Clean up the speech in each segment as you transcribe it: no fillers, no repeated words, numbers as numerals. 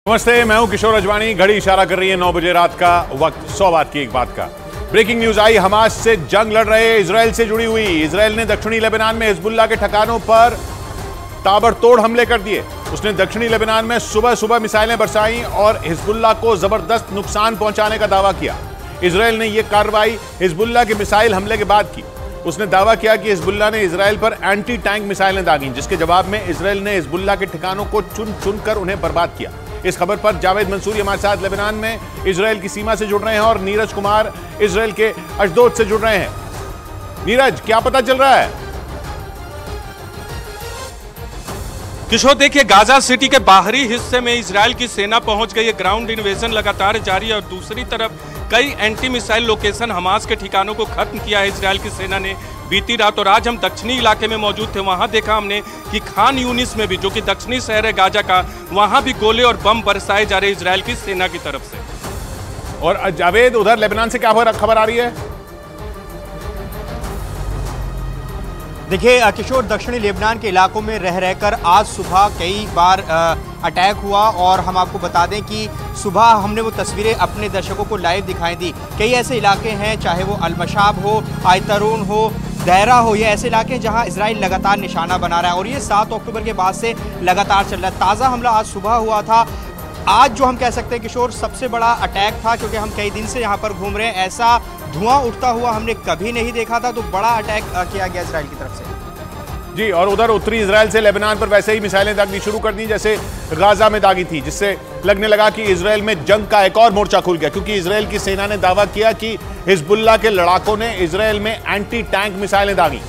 नमस्ते, मैं हूं किशोर अजवाणी। घड़ी इशारा कर रही है 9 बजे रात का वक्त। 100 बात की एक बात का ब्रेकिंग न्यूज आई। हमास से जंग लड़ रहे इजराइल से जुड़ी हुई। इजराइल ने दक्षिणी लेबनान में हिजबुल्लाह के ठिकानों पर ताबड़तोड़ हमले कर दिए। उसने दक्षिणी लेबनान में सुबह सुबह मिसाइलें बरसाई और हिजबुल्लाह को जबरदस्त नुकसान पहुंचाने का दावा किया। इजराइल ने यह कार्रवाई हिजबुल्लाह के मिसाइल हमले के बाद की। उसने दावा किया कि हिजबुल्लाह ने इजराइल पर एंटी टैंक मिसाइलें दागी, जिसके जवाब में इजराइल ने हिजबुल्लाह के ठिकानों को चुन चुन कर उन्हें बर्बाद किया। इस खबर पर जावेद मंसूरी हमारे साथ लेबनान में इजराइल की सीमा से जुड़ रहे हैं और नीरज कुमार इजराइल के अशदोद से जुड़ रहे हैं। नीरज, क्या पता चल रहा है? किशोर, देखिए, गाजा सिटी के बाहरी हिस्से में इजराइल की सेना पहुंच गई है। ग्राउंड इन्वेजन लगातार जारी है और दूसरी तरफ कई एंटी मिसाइल लोकेशन हमास के ठिकानों को खत्म किया है इजराइल की सेना ने बीती रात। और आज हम दक्षिणी इलाके में मौजूद थे, वहां देखा हमने कि खान यूनिस में भी, जो कि दक्षिणी शहर है गाजा का, वहां भी गोले और बम बरसाए जा रहे इजराइल की सेना की तरफ से। और जावेद, उधर लेबनान से क्या खबर आ रही है? देखिए किशोर, दक्षिणी लेबनान के इलाकों में रह रहकर आज सुबह कई बार अटैक हुआ और हम आपको बता दें कि सुबह हमने वो तस्वीरें अपने दर्शकों को लाइव दिखाई दी। कई ऐसे इलाके हैं, चाहे वो अलमशाब हो, आयतरून हो, दायरा हो, ये ऐसे इलाके हैं जहां इजराइल लगातार निशाना बना रहा है और ये 7 अक्टूबर के बाद से लगातार चल रहा है। ताज़ा हमला आज सुबह हुआ था। आज जो हम कह सकते हैं किशोर, सबसे बड़ा अटैक था, क्योंकि हम कई दिन से यहाँ पर घूम रहे हैं। ऐसा धुआं उठता हुआ हमने कभी नहीं देखा था, तो बड़ा अटैक किया गया इजराइल की तरफ से। जी, और उधर उत्तरी इजराइल से लेबनान पर वैसे ही मिसाइलें दागनी शुरू कर दी जैसे गाजा में दागी थी, जिससे लगने लगा कि इजराइल में जंग का एक और मोर्चा खुल गया, क्योंकि इजराइल की सेना ने दावा किया कि हिजबुल्लाह के लड़ाकों ने इजराइल में एंटी टैंक मिसाइलें दागी,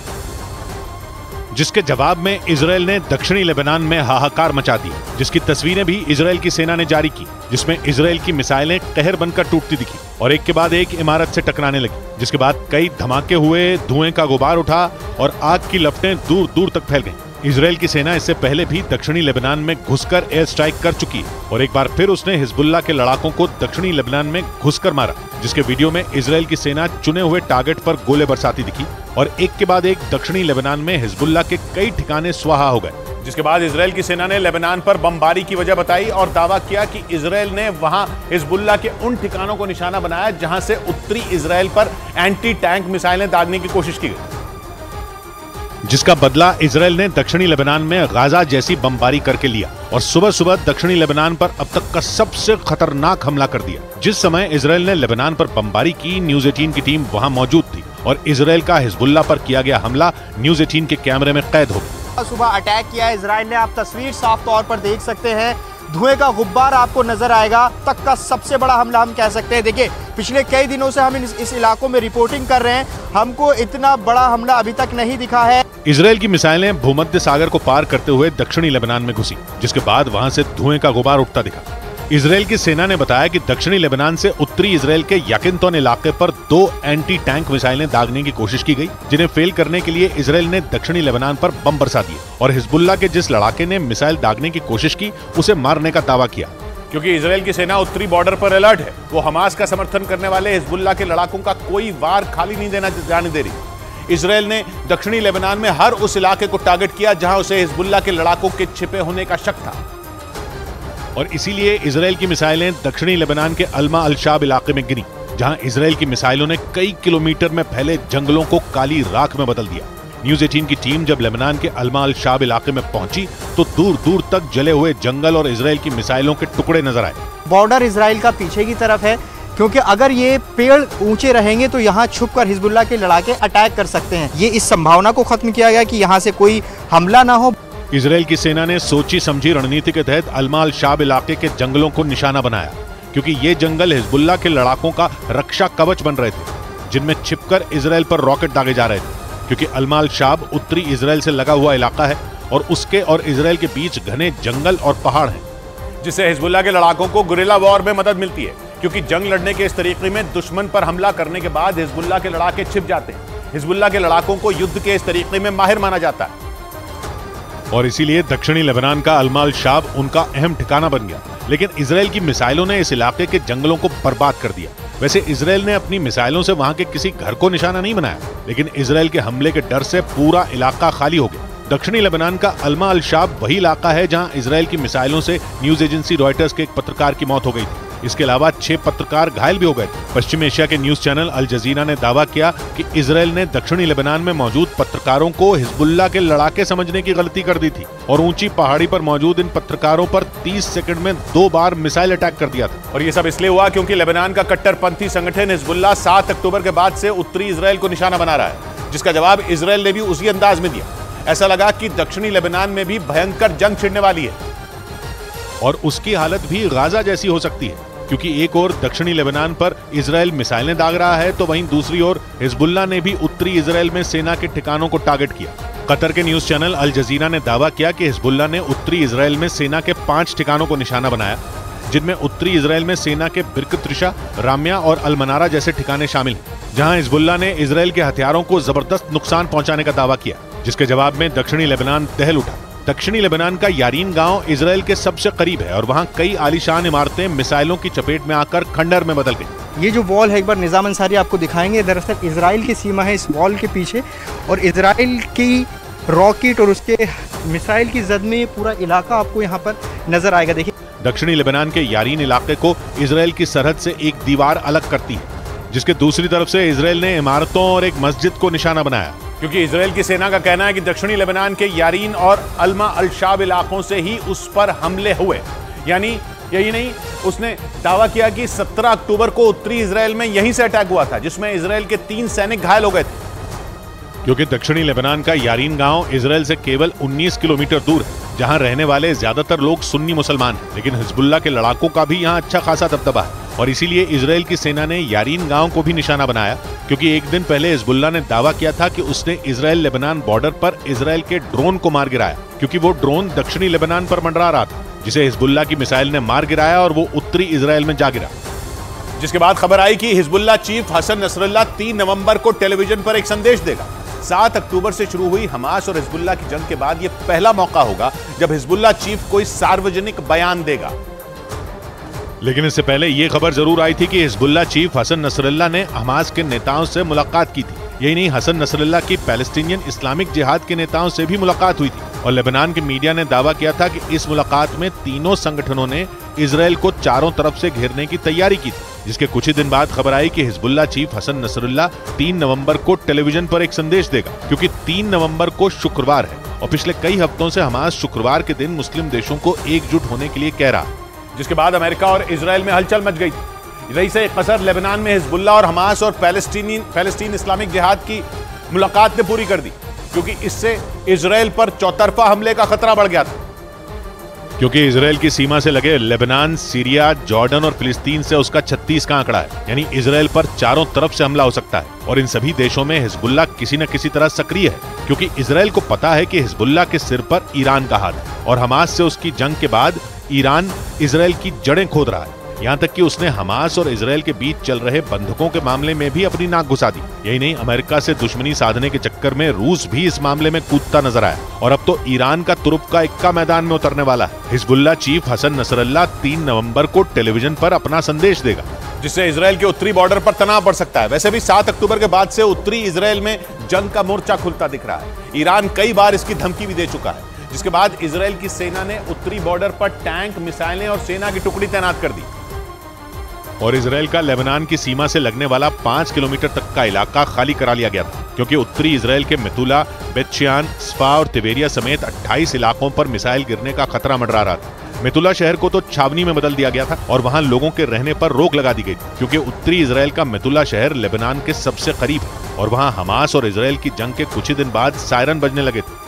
जिसके जवाब में इजराइल ने दक्षिणी लेबनान में हाहाकार मचा दी, जिसकी तस्वीरें भी इजराइल की सेना ने जारी की, जिसमें इजराइल की मिसाइलें कहर बनकर टूटती दिखी और एक के बाद एक इमारत से टकराने लगी, जिसके बाद कई धमाके हुए, धुएं का गुबार उठा और आग की लपटें दूर दूर तक फैल गईं। इजराइल की सेना इससे पहले भी दक्षिणी लेबनान में घुसकर एयर स्ट्राइक कर चुकी है और एक बार फिर उसने हिजबुल्लाह के लड़ाकों को दक्षिणी लेबनान में घुसकर मारा, जिसके वीडियो में इजराइल की सेना चुने हुए टारगेट पर गोले बरसाती दिखी और एक के बाद एक दक्षिणी लेबनान में हिजबुल्लाह के कई ठिकाने स्वाहा हो गए। जिसके बाद इजराइल की सेना ने लेबनान पर बमबारी की वजह बताई और दावा किया कि इजराइल ने वहां हिजबुल्लाह के उन ठिकानों को निशाना बनाया जहां से उत्तरी इजराइल पर एंटी टैंक मिसाइलें दागने की कोशिश की गई, जिसका बदला इजराइल ने दक्षिणी लेबनान में गाजा जैसी बमबारी करके लिया और सुबह सुबह दक्षिणी लेबनान पर अब तक का सबसे खतरनाक हमला कर दिया। जिस समय इजराइल ने लेबनान पर बमबारी की, न्यूज़ 18 की टीम वहां मौजूद थी और इजराइल का हिजबुल्लाह पर किया गया हमला न्यूज़ 18 के कैमरे में कैद हो गया। सुबह अटैक किया इजराइल ने, आप तस्वीर साफ तौर पर देख सकते हैं, धुएं का गुब्बार आपको नजर आएगा। तक का सबसे बड़ा हमला हम कह सकते हैं। देखिए, पिछले कई दिनों से हम इस इलाकों में रिपोर्टिंग कर रहे हैं, हमको इतना बड़ा हमला अभी तक नहीं दिखा है। इजराइल की मिसाइलें भूमध्य सागर को पार करते हुए दक्षिणी लेबनान में घुसी, जिसके बाद वहां से धुएं का गुबार उठता दिखा। इजराइल की सेना ने बताया कि दक्षिणी लेबनान से उत्तरी इजराइल के याकिनतोन इलाके पर 2 एंटी टैंक मिसाइलें दागने की कोशिश की गई, जिन्हें फेल करने के लिए इजराइल ने दक्षिणी लेबनान पर बम बरसा दिए और हिजबुल्लाह के जिस लड़ाके ने मिसाइल दागने की कोशिश की उसे मारने का दावा किया। क्योंकि इजराइल की सेना उत्तरी बॉर्डर पर अलर्ट है, वो हमास का समर्थन करने वाले हिजबुल्लाह के लड़ाकों का कोई वार खाली नहीं जाने दे रही। इजराइल ने दक्षिणी लेबनान में हर उस इलाके को टारगेट किया जहां उसे हिजबुल्लाह के लड़ाकों के छिपे होने का शक था और इसीलिए इजराइल की मिसाइलें दक्षिणी लेबनान के अल्मा अल-शाब इलाके में गिरी, जहां इजराइल की मिसाइलों ने कई किलोमीटर में फैले जंगलों को काली राख में बदल दिया। न्यूज़ 18 की टीम जब लेबनान के अल्मा अल-शाब इलाके में पहुंची तो दूर दूर तक जले हुए जंगल और इजराइल की मिसाइलों के टुकड़े नजर आए। बॉर्डर इजराइल का पीछे की तरफ है, क्योंकि अगर ये पेड़ ऊंचे रहेंगे तो यहाँ छुपकर हिजबुल्लाह के लड़ाके अटैक कर सकते हैं। ये इस संभावना को खत्म किया गया कि यहाँ से कोई हमला ना हो। इजराइल की सेना ने सोची समझी रणनीति के तहत अल्मा अल-शाब इलाके के जंगलों को निशाना बनाया, क्योंकि ये जंगल हिजबुल्लाह के लड़ाकों का रक्षा कवच बन रहे थे, जिनमें छिपकर इजराइल पर रॉकेट दागे जा रहे थे। क्योंकि अल्मा अल-शाब उत्तरी इजराइल से लगा हुआ इलाका है और उसके और इजराइल के बीच घने जंगल और पहाड़ हैं, जिससे हिजबुल्लाह के लड़ाकों को गुरिल्ला वॉर में मदद मिलती है। क्योंकि जंग लड़ने के इस तरीके में दुश्मन पर हमला करने के बाद हिजबुल्लाह के लड़ाके छिप जाते हैं। हिजबुल्लाह के लड़ाकों को युद्ध के इस तरीके में माहिर माना जाता है और इसीलिए दक्षिणी लेबनान का अल्मा अल-शाब उनका अहम ठिकाना बन गया। लेकिन इजराइल की मिसाइलों ने इस इलाके के जंगलों को बर्बाद कर दिया। वैसे इजराइल ने अपनी मिसाइलों से वहां के किसी घर को निशाना नहीं बनाया, लेकिन इजराइल के हमले के डर से पूरा इलाका खाली हो गया। दक्षिणी लेबनान का अल्मा अल शाब वही इलाका है जहां इजरायल की मिसाइलों से न्यूज एजेंसी रॉयटर्स के एक पत्रकार की मौत हो गई थी। इसके अलावा 6 पत्रकार घायल भी हो गए। पश्चिम एशिया के न्यूज चैनल अल जजीरा ने दावा किया कि इजरायल ने दक्षिणी लेबनान में मौजूद पत्रकारों को हिजबुल्लाह के लड़ाके समझने की गलती कर दी थी और ऊंची पहाड़ी पर मौजूद इन पत्रकारों पर 30 सेकंड में 2 बार मिसाइल अटैक कर दिया था। और ये सब इसलिए हुआ क्योंकि लेबनान का कट्टरपंथी संगठन हिजबुल्लाह 7 अक्टूबर के बाद से उत्तरी इजरायल को निशाना बना रहा है, जिसका जवाब इजरायल ने भी उसी अंदाज में दिया। ऐसा लगा कि दक्षिणी लेबनान में भी भयंकर जंग छिड़ने वाली है और उसकी हालत भी गाजा जैसी हो सकती है, क्योंकि एक ओर दक्षिणी लेबनान पर इजरायल मिसाइलें दाग रहा है तो वहीं दूसरी ओर हिजबुल्लाह ने भी उत्तरी इजरायल में सेना के ठिकानों को टारगेट किया। कतर के न्यूज चैनल अल जजीरा ने दावा किया कि हिजबुल्लाह ने उत्तरी इजरायल में सेना के 5 ठिकानों को निशाना बनाया, जिनमें उत्तरी इजरायल में सेना के बिरकत रिशा, रामिया और अलमनारा जैसे ठिकाने शामिल हैं, जहां हिजबुल्लाह ने इजरायल के हथियारों को जबरदस्त नुकसान पहुंचाने का दावा किया, जिसके जवाब में दक्षिणी लेबनान दहल उठा। दक्षिणी लेबनान का यारीन गांव इजरायल के सबसे करीब है और वहां कई आलीशान इमारतें मिसाइलों की चपेट में आकर खंडर में बदल गई। ये जो वॉल है एक बार निज़ाम अंसारी आपको दिखाएंगे, दरअसल इजराइल की सीमा है इस वॉल के पीछे और इजराइल की रॉकेट और उसके मिसाइल की जद में पूरा इलाका आपको यहाँ पर नजर आएगा। देखिए, दक्षिणी लेबनान के यारीन इलाके को इजरायल की सरहद से एक दीवार अलग करती है, जिसके दूसरी तरफ से इजरायल ने इमारतों और एक मस्जिद को निशाना बनाया, क्योंकि इजरायल की सेना का कहना है कि दक्षिणी लेबनान के यारीन और अल्मा अल शाब इलाकों से ही उस पर हमले हुए। यानी यही नहीं, उसने दावा किया कि 17 अक्टूबर को उत्तरी इजरायल में यहीं से अटैक हुआ था, जिसमें इजरायल के 3 सैनिक घायल हो गए थे। क्योंकि दक्षिणी लेबनान का यारीन गांव इजरायल से केवल 19 किलोमीटर दूर है, जहां रहने वाले ज्यादातर लोग सुन्नी मुसलमान हैं, लेकिन हिजबुल्लाह के लड़ाकों का भी यहां अच्छा खासा दबदबा है और इसीलिए इजरायल की सेना ने यारीन गांव को भी निशाना बनाया, क्योंकि एक दिन पहले हिजबुल्लाह ने दावा किया था कि उसने इजरायल लेबनान बॉर्डर पर इजरायल के ड्रोन को मार गिराया, क्योंकि वो ड्रोन दक्षिणी लेबनान पर मंडरा रहा था, जिसे हिजबुल्लाह की मिसाइल ने मार गिराया और वो उत्तरी इजरायल में जा गिरा। जिसके बाद खबर आई कि हिजबुल्लाह चीफ हसन नसरुल्लाह 3 नवंबर को टेलीविजन पर एक संदेश देगा। 7 अक्टूबर से शुरू हुई हमास और हिजबुल्लाह की जंग के बाद यह पहला मौका होगा जब हिजबुल्लाह चीफ कोई सार्वजनिक बयान देगा। लेकिन इससे पहले यह खबर जरूर आई थी कि हिजबुल्लाह चीफ हसन नसरुल्लाह ने हमास के नेताओं से मुलाकात की थी। यही नहीं, हसन नसरुल्लाह की पैलेस्टीनियन इस्लामिक जिहाद के नेताओं से भी मुलाकात हुई थी और लेबनान के मीडिया ने दावा किया था कि इस मुलाकात में तीनों संगठनों ने इजरायल को चारों तरफ से घेरने की तैयारी की थी। जिसके कुछ ही दिन बाद खबर आई कि हिजबुल्लाह चीफ हसन नसरुल्लाह 3 नवंबर को टेलीविजन पर एक संदेश देगा, क्योंकि 3 नवंबर को शुक्रवार है और पिछले कई हफ्तों से हमास शुक्रवार के दिन मुस्लिम देशों को एकजुट होने के लिए कह रहा है। जिसके बाद अमेरिका और इजरायल में हलचल मच गई थी। रईस कसर लेबनान में हिजबुल्लाह और हमास और पैलेस्टीन इस्लामिक जिहाद की मुलाकात ने पूरी कर दी, क्योंकि इससे इजरायल पर चौतरफा हमले का खतरा बढ़ गया था। क्योंकि इजरायल की सीमा से लगे लेबनान, सीरिया, जॉर्डन और फिलिस्तीन से उसका 36 का आंकड़ा है, यानी इजरायल पर चारों तरफ से हमला हो सकता है और इन सभी देशों में हिजबुल्लाह किसी न किसी तरह सक्रिय है, क्योंकि इजरायल को पता है कि हिजबुल्लाह के सिर पर ईरान का हाथ है और हमास से उसकी जंग के बाद ईरान इजरायल की जड़ें खोद रहा है। यहाँ तक कि उसने हमास और इजरायल के बीच चल रहे बंधकों के मामले में भी अपनी नाक घुसा दी। यही नहीं, अमेरिका से दुश्मनी साधने के चक्कर में रूस भी इस मामले में कूदता नजर आया और अब तो ईरान का तुरुप का इक्का मैदान में उतरने वाला है। हिजबुल्लाह चीफ हसन नसरुल्लाह 3 नवंबर को टेलीविजन पर अपना संदेश देगा, जिससे इजरायल के उत्तरी बॉर्डर पर तनाव बढ़ सकता है। वैसे भी 7 अक्टूबर के बाद से उत्तरी इजरायल में जंग का मोर्चा खुलता दिख रहा है। ईरान कई बार इसकी धमकी भी दे चुका है, जिसके बाद इजरायल की सेना ने उत्तरी बॉर्डर पर टैंक, मिसाइलें और सेना की टुकड़ी तैनात कर दी और इजरायल का लेबनान की सीमा से लगने वाला 5 किलोमीटर तक का इलाका खाली करा लिया गया था, क्योंकि उत्तरी इजरायल के मेतुला, बेतशियान, स्फा और तिबेरिया समेत 28 इलाकों पर मिसाइल गिरने का खतरा मंडरा रहा था। मेतुला शहर को तो छावनी में बदल दिया गया था और वहां लोगों के रहने पर रोक लगा दी गई थी, क्योंकि उत्तरी इजरायल का मेतुला शहर लेबनान के सबसे करीब है और वहां हमास और इजरायल की जंग के कुछ ही दिन बाद सायरन बजने लगे थे।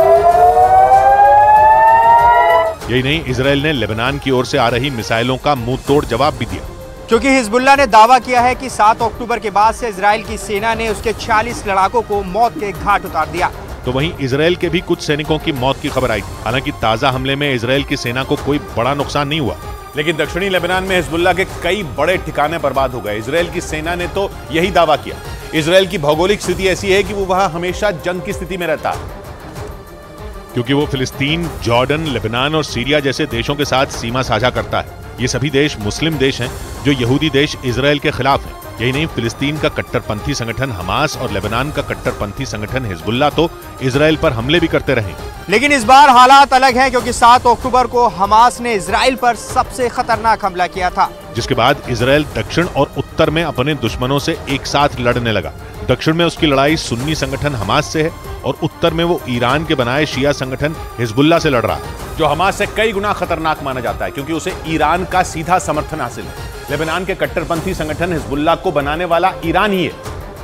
यही नहीं, इजरायल ने लेबनान की ओर से आ रही मिसाइलों का मुंह तोड़ जवाब भी दिया, क्योंकि हिजबुल्लाह ने दावा किया है कि 7 अक्टूबर के बाद से इजरायल की सेना ने उसके 40 लड़ाकों को मौत के घाट उतार दिया। तो वहीं इजरायल के भी कुछ सैनिकों की मौत की खबर आई थी। हालांकि ताजा हमले में इजरायल की सेना को कोई बड़ा नुकसान नहीं हुआ, लेकिन दक्षिणी लेबनान में हिजबुल्लाह के कई बड़े ठिकाने बर्बाद हो गए। इजरायल की सेना ने तो यही दावा किया। इजरायल की भौगोलिक स्थिति ऐसी है कि वो वहां हमेशा जंग की स्थिति में रहता है, क्योंकि वो फिलिस्तीन, जॉर्डन, लेबनान और सीरिया जैसे देशों के साथ सीमा साझा करता है। ये सभी देश मुस्लिम देश हैं जो यहूदी देश इजराइल के खिलाफ हैं। यही नहीं, फिलिस्तीन का कट्टरपंथी संगठन हमास और लेबनान का कट्टरपंथी संगठन हिजबुल्लाह तो इजराइल पर हमले भी करते रहे। लेकिन इस बार हालात अलग हैं, क्योंकि 7 अक्टूबर को हमास ने इजराइल पर सबसे खतरनाक हमला किया था, जिसके बाद इजराइल दक्षिण और उत्तर में अपने दुश्मनों से एक साथ लड़ने लगा। दक्षिण में उसकी लड़ाई सुन्नी संगठन हमास से है और उत्तर में वो ईरान के बनाए शिया संगठन हिजबुल्लाह से लड़ रहा है, जो हमास से कई गुना खतरनाक माना जाता है क्योंकि उसे ईरान का सीधा समर्थन हासिल है। लेबनान के कट्टरपंथी संगठन हिजबुल्लाह को बनाने वाला ईरान ही है,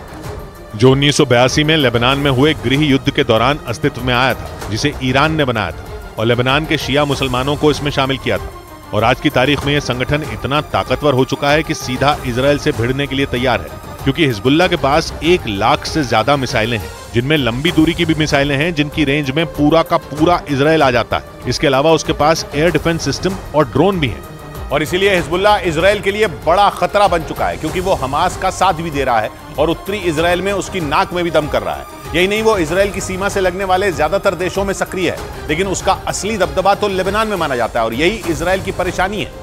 जो 1982 में लेबनान में हुए गृह युद्ध के दौरान अस्तित्व में आया था, जिसे ईरान ने बनाया था और लेबनान के शिया मुसलमानों को इसमें शामिल किया था। और आज की तारीख में यह संगठन इतना ताकतवर हो चुका है कि सीधा इजराइल से भिड़ने के लिए तैयार है, क्योंकि हिजबुल्लाह के पास 1 लाख से ज्यादा मिसाइलें हैं, जिनमें लंबी दूरी की भी मिसाइलें हैं जिनकी रेंज में पूरा का पूरा इजराइल आ जाता है। इसके अलावा उसके पास एयर डिफेंस सिस्टम और ड्रोन भी हैं। और इसीलिए हिजबुल्लाह इजराइल के लिए बड़ा खतरा बन चुका है, क्योंकि वो हमास का साथ भी दे रहा है और उत्तरी इजराइल में उसकी नाक में भी दम कर रहा है। यही नहीं, वो इजराइल की सीमा से लगने वाले ज्यादातर देशों में सक्रिय है, लेकिन उसका असली दबदबा तो लेबनान में माना जाता है और यही इजराइल की परेशानी है,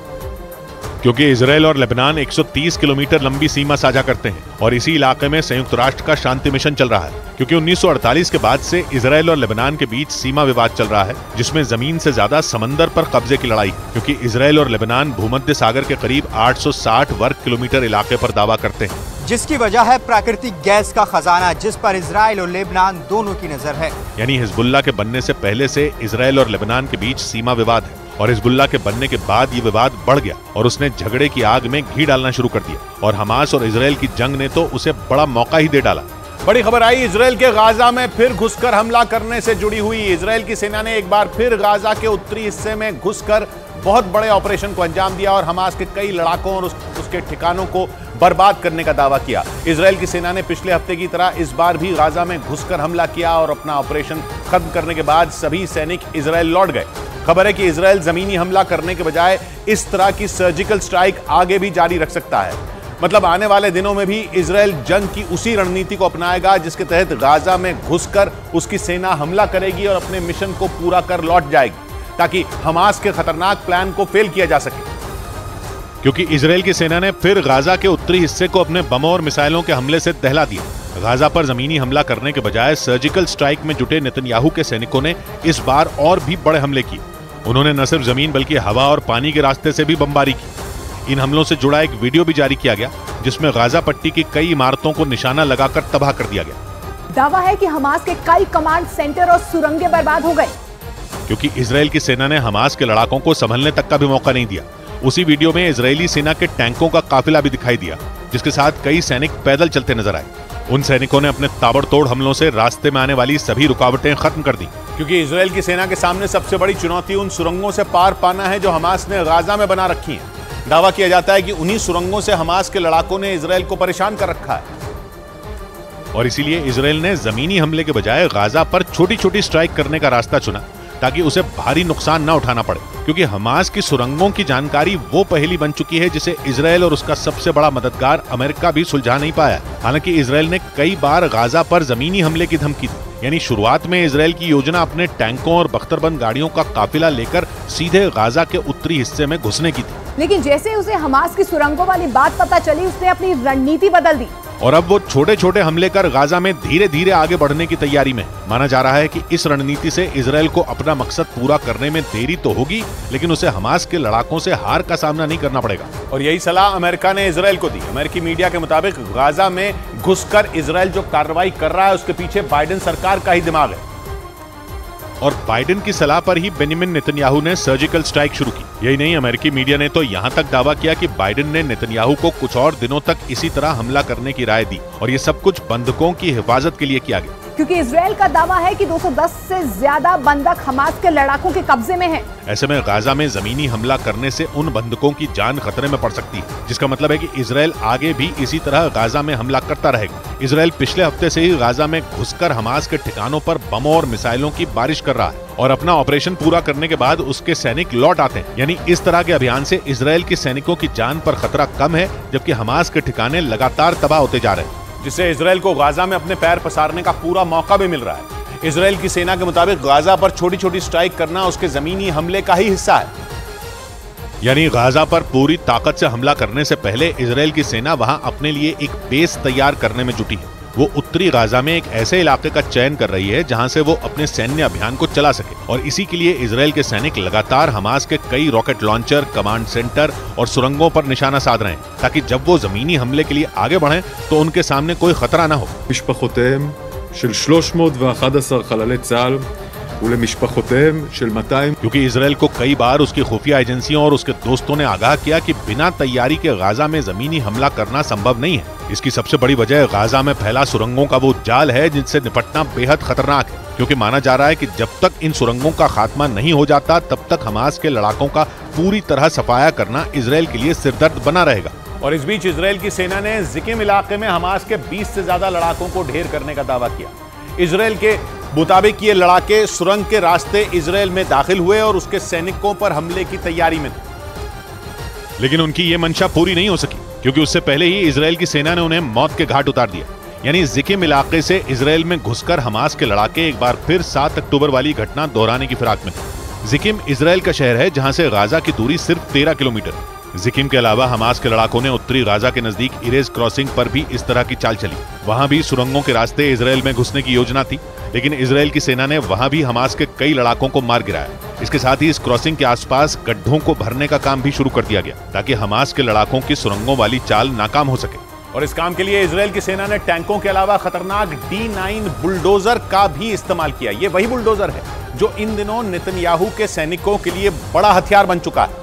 क्योंकि इजराइल और लेबनान 130 किलोमीटर लंबी सीमा साझा करते हैं और इसी इलाके में संयुक्त राष्ट्र का शांति मिशन चल रहा है। क्योंकि 1948 के बाद से इजराइल और लेबनान के बीच सीमा विवाद चल रहा है, जिसमें जमीन से ज्यादा समंदर पर कब्जे की लड़ाई, क्योंकि इजराइल और लेबनान भूमध्य सागर के करीब 860 वर्ग किलोमीटर इलाके पर दावा करते हैं, जिसकी वजह है प्राकृतिक गैस का खजाना, जिस पर इजराइल और लेबनान दोनों की नजर है। यानी हिजबुल्लाह के बनने से पहले से इजराइल और लेबनान के बीच सीमा विवाद है और हिजबुल्लाह के बनने के बाद ये विवाद बढ़ गया और उसने झगड़े की आग में घी डालना शुरू कर दिया और हमास और इजराइल की जंग ने तो उसे बड़ा मौका ही दे डाला। बड़ी खबर आई इजराइल के गाजा में फिर घुसकर हमला करने से जुड़ी हुई। इजराइल की सेना ने एक बार फिर गाजा के उत्तरी हिस्से में घुसकर बहुत बड़े ऑपरेशन को अंजाम दिया और हमास के कई लड़ाकों और उसके ठिकानों को बर्बाद करने का दावा किया। इजराइल की सेना ने पिछले हफ्ते की तरह इस बार भी गाजा में घुसकर हमला किया और अपना ऑपरेशन खत्म करने के बाद सभी सैनिक इजराइल लौट गए। खबर है कि इजराइल जमीनी हमला करने के बजाय इस तरह की सर्जिकल स्ट्राइक आगे भी जारी रख सकता है। मतलब आने वाले दिनों में भी इजराइल जंग की उसी रणनीति को अपनाएगा जिसके तहत गाजा में घुसकर उसकी सेना हमला करेगी और अपने मिशन को पूरा कर लौट जाएगी, ताकि हमास के खतरनाक प्लान को फेल किया जा सके। क्योंकि इजराइल की सेना ने फिर गाजा के उत्तरी हिस्से को अपने बमों और मिसाइलों के हमले से दहला दिया। गाजा पर जमीनी हमला करने के बजाय सर्जिकल स्ट्राइक में जुटे नेतन्याहू के सैनिकों ने इस बार और भी बड़े हमले किए। उन्होंने न सिर्फ जमीन बल्कि हवा और पानी के रास्ते से भी बमबारी की। इन हमलों से जुड़ा एक वीडियो भी जारी किया गया जिसमें गाजा पट्टी की कई इमारतों को निशाना लगाकर तबाह कर दिया गया। दावा है कि हमास के कई कमांड सेंटर और सुरंगें बर्बाद हो गए, क्योंकि इजराइल की सेना ने हमास के लड़ाकों को संभलने तक का भी मौका नहीं दिया। उसी वीडियो में इजरायली सेना के टैंकों का काफिला भी दिखाई दिया, जिसके साथ कई सैनिक पैदल चलते नजर आए। उन सैनिकों ने अपने ताबड़तोड़ हमलों से रास्ते में आने वाली सभी रुकावटें खत्म कर दी, क्योंकि इजराइल की सेना के सामने सबसे बड़ी चुनौती उन सुरंगों से पार पाना है जो हमास ने गाजा में बना रखी हैं। दावा किया जाता है कि उन्हीं सुरंगों से हमास के लड़ाकों ने इजराइल को परेशान कर रखा है और इसीलिए इजराइल ने जमीनी हमले के बजाय गाजा पर छोटी छोटी स्ट्राइक करने का रास्ता चुना, ताकि उसे भारी नुकसान न उठाना पड़े। क्योंकि हमास की सुरंगों की जानकारी वो पहेली बन चुकी है जिसे इजराइल और उसका सबसे बड़ा मददगार अमेरिका भी सुलझा नहीं पाया। हालांकि इजराइल ने कई बार गाजा पर जमीनी हमले की धमकी दी। यानी शुरुआत में इजराइल की योजना अपने टैंकों और बख्तरबंद गाड़ियों का काफिला लेकर सीधे गाजा के उत्तरी हिस्से में घुसने की थी, लेकिन जैसे उसे हमास की सुरंगों वाली बात पता चली उसने अपनी रणनीति बदल दी और अब वो छोटे छोटे हमले कर गाजा में धीरे धीरे आगे बढ़ने की तैयारी में। माना जा रहा है कि इस रणनीति से इजराइल को अपना मकसद पूरा करने में देरी तो होगी, लेकिन उसे हमास के लड़ाकों से हार का सामना नहीं करना पड़ेगा। और यही सलाह अमेरिका ने इजराइल को दी। अमेरिकी मीडिया के मुताबिक गाजा में घुसकर इजराइल जो कार्रवाई कर रहा है उसके पीछे बाइडेन सरकार का ही दिमाग है और बाइडेन की सलाह पर ही बेंजामिन नेतन्याहू ने सर्जिकल स्ट्राइक शुरू की। यही नहीं, अमेरिकी मीडिया ने तो यहाँ तक दावा किया कि बाइडेन ने नेतन्याहू को कुछ और दिनों तक इसी तरह हमला करने की राय दी और ये सब कुछ बंधकों की हिफाजत के लिए किया गया, क्योंकि इजराइल का दावा है कि 210 से ज्यादा बंधक हमास के लड़ाकों के कब्जे में हैं। ऐसे में गाजा में जमीनी हमला करने से उन बंधकों की जान खतरे में पड़ सकती है, जिसका मतलब है कि इजराइल आगे भी इसी तरह गाजा में हमला करता रहेगा। इजराइल पिछले हफ्ते से ही गाजा में घुसकर हमास के ठिकानों पर बमों और मिसाइलों की बारिश कर रहा है और अपना ऑपरेशन पूरा करने के बाद उसके सैनिक लौट आते हैं। यानी इस तरह के अभियान से इजराइल के सैनिकों की जान पर खतरा कम है, जबकि हमास के ठिकाने लगातार तबाह होते जा रहे हैं, जिससे इजराइल को गाजा में अपने पैर पसारने का पूरा मौका भी मिल रहा है। इजराइल की सेना के मुताबिक गाजा पर छोटी छोटी स्ट्राइक करना उसके जमीनी हमले का ही हिस्सा है। यानी गाजा पर पूरी ताकत से हमला करने से पहले इजराइल की सेना वहां अपने लिए एक बेस तैयार करने में जुटी है। वो उत्तरी गाजा में एक ऐसे इलाके का चयन कर रही है जहां से वो अपने सैन्य अभियान को चला सके, और इसी के लिए इजराइल के सैनिक लगातार हमास के कई रॉकेट लॉन्चर, कमांड सेंटर और सुरंगों पर निशाना साध रहे हैं, ताकि जब वो जमीनी हमले के लिए आगे बढ़ें तो उनके सामने कोई खतरा न हो। משפחותיהם של 311 חללי צה"ל ולמשפחותיהם של 200। क्योंकि इजराइल को कई बार उसकी खुफिया एजेंसियों और उसके दोस्तों ने आगाह किया कि बिना तैयारी के गाजा में जमीनी हमला करना संभव नहीं है। इसकी सबसे बड़ी वजह गाजा में फैला सुरंगों का वो जाल है जिनसे निपटना बेहद खतरनाक है, क्योंकि माना जा रहा है कि जब तक इन सुरंगों का खात्मा नहीं हो जाता तब तक हमास के लड़ाकों का पूरी तरह सफाया करना इजराइल के लिए सिरदर्द बना रहेगा। और इस बीच इजराइल की सेना ने जिकिम इलाके में हमास के 20 से ज्यादा लड़ाकों को ढेर करने का दावा किया। इजराइल के मुताबिक ये लड़ाके सुरंग के रास्ते इजराइल में दाखिल हुए और उसके सैनिकों पर हमले की तैयारी में थे। लेकिन उनकी ये मंशा पूरी नहीं हो सकी, क्योंकि उससे पहले ही इजराइल की सेना ने उन्हें मौत के घाट उतार दिया। यानी जिकिम इलाके से इजराइल में घुसकर हमास के लड़ाके एक बार फिर 7 अक्टूबर वाली घटना दोहराने की फिराक में थे। जिकिम इजराइल का शहर है जहां से गाजा की दूरी सिर्फ 13 किलोमीटर है। जिकिम के अलावा हमास के लड़ाकों ने उत्तरी गाजा के नजदीक इरेज क्रॉसिंग पर भी इस तरह की चाल चली। वहां भी सुरंगों के रास्ते इजराइल में घुसने की योजना थी, लेकिन इजराइल की सेना ने वहां भी हमास के कई लड़ाकों को मार गिराया। इसके साथ ही इस क्रॉसिंग के आसपास गड्ढों को भरने का काम भी शुरू कर दिया गया, ताकि हमास के लड़ाकों की सुरंगों वाली चाल नाकाम हो सके। और इस काम के लिए इजराइल की सेना ने टैंकों के अलावा खतरनाक D9 बुलडोजर का भी इस्तेमाल किया। ये वही बुलडोजर है जो इन दिनों नेतन्याहू के सैनिकों के लिए बड़ा हथियार बन चुका है,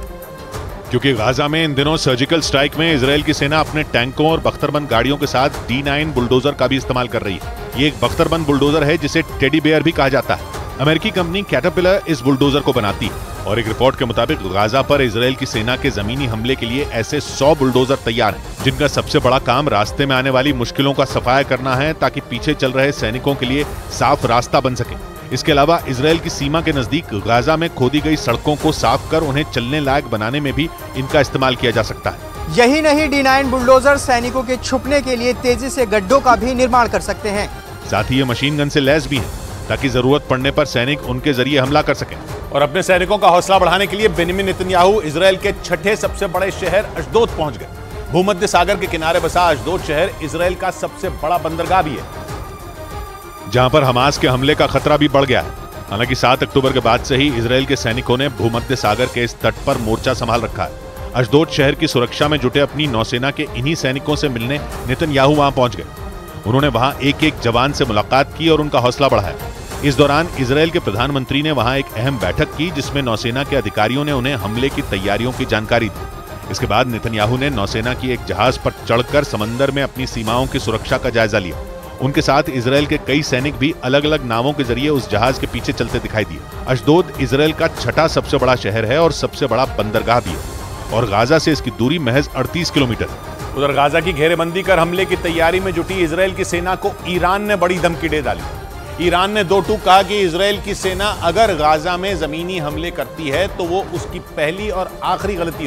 क्योंकि गाजा में इन दिनों सर्जिकल स्ट्राइक में इजराइल की सेना अपने टैंकों और बख्तरबंद गाड़ियों के साथ D9 बुलडोजर का भी इस्तेमाल कर रही है। ये एक बख्तरबंद बुलडोजर है जिसे टेडी बेयर भी कहा जाता है। अमेरिकी कंपनी कैटरपिलर इस बुलडोजर को बनाती है, और एक रिपोर्ट के मुताबिक गाजा पर इजराइल की सेना के जमीनी हमले के लिए ऐसे 100 बुलडोजर तैयार हैं, जिनका सबसे बड़ा काम रास्ते में आने वाली मुश्किलों का सफाया करना है, ताकि पीछे चल रहे सैनिकों के लिए साफ रास्ता बन सके। इसके अलावा इजराइल की सीमा के नजदीक गाजा में खोदी गई सड़कों को साफ कर उन्हें चलने लायक बनाने में भी इनका इस्तेमाल किया जा सकता है। यही नहीं, D9 बुलडोजर सैनिकों के छुपने के लिए तेजी से गड्ढों का भी निर्माण कर सकते हैं। साथ ही ये मशीन गन से लैस भी हैं, ताकि जरूरत पड़ने पर सैनिक उनके जरिए हमला कर सकें। और अपने सैनिकों का हौसला बढ़ाने के लिए बेंजामिन नेतन्याहू इजराइल के 6ठे सबसे बड़े शहर अशदोद पहुंच गए। भूमध्य सागर के किनारे बसा अशदोद शहर इजराइल का सबसे बड़ा बंदरगाह भी है, जहां पर हमास के हमले का खतरा भी बढ़ गया है। हालांकि 7 अक्टूबर के बाद से ही इजराइल के सैनिकों ने भूमध्य सागर के इस तट पर मोर्चा संभाल रखा है। अशदोद शहर की सुरक्षा में जुटे अपनी नौसेना के इन्हीं सैनिकों से मिलने नेतन्याहू वहां पहुंच गए। उन्होंने वहां एक एक जवान से मुलाकात की और उनका हौसला बढ़ाया। इस दौरान इजराइल के प्रधानमंत्री ने वहां एक अहम बैठक की, जिसमें नौसेना के अधिकारियों ने उन्हें हमले की तैयारियों की जानकारी दी। इसके बाद नेतन्याहू ने नौसेना की एक जहाज पर चढ़कर समंदर में अपनी सीमाओं की सुरक्षा का जायजा लिया। उनके साथ इजराइल के कई सैनिक भी अलग अलग नावों के जरिए उस जहाज के पीछे चलते दिखाई दिए। अशदोद इजराइल का 6ठा सबसे बड़ा शहर है और सबसे बड़ा बंदरगाह भी है, और गाजा से इसकी दूरी महज 38 किलोमीटर है। उधर गाजा की घेरेबंदी कर हमले की तैयारी में जुटी इजराइल की सेना को ईरान ने बड़ी धमकी दे डाली। ईरान ने 2 टूक कहा कि इजराइल की सेना अगर गाजा में जमीनी हमले करती है तो वो उसकी पहली और आखिरी गलती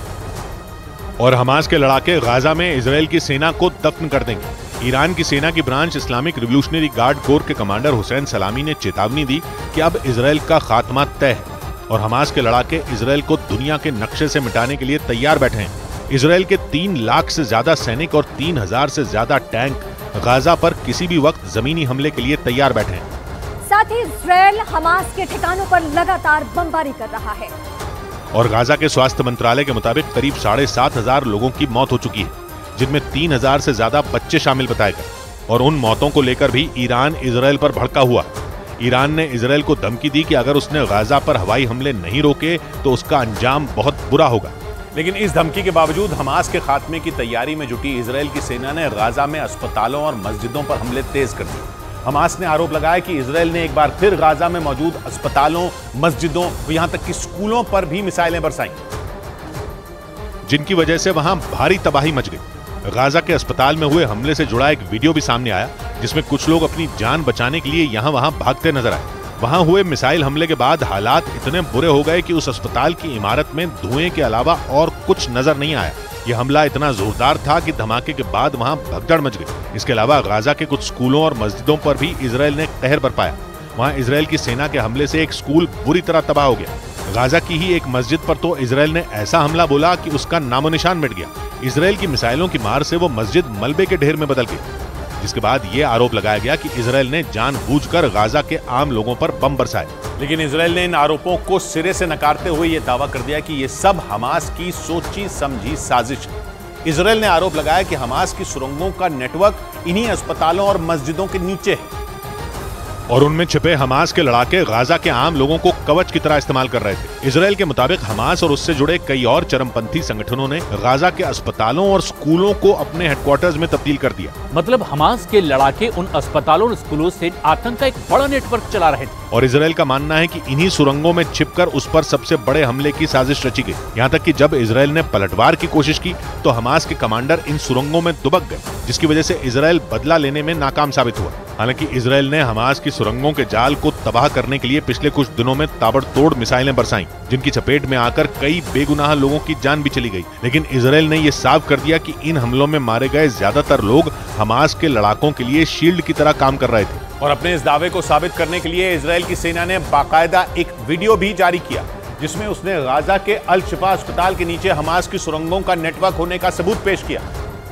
होगी, और हमास के लड़ाके गाजा में इजराइल की सेना को दफन कर देंगे। ईरान की सेना की branch Islamic Revolutionary Guard Corps के कमांडर हुसैन सलामी ने चेतावनी दी कि अब इजराइल का खात्मा तय है, और हमास के लड़ाके इजराइल को दुनिया के नक्शे से मिटाने के लिए तैयार बैठे हैं। इजराइल के 3 लाख से ज्यादा सैनिक और 3000 से ज्यादा टैंक गाजा पर किसी भी वक्त जमीनी हमले के लिए तैयार बैठे हैं। साथ ही इजराइल हमास के ठिकानों पर लगातार बमबारी कर रहा है, और गाजा के स्वास्थ्य मंत्रालय के मुताबिक करीब 7500 लोगों की मौत हो चुकी है, जिनमें 3000 से ज्यादा बच्चे शामिल बताए गए। और उन मौतों को लेकर भी ईरान इजराइल पर भड़का हुआ। ईरान ने इजराइल को धमकी दी कि अगर उसने गाजा पर हवाई हमले नहीं रोके तो उसका अंजाम बहुत बुरा होगा। लेकिन इस धमकी के बावजूद हमास के खात्मे की तैयारी में जुटी इजराइल की सेना ने गाजा में अस्पतालों और मस्जिदों पर हमले तेज कर दिए। हमास ने आरोप लगाया कि इजराइल ने एक बार फिर गाजा में मौजूद अस्पतालों, मस्जिदों, यहां तक कि स्कूलों पर भी मिसाइलें बरसाईं, जिनकी वजह से वहां भारी तबाही मच गई। गाजा के अस्पताल में हुए हमले से जुड़ा एक वीडियो भी सामने आया, जिसमें कुछ लोग अपनी जान बचाने के लिए यहां वहां भागते नजर आए। वहां हुए मिसाइल हमले के बाद हालात इतने बुरे हो गए कि उस अस्पताल की इमारत में धुएं के अलावा और कुछ नजर नहीं आया। यह हमला इतना जोरदार था कि धमाके के बाद वहां भगदड़ मच गई। इसके अलावा गाजा के कुछ स्कूलों और मस्जिदों पर भी इजराइल ने कहर बरपाया। वहां इजराइल की सेना के हमले से एक स्कूल बुरी तरह तबाह हो गया। गाजा की ही एक मस्जिद पर तो इजराइल ने ऐसा हमला बोला कि उसका नामो निशान मिट गया। इजराइल की मिसाइलों की मार से वो मस्जिद मलबे के ढेर में बदल गई, जिसके बाद ये आरोप लगाया गया कि इजराइल ने जानबूझकर गाजा के आम लोगों पर बम बरसाए। लेकिन इजराइल ने इन आरोपों को सिरे से नकारते हुए ये दावा कर दिया कि ये सब हमास की सोची समझी साजिश है। इजराइल ने आरोप लगाया कि हमास की सुरंगों का नेटवर्क इन्हीं अस्पतालों और मस्जिदों के नीचे है और उनमें छिपे हमास के लड़ाके गाजा के आम लोगों को कवच की तरह इस्तेमाल कर रहे थे। इजराइल के मुताबिक हमास और उससे जुड़े कई और चरमपंथी संगठनों ने गाजा के अस्पतालों और स्कूलों को अपने हेडक्वार्टर्स में तब्दील कर दिया। मतलब हमास के लड़ाके उन अस्पतालों और स्कूलों से आतंक का एक बड़ा नेटवर्क चला रहे थे और इजराइल का मानना है कि इन्हीं सुरंगों में छिपकर उस पर सबसे बड़े हमले की साजिश रची गई। यहाँ तक कि जब इजराइल ने पलटवार की कोशिश की तो हमास के कमांडर इन सुरंगों में दुबक गए, जिसकी वजह से इजराइल बदला लेने में नाकाम साबित हुआ। हालांकि इजराइल ने हमास की सुरंगों के जाल को तबाह करने के लिए पिछले कुछ दिनों में ताबड़तोड़ मिसाइलें बरसाईं, जिनकी चपेट में आकर कई बेगुनाह लोगों की जान भी चली गई। लेकिन इजराइल ने यह साफ कर दिया कि इन हमलों में मारे गए ज्यादातर लोग हमास के लड़ाकों के लिए शील्ड की तरह काम कर रहे थे। और अपने इस दावे को साबित करने के लिए इजराइल की सेना ने बाकायदा एक वीडियो भी जारी किया, जिसमें उसने गाजा के अल शिफा अस्पताल के नीचे हमास की सुरंगों का नेटवर्क होने का सबूत पेश किया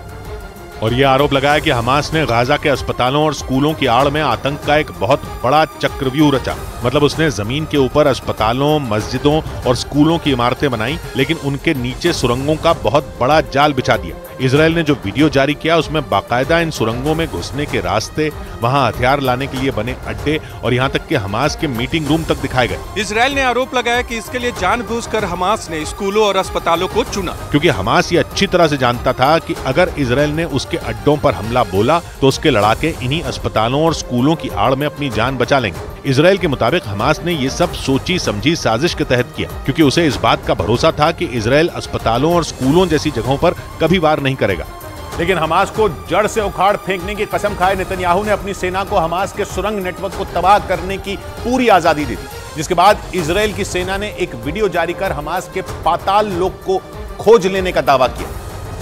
और यह आरोप लगाया कि हमास ने गाजा के अस्पतालों और स्कूलों की आड़ में आतंक का एक बहुत बड़ा चक्रव्यूह रचा। मतलब उसने जमीन के ऊपर अस्पतालों, मस्जिदों और स्कूलों की इमारतें बनाई, लेकिन उनके नीचे सुरंगों का बहुत बड़ा जाल बिछा दिया। इजराइल ने जो वीडियो जारी किया उसमें बाकायदा इन सुरंगों में घुसने के रास्ते, वहां हथियार लाने के लिए बने अड्डे और यहाँ तक कि हमास के मीटिंग रूम तक दिखाए गए। इजराइल ने आरोप लगाया कि इसके लिए जानबूझकर हमास ने स्कूलों और अस्पतालों को चुना, क्योंकि हमास ये अच्छी तरह से जानता था कि अगर इजराइल ने उसके अड्डों पर हमला बोला तो उसके लड़ाके इन्हीं अस्पतालों और स्कूलों की आड़ में अपनी जान बचा लेंगे। इजराइल के मुताबिक हमास ने ये सब सोची समझी साजिश के तहत किया, क्योंकि उसे इस बात का भरोसा था कि इजराइल अस्पतालों और स्कूलों जैसी जगहों पर कभी वार नहीं करेगा। लेकिन हमास को जड़ से उखाड़ फेंकने की कसम खाए नेतन्याहू ने अपनी सेना को हमास के सुरंग नेटवर्क को तबाह करने की पूरी आजादी दी थी, जिसके बाद इजराइल की सेना ने एक वीडियो जारी कर हमास के पाताल लोक को खोज लेने का दावा किया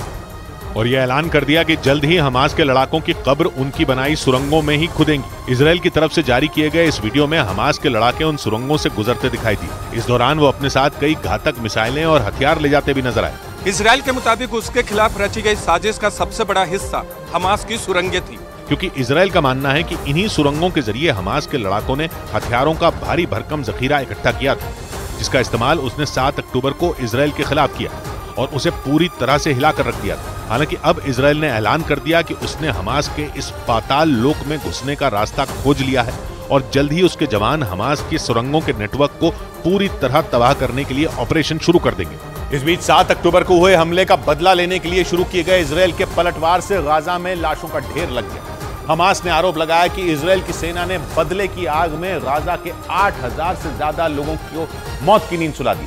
और यह ऐलान कर दिया कि जल्द ही हमास के लड़ाकों की कब्र उनकी बनाई सुरंगों में ही खुदेंगी। इजराइल की तरफ से जारी किए गए इस वीडियो में हमास के लड़ाके उन सुरंगों से गुजरते दिखाई दिए। इस दौरान वो अपने साथ कई घातक मिसाइलें और हथियार ले जाते भी नजर आए। इजराइल के मुताबिक उसके खिलाफ रची गई साजिश का सबसे बड़ा हिस्सा हमास की सुरंगें थी, क्योंकि इजराइल का मानना है कि इन्हीं सुरंगों के जरिए हमास के लड़ाकों ने हथियारों का भारी भरकम जखीरा इकट्ठा किया था, जिसका इस्तेमाल उसने 7 अक्टूबर को इजराइल के खिलाफ किया और उसे पूरी तरह से हिलाकर रख दिया था। हालांकि अब इजराइल ने ऐलान कर दिया कि उसने हमास के इस पाताल लोक में घुसने का रास्ता खोज लिया है और जल्द ही उसके जवान हमास की सुरंगों के नेटवर्क को पूरी तरह तबाह करने के लिए ऑपरेशन शुरू कर देंगे। इस बीच 7 अक्टूबर को हुए हमले का बदला लेने के लिए शुरू किए गए इजराइल के पलटवार से गाजा में लाशों का ढेर लग गया। हमास ने आरोप लगाया कि इजराइल की सेना ने बदले की आग में गाजा के 8000 से ज्यादा लोगों की मौत की नींद सुला दी,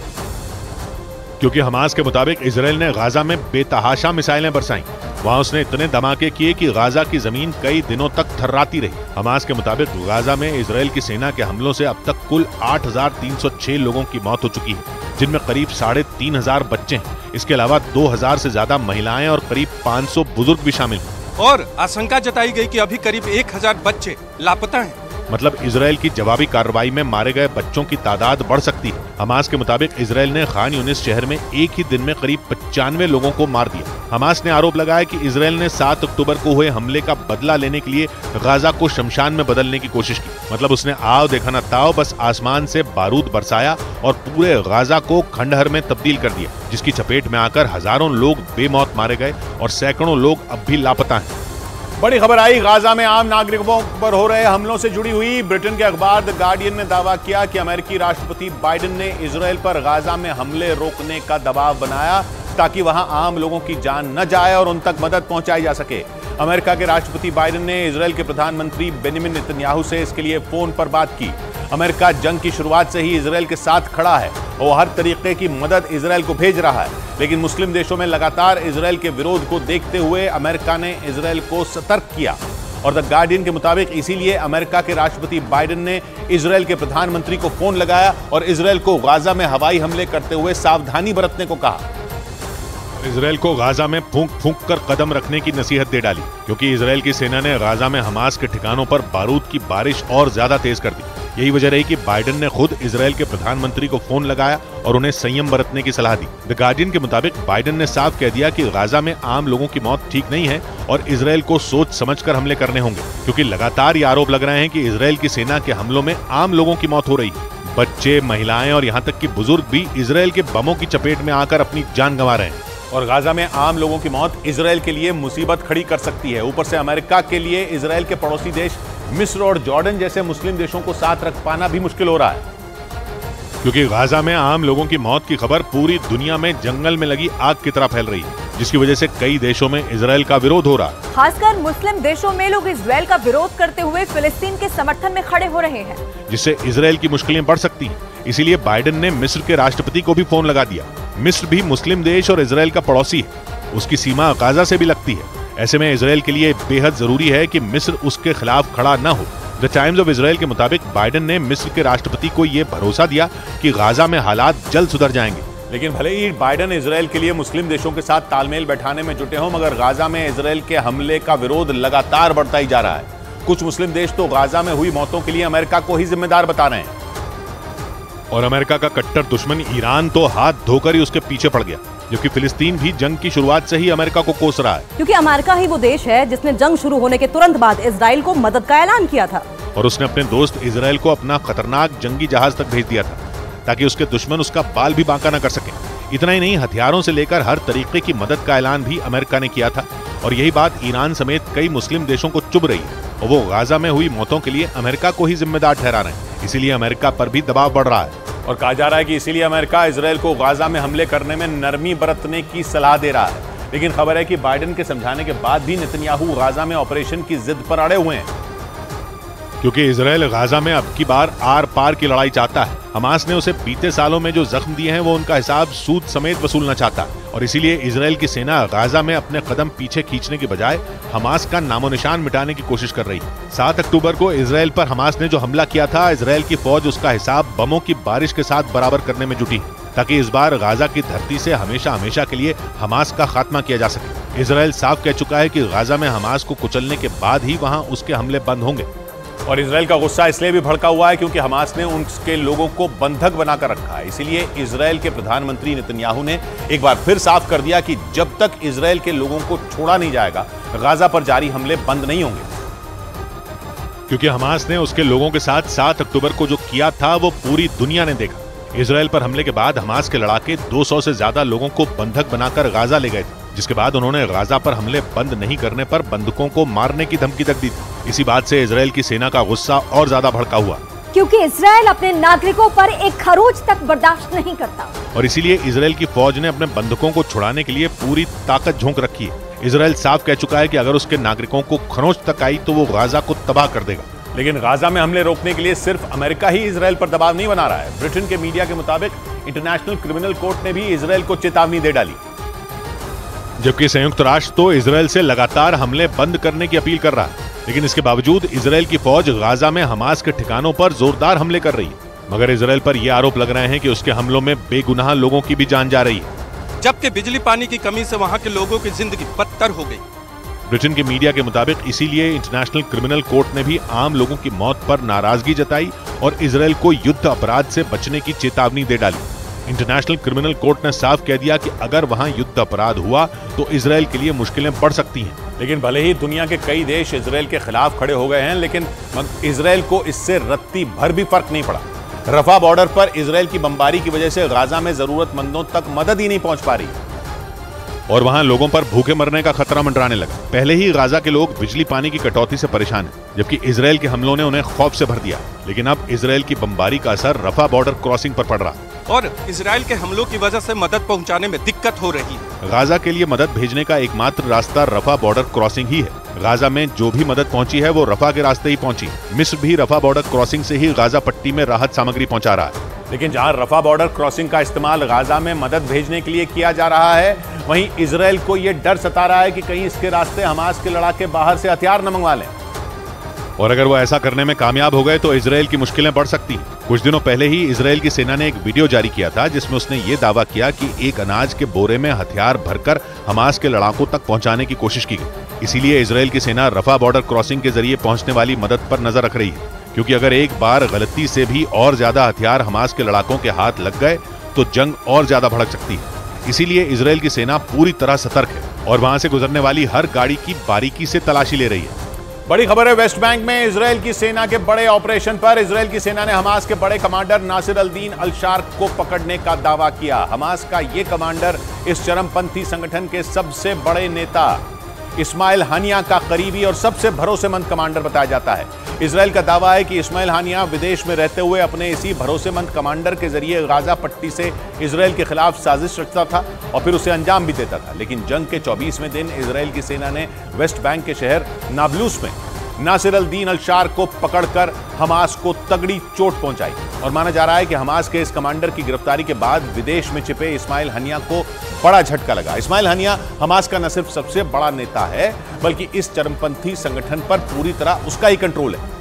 क्योंकि हमास के मुताबिक इजराइल ने गाजा में बेतहाशा मिसाइलें बरसाईं। वहां उसने इतने धमाके किए कि गाजा की जमीन कई दिनों तक थर्राती रही। हमास के मुताबिक गाजा में इजराइल की सेना के हमलों से अब तक कुल 8306 लोगों की मौत हो चुकी है, जिनमें करीब 3500 बच्चे हैं। इसके अलावा 2000 से ज्यादा महिलाएं और करीब 500 बुजुर्ग भी शामिल हैं। और आशंका जताई गई कि अभी करीब 1000 बच्चे लापता हैं। मतलब इजराइल की जवाबी कार्रवाई में मारे गए बच्चों की तादाद बढ़ सकती है। हमास के मुताबिक इजराइल ने खान यूनिस शहर में एक ही दिन में करीब 95 लोगों को मार दिया। हमास ने आरोप लगाया कि इजराइल ने 7 अक्टूबर को हुए हमले का बदला लेने के लिए गाजा को शमशान में बदलने की कोशिश की। मतलब उसने आओ देखा ना ताओ, बस आसमान से बारूद बरसाया और पूरे गाजा को खंडहर में तब्दील कर दिया, जिसकी चपेट में आकर हजारों लोग बेमौत मारे गए और सैकड़ों लोग अब भी लापता हैं। बड़ी खबर आई गाजा में आम नागरिकों पर हो रहे हमलों से जुड़ी हुई। ब्रिटेन के अखबार द गार्डियन ने दावा किया कि अमेरिकी राष्ट्रपति बाइडेन ने इजराइल पर गाजा में हमले रोकने का दबाव बनाया ताकि वहां आम लोगों की जान न जाए और उन तक मदद पहुंचाई जा सके। अमेरिका के राष्ट्रपति बाइडेन ने इजराइल के प्रधानमंत्री बेंजामिन नेतन्याहू से इसके लिए फोन पर बात की। अमेरिका जंग की शुरुआत से ही इजराइल के साथ खड़ा है और हर तरीके की मदद इजराइल को भेज रहा है, लेकिन मुस्लिम देशों में लगातार इजराइल के विरोध को देखते हुए अमेरिका ने इजराइल को सतर्क किया। और द गार्डियन के मुताबिक इसीलिए अमेरिका के राष्ट्रपति बाइडेन ने इजराइल के प्रधानमंत्री को फोन लगाया और इजराइल को गाजा में हवाई हमले करते हुए सावधानी बरतने को कहा। इसराइल को गाजा में फूंक फूंक कर कदम रखने की नसीहत दे डाली, क्योंकि इसराइल की सेना ने गाजा में हमास के ठिकानों पर बारूद की बारिश और ज्यादा तेज कर दी। यही वजह रही कि बाइडेन ने खुद इसराइल के प्रधानमंत्री को फोन लगाया और उन्हें संयम बरतने की सलाह दी। द गार्डियन के मुताबिक बाइडेन ने साफ कह दिया कि गाजा में आम लोगों की मौत ठीक नहीं है और इसराइल को सोच समझकर हमले करने होंगे, क्योंकि लगातार ये आरोप लग रहे हैं कि इसराइल की सेना के हमलों में आम लोगों की मौत हो रही है। बच्चे, महिलाएं और यहाँ तक कि बुजुर्ग भी इसराइल के बमों की चपेट में आकर अपनी जान गंवा रहे हैं। और गाजा में आम लोगों की मौत इसराइल के लिए मुसीबत खड़ी कर सकती है। ऊपर से अमेरिका के लिए इसराइल के पड़ोसी देश मिस्र और जॉर्डन जैसे मुस्लिम देशों को साथ रख पाना भी मुश्किल हो रहा है, क्योंकि गाजा में आम लोगों की मौत की खबर पूरी दुनिया में जंगल में लगी आग की तरह फैल रही है, जिसकी वजह से कई देशों में इसराइल का विरोध हो रहा है। खासकर मुस्लिम देशों में लोग इसराइल का विरोध करते हुए फिलिस्तीन के समर्थन में खड़े हो रहे हैं, जिससे इसराइल की मुश्किलें बढ़ सकती हैं। इसीलिए बाइडेन ने मिस्र के राष्ट्रपति को भी फोन लगा दिया। मिस्र भी मुस्लिम देश और इसराइल का पड़ोसी है, उसकी सीमा गाजा से भी लगती है। ऐसे में इसराइल के लिए बेहद जरूरी है कि मिस्र उसके खिलाफ खड़ा न हो। द टाइम्स ऑफ इसराइल के मुताबिक बाइडेन ने मिस्र के राष्ट्रपति को यह भरोसा दिया कि गाजा में हालात जल्द सुधर जाएंगे। लेकिन भले ही बाइडेन इसराइल के लिए मुस्लिम देशों के साथ तालमेल बैठाने में जुटे हों, मगर गाजा में इसराइल के हमले का विरोध लगातार बढ़ता ही जा रहा है। कुछ मुस्लिम देश तो गाजा में हुई मौतों के लिए अमेरिका को ही जिम्मेदार बता रहे हैं, और अमेरिका का कट्टर दुश्मन ईरान तो हाथ धोकर ही उसके पीछे पड़ गया, जबकि फिलिस्तीन भी जंग की शुरुआत से ही अमेरिका को कोस रहा है, क्योंकि अमेरिका ही वो देश है जिसने जंग शुरू होने के तुरंत बाद इसराइल को मदद का ऐलान किया था, और उसने अपने दोस्त इसराइल को अपना खतरनाक जंगी जहाज तक भेज दिया था ताकि उसके दुश्मन उसका बाल भी बांका न कर सके। इतना ही नहीं, हथियारों से लेकर हर तरीके की मदद का ऐलान भी अमेरिका ने किया था, और यही बात ईरान समेत कई मुस्लिम देशों को चुभ रही है, और वो गाजा में हुई मौतों के लिए अमेरिका को ही जिम्मेदार ठहरा रहे हैं। इसीलिए अमेरिका पर भी दबाव बढ़ रहा है, और कहा जा रहा है कि इसीलिए अमेरिका इसराइल को गाजा में हमले करने में नरमी बरतने की सलाह दे रहा है। लेकिन खबर है कि बाइडेन के समझाने के बाद भी नेतन्याहू गाजा में ऑपरेशन की जिद पर अड़े हुए हैं, क्योंकि इसराइल गाजा में अब की बार आर पार की लड़ाई चाहता है। हमास ने उसे बीते सालों में जो जख्म दिए हैं वो उनका हिसाब सूद समेत वसूलना चाहता है, और इसीलिए इसराइल की सेना गाजा में अपने कदम पीछे खींचने के बजाय हमास का नामो निशान मिटाने की कोशिश कर रही है। 7 अक्टूबर को इसराइल पर हमास ने जो हमला किया था, इसराइल की फौज उसका हिसाब बमों की बारिश के साथ बराबर करने में जुटी, ताकि इस बार गाजा की धरती से हमेशा हमेशा के लिए हमास का खात्मा किया जा सके। इसराइल साफ कह चुका है कि गाजा में हमास को कुचलने के बाद ही वहां उसके हमले बंद होंगे, और इसराइल का गुस्सा इसलिए भी भड़का हुआ है क्योंकि हमास ने उनके लोगों को बंधक बनाकर रखा है। इसीलिए इसराइल के प्रधानमंत्री नेतन्याहू ने एक बार फिर साफ कर दिया कि जब तक इसराइल के लोगों को छोड़ा नहीं जाएगा, गाजा पर जारी हमले बंद नहीं होंगे, क्योंकि हमास ने उसके लोगों के साथ 7 अक्टूबर को जो किया था वो पूरी दुनिया ने देखा। इसराइल पर हमले के बाद हमास के लड़ाके 200 से ज्यादा लोगों को बंधक बनाकर गाजा ले गए थे, जिसके बाद उन्होंने गाजा पर हमले बंद नहीं करने पर बंधकों को मारने की धमकी तक दी थी। इसी बात से इसराइल की सेना का गुस्सा और ज्यादा भड़का हुआ, क्योंकि इसराइल अपने नागरिकों पर एक खरोच तक बर्दाश्त नहीं करता, और इसीलिए इसराइल की फौज ने अपने बंधकों को छुड़ाने के लिए पूरी ताकत झोंक रखी है। इसराइल साफ कह चुका है कि अगर उसके नागरिकों को खरोच तक आई तो वो गाजा को तबाह कर देगा। लेकिन गाजा में हमले रोकने के लिए सिर्फ अमेरिका ही इसराइल पर दबाव नहीं बना रहा है। ब्रिटेन के मीडिया के मुताबिक इंटरनेशनल क्रिमिनल कोर्ट ने भी इसराइल को चेतावनी दे डाली, जबकि संयुक्त राष्ट्र तो इसराइल से लगातार हमले बंद करने की अपील कर रहा है। लेकिन इसके बावजूद इसराइल की फौज गाजा में हमास के ठिकानों पर जोरदार हमले कर रही है, मगर इसराइल पर यह आरोप लग रहे हैं कि उसके हमलों में बेगुनाह लोगों की भी जान जा रही है, जबकि बिजली पानी की कमी से वहां के लोगों की जिंदगी बदतर हो गई। ब्रिटेन के मीडिया के मुताबिक इसीलिए इंटरनेशनल क्रिमिनल कोर्ट ने भी आम लोगों की मौत पर नाराजगी जताई और इसराइल को युद्ध अपराध से बचने की चेतावनी दे डाली। इंटरनेशनल क्रिमिनल कोर्ट ने साफ कह दिया कि अगर वहां युद्ध अपराध हुआ तो इसराइल के लिए मुश्किलें बढ़ सकती हैं। लेकिन भले ही दुनिया के कई देश इसराइल के खिलाफ खड़े हो गए हैं, लेकिन इसराइल को इससे रत्ती भर भी फर्क नहीं पड़ा। रफा बॉर्डर पर इसराइल की बमबारी की वजह से गाजा में जरूरतमंदों तक मदद ही नहीं पहुंच पा रही, और वहां लोगों पर भूखे मरने का खतरा मंडराने लगा। पहले ही गाजा के लोग बिजली पानी की कटौती से परेशान हैं, जबकि इसराइल के हमलों ने उन्हें खौफ से भर दिया। लेकिन अब इसराइल की बमबारी का असर रफा बॉर्डर क्रॉसिंग पर पड़ रहा है, और इसराइल के हमलों की वजह से मदद पहुंचाने में दिक्कत हो रही है। गाजा के लिए मदद भेजने का एकमात्र रास्ता रफा बॉर्डर क्रॉसिंग ही है। गाजा में जो भी मदद पहुंची है वो रफा के रास्ते ही पहुंची। मिस्र भी रफा बॉर्डर क्रॉसिंग से ही गाजा पट्टी में राहत सामग्री पहुंचा रहा है। लेकिन जहां रफा बॉर्डर क्रॉसिंग का इस्तेमाल गाजा में मदद भेजने के लिए किया जा रहा है, वहीं इसराइल को यह डर सता रहा है कि कहीं इसके रास्ते हमास के लड़ाके बाहर से हथियार न मंगवा लें, और अगर वो ऐसा करने में कामयाब हो गए तो इसराइल की मुश्किलें बढ़ सकती हैं। कुछ दिनों पहले ही इजराइल की सेना ने एक वीडियो जारी किया था जिसमें उसने ये दावा किया कि एक अनाज के बोरे में हथियार भरकर हमास के लड़ाकों तक पहुंचाने की कोशिश की गई। इसीलिए इजराइल की सेना रफा बॉर्डर क्रॉसिंग के जरिए पहुंचने वाली मदद पर नजर रख रही है, क्योंकि अगर एक बार गलती से भी और ज्यादा हथियार हमास के लड़ाकों के हाथ लग गए तो जंग और ज्यादा भड़क सकती है। इसीलिए इजराइल की सेना पूरी तरह सतर्क है और वहां से गुजरने वाली हर गाड़ी की बारीकी से तलाशी ले रही है। बड़ी खबर है वेस्ट बैंक में इजराइल की सेना के बड़े ऑपरेशन पर। इजराइल की सेना ने हमास के बड़े कमांडर नासिर अल-दीन अल-शार को पकड़ने का दावा किया। हमास का यह कमांडर इस चरमपंथी संगठन के सबसे बड़े नेता इस्माइल हानिया का करीबी और सबसे भरोसेमंद कमांडर बताया जाता है। इजराइल का दावा है कि इस्माइल हानिया विदेश में रहते हुए अपने इसी भरोसेमंद कमांडर के जरिए गाजा पट्टी से इजराइल के खिलाफ साजिश रचता था और फिर उसे अंजाम भी देता था। लेकिन जंग के 24वें दिन इजराइल की सेना ने वेस्ट बैंक के शहर नाब्लूस में नासिर अल-दीन अल-शार को पकड़कर हमास को तगड़ी चोट पहुंचाई और माना जा रहा है कि हमास के इस कमांडर की गिरफ्तारी के बाद विदेश में छिपे इस्माइल हानिया को बड़ा झटका लगा। इस्माइल हानिया हमास का न सिर्फ सबसे बड़ा नेता है बल्कि इस चरमपंथी संगठन पर पूरी तरह उसका ही कंट्रोल है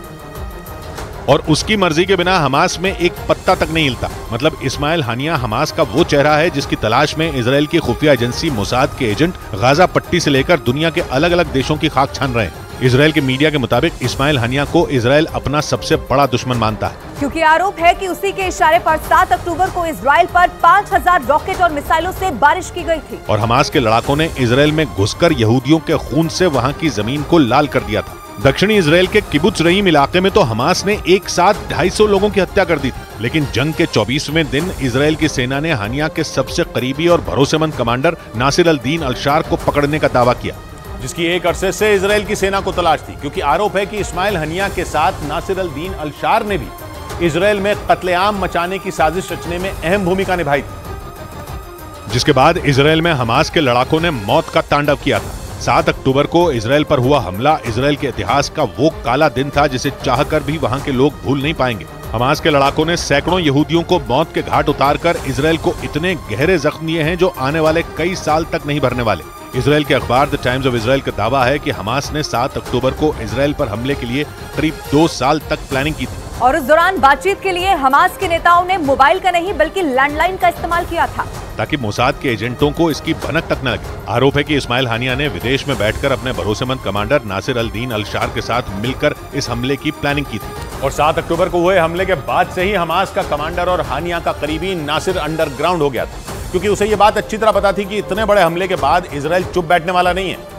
और उसकी मर्जी के बिना हमास में एक पत्ता तक नहीं हिलता। मतलब इस्माइल हानिया हमास का वो चेहरा है जिसकी तलाश में इजराइल की खुफिया एजेंसी मोसाद के एजेंट गाजा पट्टी से लेकर दुनिया के अलग अलग देशों की खाक छान रहे हैं। इजराइल के मीडिया के मुताबिक इस्माइल हानिया को इजराइल अपना सबसे बड़ा दुश्मन मानता है, क्योंकि आरोप है कि उसी के इशारे पर 7 अक्टूबर को इजराइल पर 5000 रॉकेट और मिसाइलों से बारिश की गई थी और हमास के लड़ाकों ने इजराइल में घुसकर यहूदियों के खून से वहां की जमीन को लाल कर दिया था। दक्षिणी इजराइल के किबुत्ज रहीम इलाके में तो हमास ने एक साथ 250 लोगों की हत्या कर दी थी। लेकिन जंग के 24वें दिन इजराइल की सेना ने हानिया के सबसे करीबी और भरोसेमंद कमांडर नासिर अल-दीन अल-शार को पकड़ने का दावा किया, जिसकी एक अरसे से इजराइल की सेना को तलाश थी, क्योंकि आरोप है कि इस्माइल हानिया के साथ नासिर अल-दीन अल-शार ने भी इजराइल में कत्लेआम मचाने की साजिश रचने में अहम भूमिका निभाई थी। जिसके बाद इजराइल में हमास के लड़ाकों ने मौत का तांडव किया था। 7 अक्टूबर को इजराइल पर हुआ हमला इजराइल के इतिहास का वो काला दिन था जिसे चाहकर भी वहां के लोग भूल नहीं पाएंगे। हमास के लड़ाकों ने सैकड़ों यहूदियों को मौत के घाट उतारकर इजराइल को इतने गहरे जख्म दिए हैं जो आने वाले कई साल तक नहीं भरने वाले। इजराइल के अखबार द टाइम्स ऑफ इजराइल का दावा है कि हमास ने 7 अक्टूबर को इजराइल पर हमले के लिए करीब 2 साल तक प्लानिंग की थी और उस दौरान बातचीत के लिए हमास के नेताओं ने मोबाइल का नहीं बल्कि लैंडलाइन का इस्तेमाल किया था, ताकि मोसाद के एजेंटों को इसकी भनक तक न लगे। आरोप है कि इस्माइल हानिया ने विदेश में बैठकर अपने भरोसेमंद कमांडर नासिर अल-दीन अल-शार के साथ मिलकर इस हमले की प्लानिंग की थी और 7 अक्टूबर को हुए हमले के बाद से ही हमास का कमांडर और हानिया का करीबी नासिर अंडरग्राउंड हो गया था, क्योंकि उसे ये बात अच्छी तरह पता थी कि इतने बड़े हमले के बाद इजराइल चुप बैठने वाला नहीं है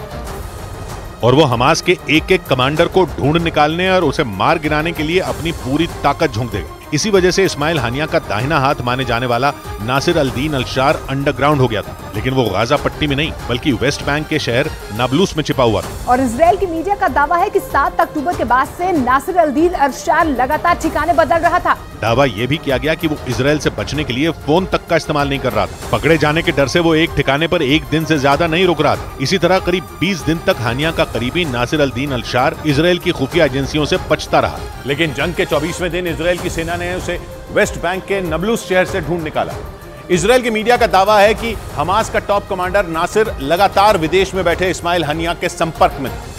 और वो हमास के एक एक कमांडर को ढूंढ निकालने और उसे मार गिराने के लिए अपनी पूरी ताकत झोंक देगा। इसी वजह से इस्माइल हानिया का दाहिना हाथ माने जाने वाला नासिर अल-दीन अल-शार अंडरग्राउंड हो गया था, लेकिन वो गाजा पट्टी में नहीं बल्कि वेस्ट बैंक के शहर नाब्लूस में छिपा हुआ था। और इजराइल की मीडिया का दावा है कि 7 अक्टूबर के बाद से नासिर अल-दीन अल-शार लगातार ठिकाने बदल रहा था। दावा यह भी किया गया कि वो इजराइल से बचने के लिए फोन तक का इस्तेमाल नहीं कर रहा था। पकड़े जाने के डर से वो एक ठिकाने पर एक दिन से ज्यादा नहीं रुक रहा था। इसी तरह करीब 20 दिन तक हानिया का करीबी नासिर अल-दीन अल-शार इजराइल की खुफिया एजेंसियों से बचता रहा, लेकिन जंग के 24वें दिन इजराइल की सेना ने उसे वेस्ट बैंक के नबलूस शहर से ढूंढ निकाला। इजराइल की मीडिया का दावा है कि हमास का टॉप कमांडर नासिर लगातार विदेश में बैठे इस्माइल हानिया के संपर्क में था,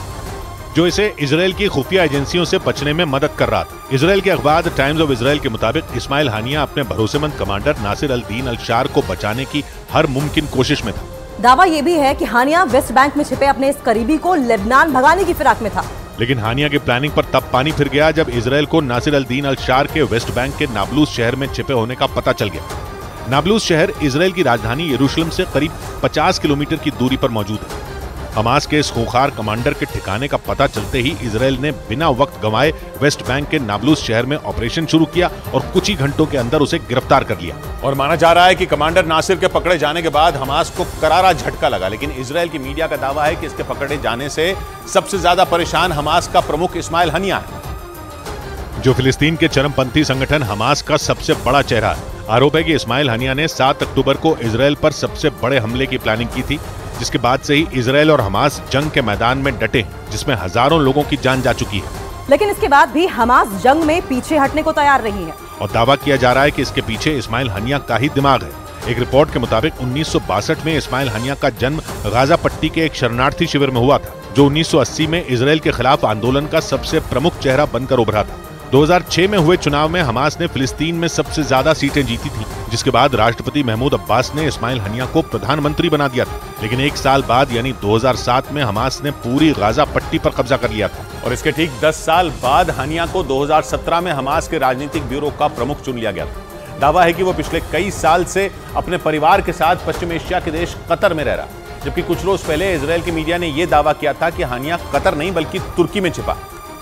जो इसे इजराइल की खुफिया एजेंसियों से बचने में मदद कर रहा था। इजराइल के अखबार द टाइम्स ऑफ इजराइल के मुताबिक इस्माइल हानिया अपने भरोसेमंद कमांडर नासिर अल-दीन अल-शार को बचाने की हर मुमकिन कोशिश में था। दावा यह भी है कि हानिया वेस्ट बैंक में छिपे अपने इस करीबी को लेबनान भगाने की फिराक में था, लेकिन हानिया की प्लानिंग पर तब पानी फिर गया जब इजराइल को नासिर अल-दीन अल-शार के वेस्ट बैंक के नाब्लूस शहर में छिपे होने का पता चल गया। नाब्लूस शहर इजराइल की राजधानी यरूशलेम से करीब 50 किलोमीटर की दूरी पर मौजूद है। हमास के इस खूंखार कमांडर के ठिकाने का पता चलते ही इजराइल ने बिना वक्त गंवाए वेस्ट बैंक के नाब्लूस शहर में ऑपरेशन शुरू किया और कुछ ही घंटों के अंदर उसे गिरफ्तार कर लिया। और माना जा रहा है कि कमांडर नासिर के पकड़े जाने के बाद हमास को करारा झटका लगा, लेकिन इजराइल की मीडिया का दावा है कि इसके पकड़े जाने से सबसे ज्यादा परेशान हमास का प्रमुख इस्माइल हानिया है, जो फिलिस्तीन के चरमपंथी संगठन हमास का सबसे बड़ा चेहरा है। आरोप है कि इस्माइल हानिया ने 7 अक्टूबर को इजराइल पर सबसे बड़े हमले की प्लानिंग की थी, जिसके बाद से ही इजराइल और हमास जंग के मैदान में डटे, जिसमें हजारों लोगों की जान जा चुकी है। लेकिन इसके बाद भी हमास जंग में पीछे हटने को तैयार नहीं है और दावा किया जा रहा है कि इसके पीछे इस्माइल हानिया का ही दिमाग है। एक रिपोर्ट के मुताबिक 1962 में इस्माइल हानिया का जन्म गाजा पट्टी के एक शरणार्थी शिविर में हुआ था, जो 1980 में इजराइल के खिलाफ आंदोलन का सबसे प्रमुख चेहरा बनकर उभरा था। 2006 में हुए चुनाव में हमास ने फिलिस्तीन में सबसे ज्यादा सीटें जीती थी, जिसके बाद राष्ट्रपति महमूद अब्बास ने इस्माइल हनिया को प्रधानमंत्री बना दिया था। लेकिन एक साल बाद यानी 2007 में हमास ने पूरी गाजा पट्टी पर कब्जा कर लिया था और इसके ठीक 10 साल बाद हनिया को 2017 में हमास के राजनीतिक ब्यूरो का प्रमुख चुन लिया गया था। दावा है कि वो पिछले कई साल से अपने परिवार के साथ पश्चिम एशिया के देश कतर में रह रहा, जबकि कुछ रोज पहले इजरायल की मीडिया ने यह दावा किया था कि हानिया कतर नहीं बल्कि तुर्की में छिपा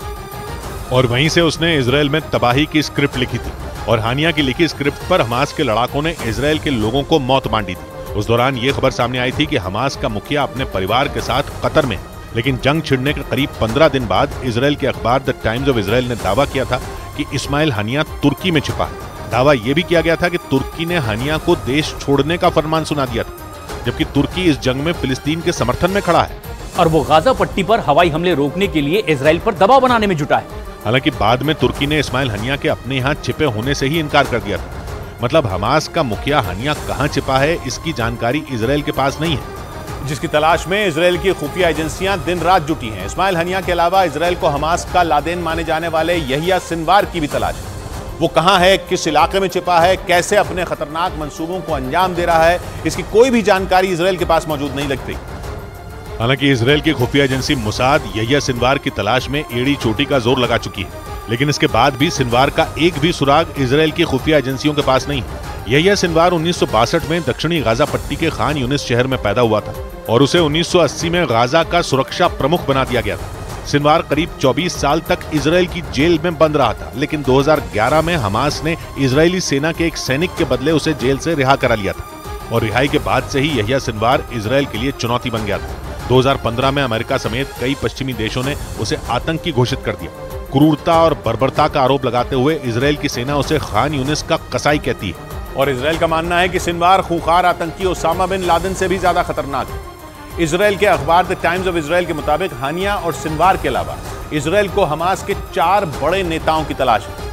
और वहीं से उसने इजरायल में तबाही की स्क्रिप्ट लिखी थी और हानिया की लिखी स्क्रिप्ट पर हमास के लड़ाकों ने इजरायल के लोगों को मौत बांटी थी। उस दौरान यह खबर सामने आई थी कि हमास का मुखिया अपने परिवार के साथ कतर में, लेकिन जंग छिड़ने के करीब 15 दिन बाद इजरायल के अखबार द टाइम्स ऑफ इजरायल ने दावा किया था कि इस्माइल हनिया तुर्की में छिपा है। दावा यह भी किया गया था कि तुर्की ने हनिया को देश छोड़ने का फरमान सुना दिया था, जबकि तुर्की इस जंग में फिलिस्तीन के समर्थन में खड़ा है और वो गाजा पट्टी पर हवाई हमले रोकने के लिए इजराइल पर दबाव बनाने में जुटा है। हालांकि बाद में तुर्की ने इस्माइल हनिया के अपने यहाँ छिपे होने से ही इनकार कर दिया था। मतलब हमास का मुखिया हनिया कहाँ छिपा है इसकी जानकारी इजरायल के पास नहीं है, जिसकी तलाश में इजरायल की खुफिया एजेंसियां दिन रात जुटी हैं। इस्माइल हनिया के अलावा इजरायल को हमास का लादेन माने जाने वाले यहिया सिनवार की भी तलाश है। वो कहां है, किस इलाके में छिपा है, कैसे अपने खतरनाक मंसूबों को अंजाम दे रहा है, इसकी कोई भी जानकारी इजरायल के पास मौजूद नहीं लगती। हालांकि इजरायल की खुफिया एजेंसी मोसाद यहिया सिनवार की तलाश में एड़ी चोटी का जोर लगा चुकी है, लेकिन इसके बाद भी सिनवार का एक भी सुराग इजरायल की खुफिया एजेंसियों के पास नहीं है। यहिया सिनवार 1962 में दक्षिणी गाजा पट्टी के खान यूनिस शहर में पैदा हुआ था और उसे 1980 में गाजा का सुरक्षा प्रमुख बना दिया गया था। सिनवार करीब 24 साल तक इजरायल की जेल में बंद रहा था, लेकिन 2011 में हमास ने इजरायली सेना के एक सैनिक के बदले उसे जेल से रिहा करा लिया था और रिहाई के बाद से ही यहिया सिनवार इजरायल के लिए चुनौती बन गया था। 2015 में अमेरिका समेत कई पश्चिमी देशों ने उसे आतंकी घोषित कर दिया। क्रूरता और बर्बरता का आरोप लगाते हुए इजरायल की सेना उसे खान यूनिस का कसाई कहती है और इजरायल का मानना है कि सिनवार खूंखार आतंकी ओसामा बिन लादेन से भी ज्यादा खतरनाक है। इजरायल के अखबार द टाइम्स ऑफ इजरायल के मुताबिक हानिया और सिनवार के अलावा इजरायल को हमास के 4 बड़े नेताओं की तलाश है,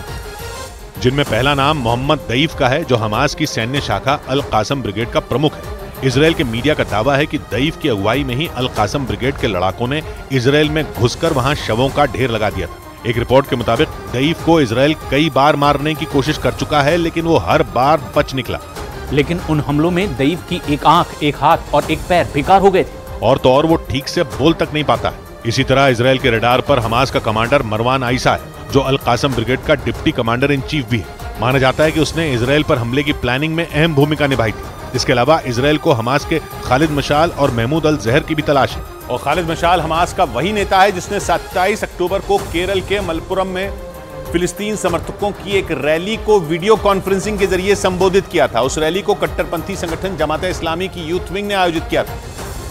जिनमें पहला नाम मोहम्मद दईफ का है, जो हमास की सैन्य शाखा अल कासम ब्रिगेड का प्रमुख है। इजरायल के मीडिया का दावा है कि दईफ की अगुवाई में ही अल कासम ब्रिगेड के लड़ाकों ने इजरायल में घुसकर वहां शवों का ढेर लगा दिया था। एक रिपोर्ट के मुताबिक दईफ को इजरायल कई बार मारने की कोशिश कर चुका है, लेकिन वो हर बार बच निकला। लेकिन उन हमलों में दईफ की एक आंख, एक हाथ और एक पैर बेकार हो गए थे और तो और वो ठीक से बोल तक नहीं पाता है। इसी तरह इजरायल के रडार पर हमास का कमांडर मरवान आइसा है, जो अल कासम ब्रिगेड का डिप्टी कमांडर इन चीफ भी है। माना जाता है कि उसने इजरायल पर हमले की प्लानिंग में अहम भूमिका निभाई थी। इसके अलावा इजरायल को हमास के खालिद मशाल और महमूद अल जहर की भी तलाश है और खालिद मशाल हमास का वही नेता है जिसने 27 अक्टूबर को केरल के मलप्पुरम में फिलिस्तीन समर्थकों की एक रैली को वीडियो कॉन्फ्रेंसिंग के जरिए संबोधित किया था। उस रैली को कट्टरपंथी संगठन जमात इस्लामी की यूथ विंग ने आयोजित किया था,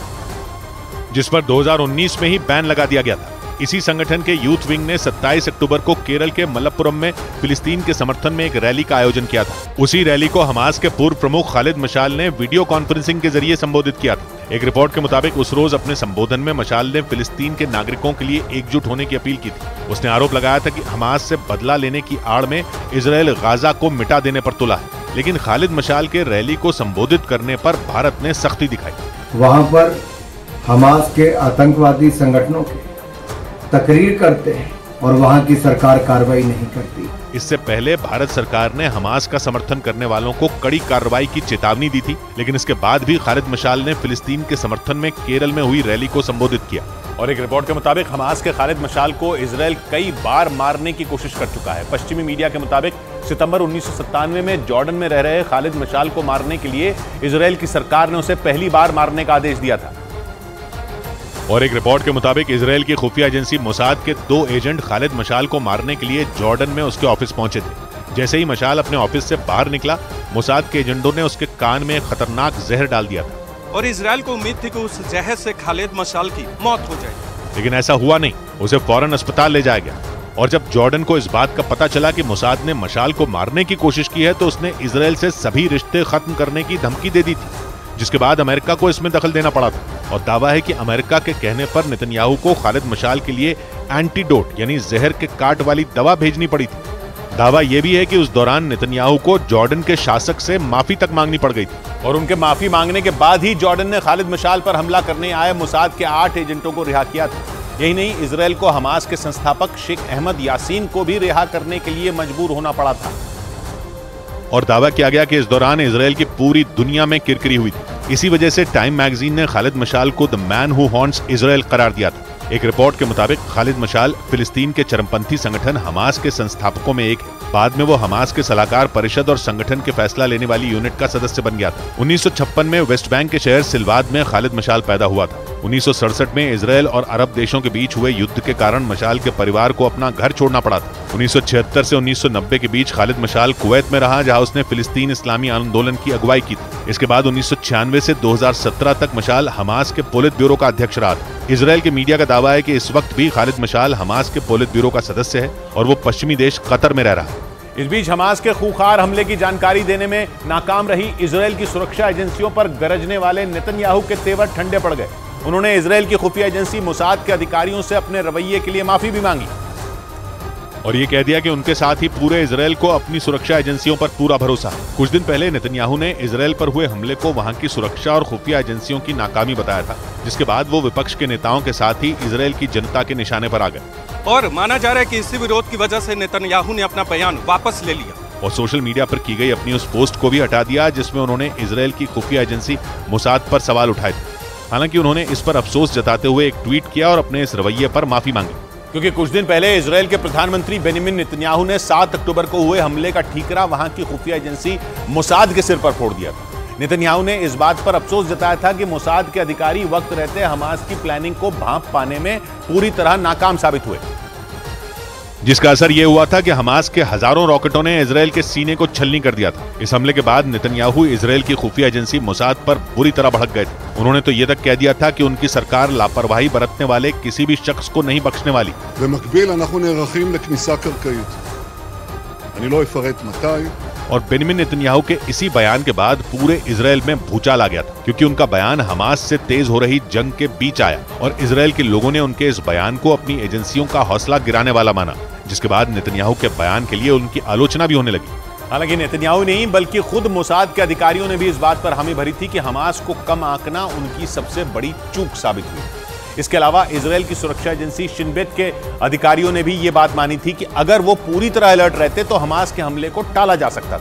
जिस पर 2019 में ही बैन लगा दिया गया था। इसी संगठन के यूथ विंग ने 27 अक्टूबर को केरल के मलप्पुरम में फिलिस्तीन के समर्थन में एक रैली का आयोजन किया था। उसी रैली को हमास के पूर्व प्रमुख खालिद मशाल ने वीडियो कॉन्फ्रेंसिंग के जरिए संबोधित किया था। एक रिपोर्ट के मुताबिक उस रोज अपने संबोधन में मशाल ने फिलिस्तीन के नागरिकों के लिए एकजुट होने की अपील की थी। उसने आरोप लगाया था कि हमास से बदला लेने की आड़ में इजरायल गाजा को मिटा देने पर तुला है, लेकिन खालिद मशाल के रैली को संबोधित करने पर भारत ने सख्ती दिखाई। वहां पर हमास के आतंकवादी संगठनों के तकरीर करते हैं और वहां की सरकार कार्रवाई नहीं करती। इससे पहले भारत सरकार ने हमास का समर्थन करने वालों को कड़ी कार्रवाई की चेतावनी दी थी, लेकिन इसके बाद भी खालिद मशाल ने फिलिस्तीन के समर्थन में केरल में हुई रैली को संबोधित किया। और एक रिपोर्ट के मुताबिक हमास के खालिद मशाल को इजरायल कई बार मारने की कोशिश कर चुका है। पश्चिमी मीडिया के मुताबिक सितंबर 1997 में जॉर्डन में रह रहे खालिद मशाल को मारने के लिए इजरायल की सरकार ने उसे पहली बार मारने का आदेश दिया था। और एक रिपोर्ट के मुताबिक इजरायल की खुफिया एजेंसी मोसाद के 2 एजेंट खालिद मशाल को मारने के लिए जॉर्डन में उसके ऑफिस पहुंचे थे। जैसे ही मशाल अपने ऑफिस से बाहर निकला, मोसाद के एजेंटों ने उसके कान में खतरनाक जहर डाल दिया था और इजरायल को उम्मीद थी कि उस जहर से खालिद मशाल की मौत हो जाएगी, लेकिन ऐसा हुआ नहीं। उसे फौरन अस्पताल ले जाया गया और जब जॉर्डन को इस बात का पता चला कि मोसाद ने मशाल को मारने की कोशिश की है, तो उसने इजरायल से सभी रिश्ते खत्म करने की धमकी दे दी थी, जिसके बाद अमेरिका को इसमें दखल देना पड़ा था। और दावा है कि अमेरिका के कहने पर नेतन्याहू को खालिद मशाल के लिए एंटीडोट यानी जहर के काट वाली दवा भेजनी पड़ी थी। दावा यह भी है कि उस दौरान नेतन्याहू को जॉर्डन के शासक से माफी तक मांगनी पड़ गई थी और उनके माफी मांगने के बाद ही जॉर्डन ने खालिद मशाल पर हमला करने आए मोसाद के 8 एजेंटों को रिहा किया था। यही नहीं, इजरायल को हमास के संस्थापक शेख अहमद यासीन को भी रिहा करने के लिए मजबूर होना पड़ा था। और दावा किया गया कि इस दौरान इजरायल की पूरी दुनिया में किरकिरी हुई थी। इसी वजह से टाइम मैगजीन ने खालिद मशाल को the man who haunts Israel करार दिया था। एक रिपोर्ट के मुताबिक खालिद मशाल फिलिस्तीन के चरमपंथी संगठन हमास के संस्थापकों में एक है। बाद में वो हमास के सलाहकार परिषद और संगठन के फैसला लेने वाली यूनिट का सदस्य बन गया था। 1956 में वेस्ट बैंक के शहर सिलवाद में खालिद मशाल पैदा हुआ था। 1967 में इजरायल और अरब देशों के बीच हुए युद्ध के कारण मशाल के परिवार को अपना घर छोड़ना पड़ा था। 1976 से 1990 के बीच खालिद मशाल कुवैत में रहा, जहां उसने फिलिस्तीन इस्लामी आंदोलन की अगुवाई की थी। इसके बाद 1996 से 2017 तक मशाल हमास के पोलित ब्यूरो का अध्यक्ष रहा था। इजरायल के मीडिया का दावा है कि इस वक्त भी खालिद मशाल हमास के पोलित ब्यूरो का सदस्य है और वो पश्चिमी देश कतर में रह रहा है। इस बीच हमास के खूंखार हमले की जानकारी देने में नाकाम रही इजरायल की सुरक्षा एजेंसियों पर गरजने वाले नेतन्याहू के तेवर ठंडे पड़ गए। उन्होंने इजरायल की खुफिया एजेंसी मोसाद के अधिकारियों से अपने रवैये के लिए माफी भी मांगी और ये कह दिया कि उनके साथ ही पूरे इजरायल को अपनी सुरक्षा एजेंसियों पर पूरा भरोसा है। कुछ दिन पहले नेतन्याहू ने इजरायल पर हुए हमले को वहां की सुरक्षा और खुफिया एजेंसियों की नाकामी बताया था, जिसके बाद वो विपक्ष के नेताओं के साथ ही इजरायल की जनता के निशाने पर आ गए। और माना जा रहा है कि इसी विरोध की वजह से नेतन्याहू ने अपना बयान वापस ले लिया और सोशल मीडिया पर की गई अपनी उस पोस्ट को भी हटा दिया जिसमें उन्होंने इजरायल की खुफिया एजेंसी मोसाद पर सवाल उठाए थे। हालांकि उन्होंने इस पर अफसोस जताते हुए एक ट्वीट किया और अपने इस रवैये पर माफी मांगी, क्योंकि कुछ दिन पहले इजरायल के प्रधानमंत्री बेंजामिन नेतन्याहू ने 7 अक्टूबर को हुए हमले का ठीकरा वहां की खुफिया एजेंसी मोसाद के सिर पर फोड़ दिया था। नेतन्याहू ने इस बात पर अफसोस जताया था कि मोसाद के अधिकारी वक्त रहते हमास की प्लानिंग को भांप पाने में पूरी तरह नाकाम साबित हुए, जिसका असर यह हुआ था कि हमास के हजारों रॉकेटों ने इजरायल के सीने को छलनी कर दिया था। इस हमले के बाद नेतन्याहू इजरायल की खुफिया एजेंसी मोसाद पर बुरी तरह भड़क गए थे। उन्होंने तो यह तक कह दिया था कि उनकी सरकार लापरवाही बरतने वाले किसी भी शख्स को नहीं बख्शने वाली। और बेंजामिन नेतन्याहू के इसी बयान के बाद पूरे इजरायल में भूचाल आ गया था, क्योंकि उनका बयान हमास से तेज हो रही जंग के बीच आया और इजरायल के लोगों ने उनके इस बयान को अपनी एजेंसियों का हौसला गिराने वाला माना, जिसके बाद नेतन्याहू के बयान के लिए उनकी आलोचना भी होने लगी। हालांकि नेतन्याहू नहीं बल्कि खुद मोसाद के अधिकारियों ने भी इस बात पर हामी भरी थी कि हमास को कम आंकना उनकी सबसे बड़ी चूक साबित हुई। इसके अलावा इजरायल की सुरक्षा एजेंसी शिन बेत के अधिकारियों ने भी ये बात मानी थी कि अगर वो पूरी तरह अलर्ट रहते तो हमास के हमले को टाला जा सकता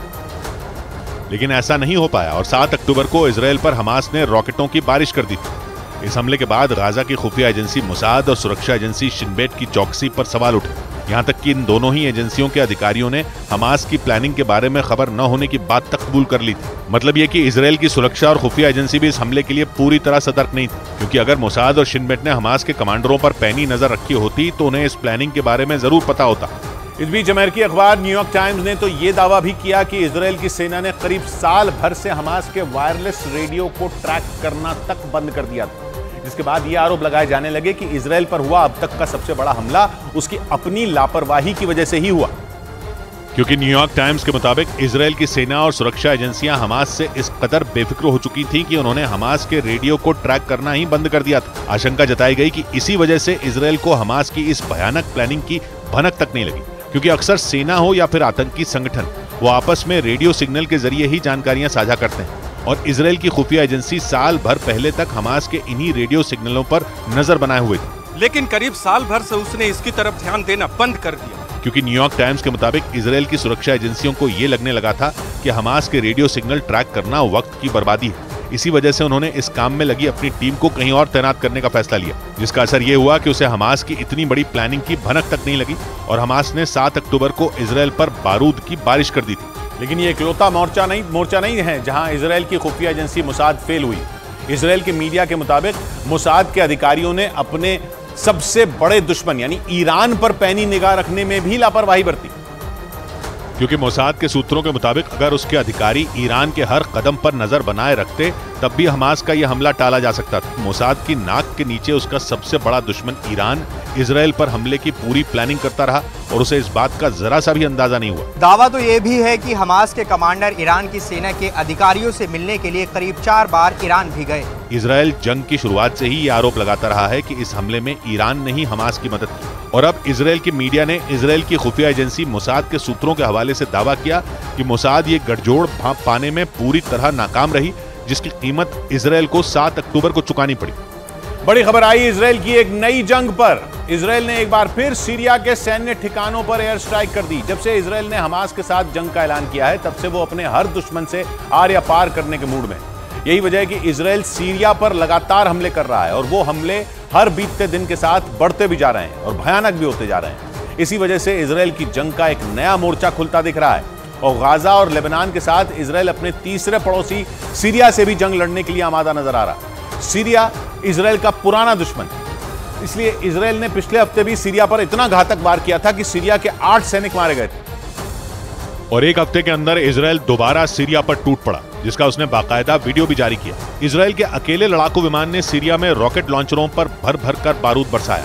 था, लेकिन ऐसा नहीं हो पाया और 7 अक्टूबर को इजरायल पर हमास ने रॉकेटों की बारिश कर दी थी। इस हमले के बाद गाजा की खुफिया एजेंसी मोसाद और सुरक्षा एजेंसी शिन बेत की चौकसी पर सवाल उठे, यहां तक कि इन दोनों ही एजेंसियों के अधिकारियों ने हमास की प्लानिंग के बारे में खबर न होने की बात तक कबूल कर ली थी। मतलब यह कि इजरायल की सुरक्षा और खुफिया एजेंसी भी इस हमले के लिए पूरी तरह सतर्क नहीं थी, क्योंकि अगर मोसाद और शिन बेत ने हमास के कमांडरों पर पैनी नजर रखी होती तो उन्हें इस प्लानिंग के बारे में जरूर पता होता। इस बीच अमेरिकी अखबार न्यूयॉर्क टाइम्स ने तो ये दावा भी किया कि इजरायल की सेना ने करीब साल भर से हमास के वायरलेस रेडियो को ट्रैक करना तक बंद कर दिया था, जिसके बाद ये आरोप लगाए जाने लगे कि इजरायल पर हुआ अब तक का सबसे बड़ा हमला उसकी अपनी लापरवाही की वजह से ही हुआ, क्योंकि न्यूयॉर्क टाइम्स के मुताबिक इजरायल की सेना और सुरक्षा एजेंसियां हमास से इस कदर बेफिक्र हो चुकी थी कि उन्होंने हमास के रेडियो को ट्रैक करना ही बंद कर दिया था। आशंका जताई गई कि इसी वजह से इजरायल को हमास की इस भयानक प्लानिंग की भनक तक नहीं लगी, क्योंकि अक्सर सेना हो या फिर आतंकी संगठन वो आपस में रेडियो सिग्नल के जरिए ही जानकारियां साझा करते हैं और इजरायल की खुफिया एजेंसी साल भर पहले तक हमास के इन्हीं रेडियो सिग्नलों पर नजर बनाए हुए थे, लेकिन करीब साल भर से उसने इसकी तरफ ध्यान देना बंद कर दिया, क्योंकि न्यूयॉर्क टाइम्स के मुताबिक इजरायल की सुरक्षा एजेंसियों को ये लगने लगा था कि हमास के रेडियो सिग्नल ट्रैक करना वक्त की बर्बादी है। इसी वजह से उन्होंने इस काम में लगी अपनी टीम को कहीं और तैनात करने का फैसला लिया, जिसका असर ये हुआ कि उसे हमास की इतनी बड़ी प्लानिंग की भनक तक नहीं लगी और हमास ने 7 अक्टूबर को इजरायल पर बारूद की बारिश कर दी थी। लेकिन ये इकलौता मोर्चा नहीं है जहां इजरायल की खुफिया एजेंसी मोसाद फेल हुई। इजरायल के मीडिया के मुताबिक मोसाद के अधिकारियों ने अपने सबसे बड़े दुश्मन यानी ईरान पर पैनी निगाह रखने में भी लापरवाही बरती, क्योंकि मोसाद के सूत्रों के मुताबिक अगर उसके अधिकारी ईरान के हर कदम पर नजर बनाए रखते तब भी हमास का यह हमला टाला जा सकता था। मोसाद की नाक के नीचे उसका सबसे बड़ा दुश्मन ईरान इजरायल पर हमले की पूरी प्लानिंग करता रहा और उसे इस बात का जरा सा भी अंदाजा नहीं हुआ। दावा तो ये भी है कि हमास के कमांडर ईरान की सेना के अधिकारियों से मिलने के लिए करीब 4 बार ईरान भी गए। इजरायल जंग की शुरुआत से ही ये आरोप लगाता रहा है कि इस हमले में ईरान ने ही हमास की मदद की और अब इजरायल की मीडिया ने इजरायल की खुफिया एजेंसी मोसाद के सूत्रों के हवाले से दावा किया कि मोसाद ये गठजोड़ भांप पाने में पूरी तरह नाकाम रही, जिसकी कीमत इजरायल को 7 अक्टूबर को चुकानी पड़ी। बड़ी खबर आई इजराइल की एक नई जंग पर। इजराइल ने एक बार फिर सीरिया के सैन्य ठिकानों पर एयर स्ट्राइक कर दी। जब से इजराइल ने हमास के साथ जंग का ऐलान किया है, तब से वो अपने हर दुश्मन से आर या पार करने के मूड में। यही वजह है कि इजराइल सीरिया पर लगातार हमले कर रहा है और वो हमले हर बीतते दिन के साथ बढ़ते भी जा रहे हैं और भयानक भी होते जा रहे हैं। इसी वजह से इजराइल की जंग का एक नया मोर्चा खुलता दिख रहा है और गाजा और लेबनान के साथ इजराइल अपने तीसरे पड़ोसी सीरिया से भी जंग लड़ने के लिए आमादा नजर आ रहा है। सीरिया इजराइल का पुराना दुश्मन है, इसलिए इजराइल ने पिछले हफ्ते भी सीरिया पर इतना घातक वार किया था कि सीरिया के 8 सैनिक मारे गए थे। और एक हफ्ते के अंदर इजराइल दोबारा सीरिया पर टूट पड़ा, जिसका उसने बाकायदा वीडियो भी जारी किया। इजराइल के अकेले लड़ाकू विमान ने सीरिया में रॉकेट लॉन्चरों पर भर भर कर बारूद बरसाया।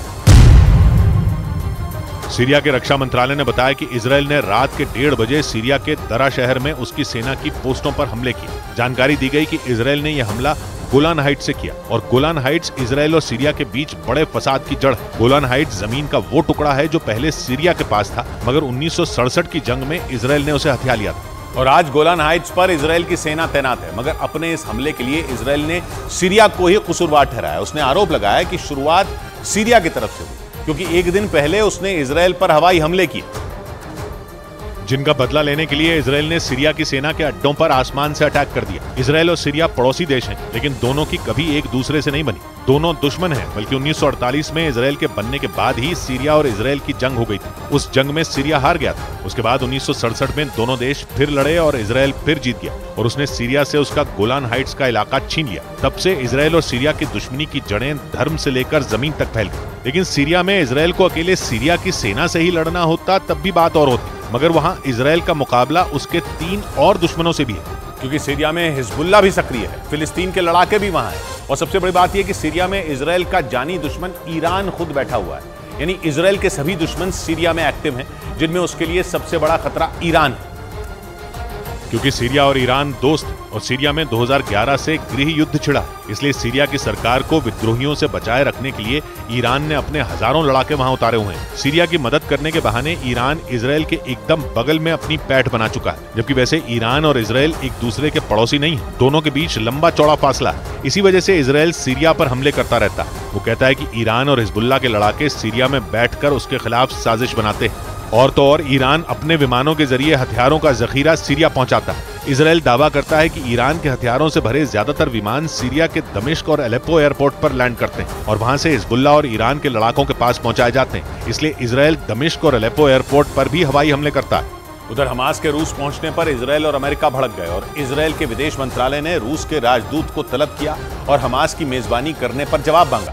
सीरिया के रक्षा मंत्रालय ने बताया कि इजराइल ने रात के 1:30 बजे सीरिया के दरा शहर में उसकी सेना की पोस्टों पर हमले किए। जानकारी दी गई कि इजराइल ने यह हमला गोलान हाइट्स से किया और गोलान हाइट्स इजराइल और सीरिया के बीच बड़े फसाद की जड़ है। गोलान हाइट्स जमीन का वो टुकड़ा है जो पहले सीरिया के पास था, मगर 1967 की जंग में इजराइल ने उसे हथिया लिया था। और आज गोलान हाइट्स पर इजराइल की सेना तैनात है, मगर अपने इस हमले के लिए इजराइल ने सीरिया को ही कसूरवार ठहराया। उसने आरोप लगाया कि शुरुआत सीरिया की तरफ से हुई, क्योंकि एक दिन पहले उसने इजराइल पर हवाई हमले किए, जिनका बदला लेने के लिए इजराइल ने सीरिया की सेना के अड्डों पर आसमान से अटैक कर दिया। इजराइल और सीरिया पड़ोसी देश हैं, लेकिन दोनों की कभी एक दूसरे से नहीं बनी। दोनों दुश्मन हैं, बल्कि 1948 में इजराइल के बनने के बाद ही सीरिया और इजराइल की जंग हो गई थी। उस जंग में सीरिया हार गया था। उसके बाद 1967 में दोनों देश फिर लड़े और इजराइल फिर जीत गया और उसने सीरिया से उसका गोलान हाइट्स का इलाका छीन लिया। तब से इजराइल और सीरिया की दुश्मनी की जड़ें धर्म से लेकर जमीन तक फैल गई। लेकिन सीरिया में इजराइल को अकेले सीरिया की सेना से ही लड़ना होता तब भी बात और होती, मगर वहां इजराइल का मुकाबला उसके 3 और दुश्मनों से भी है, क्योंकि सीरिया में हिजबुल्लाह भी सक्रिय है, फिलिस्तीन के लड़ाके भी वहां हैं और सबसे बड़ी बात यह कि सीरिया में इजराइल का जानी दुश्मन ईरान खुद बैठा हुआ है। यानी इजराइल के सभी दुश्मन सीरिया में एक्टिव हैं, जिनमें उसके लिए सबसे बड़ा खतरा ईरान है। क्योंकि सीरिया और ईरान दोस्त हैं और सीरिया में 2011 से गृह युद्ध छिड़ा, इसलिए सीरिया की सरकार को विद्रोहियों से बचाए रखने के लिए ईरान ने अपने हजारों लड़ाके वहां उतारे हुए हैं। सीरिया की मदद करने के बहाने ईरान इजराइल के एकदम बगल में अपनी पैठ बना चुका है, जबकि वैसे ईरान और इजराइल एक दूसरे के पड़ोसी नहीं है। दोनों के बीच लंबा चौड़ा फासला है। इसी वजह से इजराइल सीरिया पर हमले करता रहता है। वो कहता है कि ईरान और हिजबुल्लाह के लड़ाके सीरिया में बैठकर उसके खिलाफ साजिश बनाते हैं। और तो और ईरान अपने विमानों के जरिए हथियारों का जखीरा सीरिया पहुंचाता है। इजराइल दावा करता है कि ईरान के हथियारों से भरे ज्यादातर विमान सीरिया के दमिश्क और अलेप्पो एयरपोर्ट पर लैंड करते हैं और वहां से हिजबुल्लाह और ईरान के लड़ाकों के पास पहुंचाए जाते हैं। इसलिए इजराइल दमिश्क और अलेप्पो एयरपोर्ट पर भी हवाई हमले करता है। उधर हमास के रूस पहुंचने पर इजराइल और अमेरिका भड़क गए और इजराइल के विदेश मंत्रालय ने रूस के राजदूत को तलब किया और हमास की मेजबानी करने पर जवाब मांगा।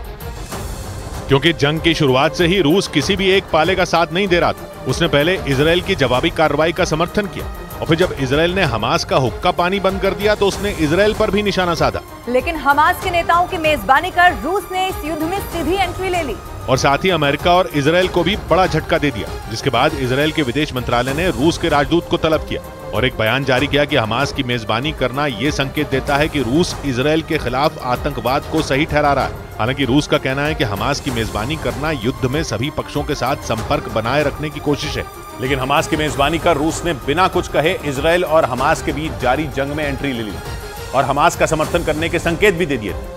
क्योंकि जंग की शुरुआत से ही रूस किसी भी एक पाले का साथ नहीं दे रहा था। उसने पहले इजराइल की जवाबी कार्रवाई का समर्थन किया और फिर जब इजराइल ने हमास का हुक्का पानी बंद कर दिया तो उसने इजराइल पर भी निशाना साधा। लेकिन हमास के नेताओं की मेजबानी कर रूस ने इस युद्ध में सीधी एंट्री ले ली और साथ ही अमेरिका और इजराइल को भी बड़ा झटका दे दिया, जिसके बाद इजराइल के विदेश मंत्रालय ने रूस के राजदूत को तलब किया और एक बयान जारी किया कि हमास की मेजबानी करना ये संकेत देता है कि रूस इजराइल के खिलाफ आतंकवाद को सही ठहरा रहा है। हालांकि रूस का कहना है कि हमास की मेजबानी करना युद्ध में सभी पक्षों के साथ संपर्क बनाए रखने की कोशिश है। लेकिन हमास की मेजबानी कर रूस ने बिना कुछ कहे इजराइल और हमास के बीच जारी जंग में एंट्री ले ली और हमास का समर्थन करने के संकेत भी दे दिए थे।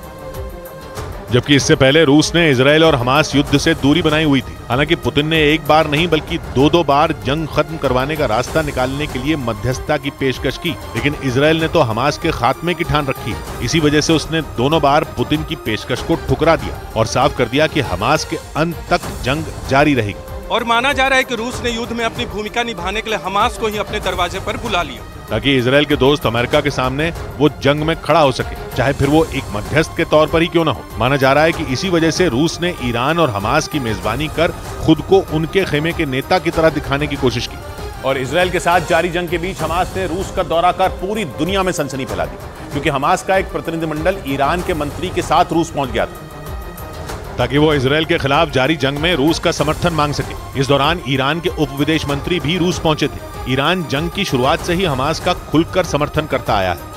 जबकि इससे पहले रूस ने इजराइल और हमास युद्ध से दूरी बनाई हुई थी। हालांकि पुतिन ने एक बार नहीं बल्कि 2-2 बार जंग खत्म करवाने का रास्ता निकालने के लिए मध्यस्थता की पेशकश की, लेकिन इजराइल ने तो हमास के खात्मे की ठान रखी। इसी वजह से उसने दोनों बार पुतिन की पेशकश को ठुकरा दिया और साफ कर दिया कि हमास के अंत तक जंग जारी रहेगी। और माना जा रहा है कि रूस ने युद्ध में अपनी भूमिका निभाने के लिए हमास को ही अपने दरवाजे पर बुला लिया, ताकि इजराइल के दोस्त अमेरिका के सामने वो जंग में खड़ा हो सके, चाहे फिर वो एक मध्यस्थ के तौर पर ही क्यों ना हो। माना जा रहा है कि इसी वजह से रूस ने ईरान और हमास की मेजबानी कर खुद को उनके खेमे के नेता की तरह दिखाने की कोशिश की। और इजराइल के साथ जारी जंग के बीच हमास ने रूस का दौरा कर पूरी दुनिया में सनसनी फैला दी, क्योंकि हमास का एक प्रतिनिधिमंडल ईरान के मंत्री के साथ रूस पहुंच गया था ताकि वो इजराइल के खिलाफ जारी जंग में रूस का समर्थन मांग सके। इस दौरान ईरान के उप विदेश मंत्री भी रूस पहुंचे थे। ईरान जंग की शुरुआत से ही हमास का खुलकर समर्थन करता आया है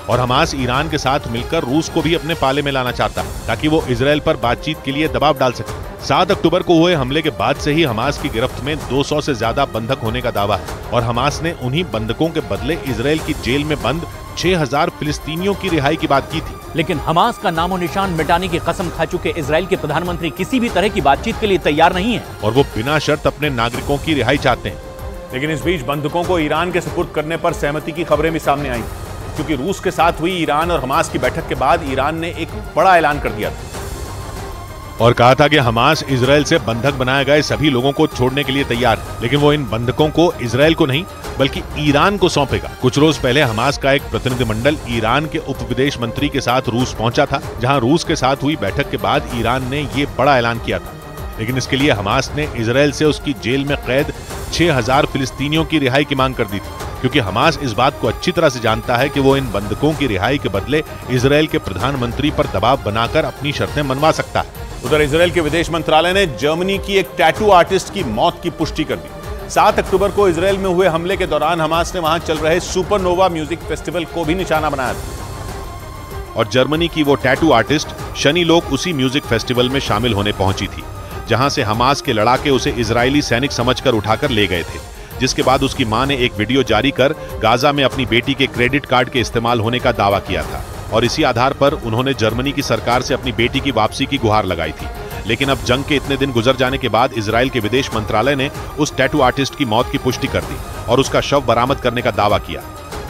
और हमास ईरान के साथ मिलकर रूस को भी अपने पाले में लाना चाहता है ताकि वो इजराइल पर बातचीत के लिए दबाव डाल सके। 7 अक्टूबर को हुए हमले के बाद से ही हमास की गिरफ्त में 200 से ज्यादा बंधक होने का दावा है और हमास ने उन्हीं बंधकों के बदले इजराइल की जेल में बंद 6000 फिलिस्तीनियों की रिहाई की बात की थी। लेकिन हमास का नामो निशान मिटाने की कसम खा चुके इजराइल के प्रधानमंत्री किसी भी तरह की बातचीत के लिए तैयार नहीं है और वो बिना शर्त अपने नागरिकों की रिहाई चाहते हैं। लेकिन इस बीच बंधकों को ईरान के सुपुर्द करने पर सहमति की खबरें भी सामने आई, क्योंकि रूस के साथ हुई ईरान और हमास की बैठक के बाद ईरान ने एक बड़ा ऐलान कर दिया था और कहा था कि हमास इजराइल से बंधक बनाए गए सभी लोगों को छोड़ने के लिए तैयार है, लेकिन वो इन बंधकों को इजराइल को नहीं बल्कि ईरान को सौंपेगा। कुछ रोज पहले हमास का एक प्रतिनिधिमंडल ईरान के उप विदेश मंत्री के साथ रूस पहुंचा था, जहां रूस के साथ हुई बैठक के बाद ईरान ने ये बड़ा ऐलान किया था। लेकिन इसके लिए हमास ने इजराइल से उसकी जेल में कैद 6000 फिलिस्तीनियों की रिहाई की मांग कर दी थी, क्योंकि हमास इस बात को अच्छी तरह से जानता है कि वो इन बंधकों की रिहाई के बदले इजराइल के प्रधानमंत्री पर दबाव बनाकर अपनी शर्तें मनवा सकता है। उधर इजराइल के विदेश मंत्रालय ने जर्मनी की एक टैटू आर्टिस्ट की मौत की पुष्टि कर दी। 7 अक्टूबर को इजराइल में हुए हमले के दौरान हमास ने वहां चल रहे सुपरनोवा म्यूजिक फेस्टिवल को भी निशाना बनाया था और जर्मनी की वो टैटू आर्टिस्ट शनि लोक उसी म्यूजिक फेस्टिवल में शामिल होने पहुंची थी, जहां से हमास के लड़ाके उसे इजरायली सैनिक समझकर उठाकर ले गए थे, जिसके बाद उसकी मां ने एक वीडियो जारी कर गाजा में अपनी बेटी के क्रेडिट कार्ड के इस्तेमाल होने का दावा किया था और इसी आधार पर उन्होंने जर्मनी की सरकार से अपनी बेटी की वापसी की गुहार लगाई थी। लेकिन अब जंग के इतने दिन गुजर जाने के बाद इजराइल के विदेश मंत्रालय ने उस टैटू आर्टिस्ट की मौत की पुष्टि कर दी और उसका शव बरामद करने का दावा किया।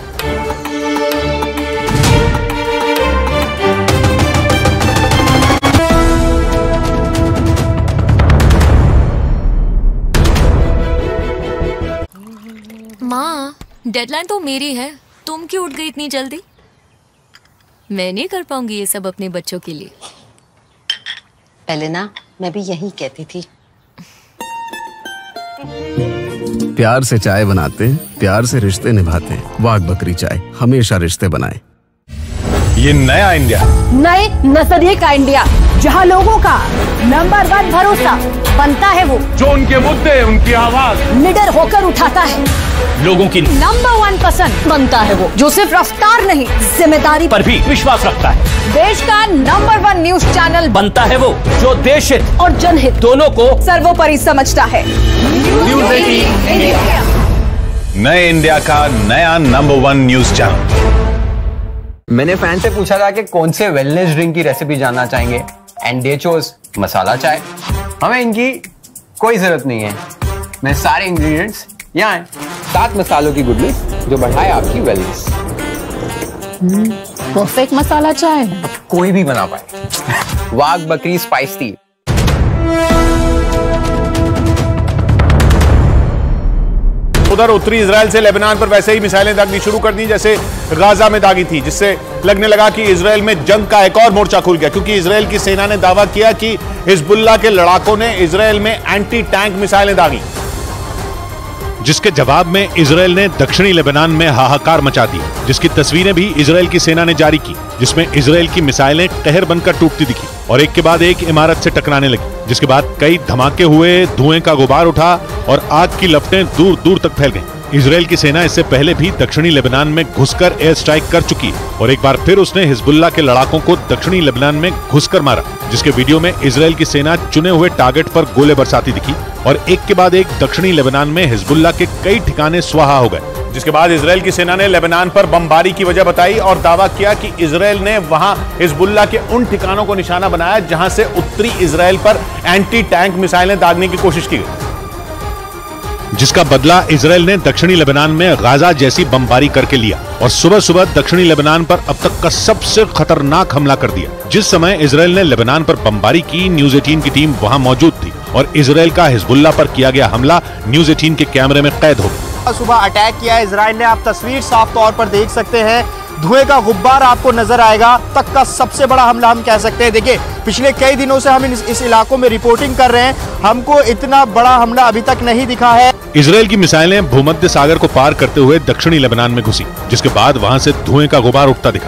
माँ, डेडलाइन तो मेरी है, तुम क्यों उठ गई इतनी जल्दी? मैं नहीं कर पाऊंगी ये सब अपने बच्चों के लिए। पहले ना मैं भी यही कहती थी। प्यार से चाय बनाते, प्यार से रिश्ते निभाते। वाघ बकरी चाय हमेशा रिश्ते बनाए। ये नया इंडिया, नए नजरिए का इंडिया, जहां लोगों का नंबर 1 भरोसा बनता है वो जो उनके मुद्दे, उनकी आवाज निडर होकर उठाता है। लोगों की नंबर 1 पसंद बनता है वो जो सिर्फ रफ्तार नहीं जिम्मेदारी पर भी विश्वास रखता है। देश का नंबर 1 न्यूज चैनल बनता है वो जो देश हित और जनहित दोनों को सर्वोपरि समझता है। न्यूज़ 18 इंडिया, नए इंडिया का नया नंबर 1 न्यूज चैनल। मैंने फैन से पूछा था कि कौन से वेलनेस ड्रिंक की रेसिपी जानना चाहेंगे एंड दे चोज मसाला चाय। हमें इनकी कोई जरूरत नहीं है, मैं सारे इंग्रेडिएंट्स यहाँ हैं। 7 मसालों की गुडनेस जो बढ़ाए आपकी वेलनेस। परफेक्ट मसाला चाय अब कोई भी बना पाए। वाघ बकरी स्पाइस टी। उधर उत्तरी इजराइल से लेबनान पर वैसे ही मिसाइलें दागनी शुरू कर दी जैसे गाजा में दागी थी, जिससे लगने लगा कि इजराइल में जंग का एक और मोर्चा खुल गया, क्योंकि इजराइल की सेना ने दावा किया कि हिजबुल्लाह के लड़ाकों ने इजराइल में एंटी टैंक मिसाइलें दागी, जिसके जवाब में इजराइल ने दक्षिणी लेबनान में हाहाकार मचा दी, जिसकी तस्वीरें भी इजराइल की सेना ने जारी की, जिसमें इजराइल की मिसाइलें कहर बनकर टूटती दिखी और एक के बाद एक इमारत से टकराने लगी, जिसके बाद कई धमाके हुए, धुएं का गुबार उठा और आग की लपटें दूर दूर तक फैल गईं। इजराइल की सेना इससे पहले भी दक्षिणी लेबनान में घुसकर एयर स्ट्राइक कर चुकी है और एक बार फिर उसने हिजबुल्लाह के लड़ाकों को दक्षिणी लेबनान में घुसकर मारा, जिसके वीडियो में इजराइल की सेना चुने हुए टारगेट पर गोले बरसाती दिखी और एक के बाद एक दक्षिणी लेबनान में हिजबुल्लाह के कई ठिकाने स्वाहा हो गए। जिसके बाद इजराइल की सेना ने लेबनान पर बमबारी की वजह बताई और दावा किया कि इजराइल ने वहां हिजबुल्लाह के उन ठिकानों को निशाना बनाया जहां से उत्तरी इजराइल पर एंटी टैंक मिसाइलें दागने की कोशिश की गई, जिसका बदला इजराइल ने दक्षिणी लेबनान में गाजा जैसी बमबारी करके लिया और सुबह सुबह दक्षिणी लेबनान पर अब तक का सबसे खतरनाक हमला कर दिया। जिस समय इजराइल ने लेबनान पर बमबारी की, न्यूज़ 18 की टीम वहां मौजूद थी और इजराइल का हिजबुल्लाह पर किया गया हमला न्यूज़ 18 के कैमरे में कैद हो गया। सुबह अटैक किया है इजराइल ने, आप तस्वीर साफ तौर पर देख सकते हैं, धुएं का गुब्बार आपको नजर आएगा। तक का सबसे बड़ा हमला हम कह सकते हैं। देखिए, पिछले कई दिनों से हम इस इलाकों में रिपोर्टिंग कर रहे हैं, हमको इतना बड़ा हमला अभी तक नहीं दिखा है। इजराइल की मिसाइलें भूमध्य सागर को पार करते हुए दक्षिणी लेबनान में घुसी, जिसके बाद वहां से धुएं का गुबार उठता दिखा।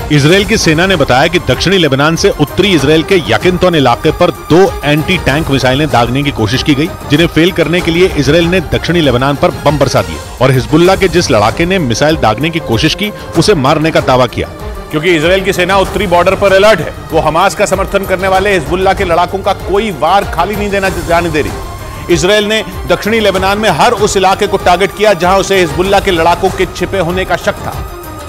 इजराइल की सेना ने बताया कि दक्षिणी लेबनान से उत्तरी इजराइल के याकिनतोन इलाके पर 2 एंटी टैंक मिसाइलें दागने की कोशिश की गई, जिन्हें फेल करने के लिए इजराइल ने दक्षिणी लेबनान पर बम बरसा दिए और हिजबुल्लाह के जिस लड़ाके ने मिसाइल दागने की कोशिश की उसे मारने का दावा किया। क्योंकि इजराइल की सेना उत्तरी बॉर्डर पर अलर्ट है, वो हमास का समर्थन करने वाले हिजबुल्लाह के लड़ाकों का कोई वार खाली नहीं जाने दे रही। इजराइल ने दक्षिणी लेबनान में हर उस इलाके को टारगेट किया जहां उसे हिजबुल्लाह के लड़ाकों के छिपे होने का शक था,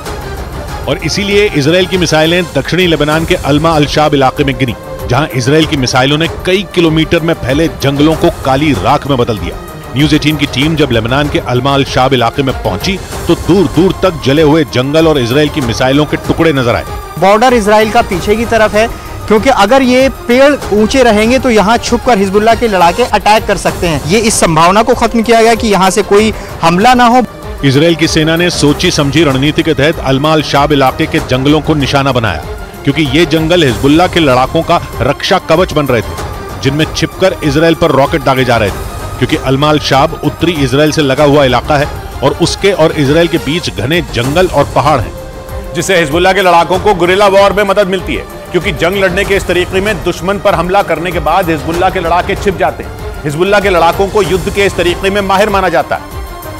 और इसीलिए इजराइल की मिसाइलें दक्षिणी लेबनान के अल्मा अल शाब इलाके में गिरी, जहां इजराइल की मिसाइलों ने कई किलोमीटर में फैले जंगलों को काली राख में बदल दिया। न्यूज़ 18 की टीम जब लेबनान के अल्मा अल शाब इलाके में पहुंची तो दूर दूर तक जले हुए जंगल और इजराइल की मिसाइलों के टुकड़े नजर आए। बॉर्डर इजराइल का पीछे की तरफ है, क्योंकि अगर ये पेड़ ऊंचे रहेंगे तो यहाँ छुपकर हिजबुल्लाह के लड़ाके अटैक कर सकते हैं। ये इस संभावना को खत्म किया गया कि यहाँ से कोई हमला ना हो। इजराइल की सेना ने सोची समझी रणनीति के तहत अल्मा अल शाब इलाके के जंगलों को निशाना बनाया, क्योंकि ये जंगल हिजबुल्लाह के लड़ाकों का रक्षा कवच बन रहे थे, जिनमें छिपकर इजराइल पर रॉकेट दागे जा रहे थे। क्योंकि अल्मा अल शाब उत्तरी इजराइल से लगा हुआ इलाका है और उसके और इजराइल के बीच घने जंगल और पहाड़ हैं, जिससे हिजबुल्लाह के लड़ाकों को गुरिल्ला वॉर में मदद मिलती है। क्योंकि जंग लड़ने के इस तरीके में दुश्मन पर हमला करने के बाद हिजबुल्लाह के लड़ाके छिप जाते हैं। हिजबुल्लाह के लड़ाकों को युद्ध के इस तरीके में माहिर माना जाता है,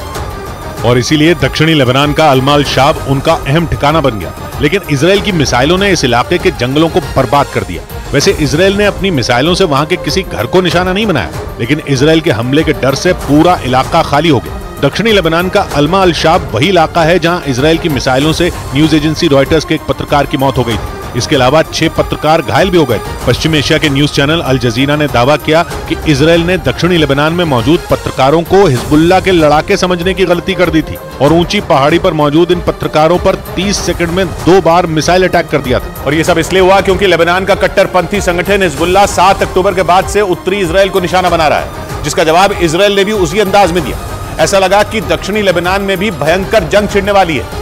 और इसीलिए दक्षिणी लेबनान का अल्मा अल शाब उनका अहम ठिकाना बन गया। लेकिन इजराइल की मिसाइलों ने इस इलाके के जंगलों को बर्बाद कर दिया। वैसे इजराइल ने अपनी मिसाइलों से वहां के किसी घर को निशाना नहीं बनाया, लेकिन इजराइल के हमले के डर से पूरा इलाका खाली हो गया। दक्षिणी लेबनान का अल्मा अल शाब वही इलाका है जहां इजराइल की मिसाइलों से न्यूज एजेंसी रॉयटर्स के एक पत्रकार की मौत हो गई थी। इसके अलावा 6 पत्रकार घायल भी हो गए थे। पश्चिम एशिया के न्यूज चैनल अल जजीरा ने दावा किया कि इजराइल ने दक्षिणी लेबनान में मौजूद पत्रकारों को हिजबुल्लाह के लड़ाके समझने की गलती कर दी थी और ऊंची पहाड़ी पर मौजूद इन पत्रकारों पर 30 सेकंड में 2 बार मिसाइल अटैक कर दिया था। और ये सब इसलिए हुआ क्योंकि लेबनान का कट्टरपंथी संगठन हिजबुल्लाह 7 अक्टूबर के बाद से उत्तरी इजराइल को निशाना बना रहा है, जिसका जवाब इजराइल ने भी उसी अंदाज में दिया। ऐसा लगा कि दक्षिणी लेबनान में भी भयंकर जंग छिड़ने वाली है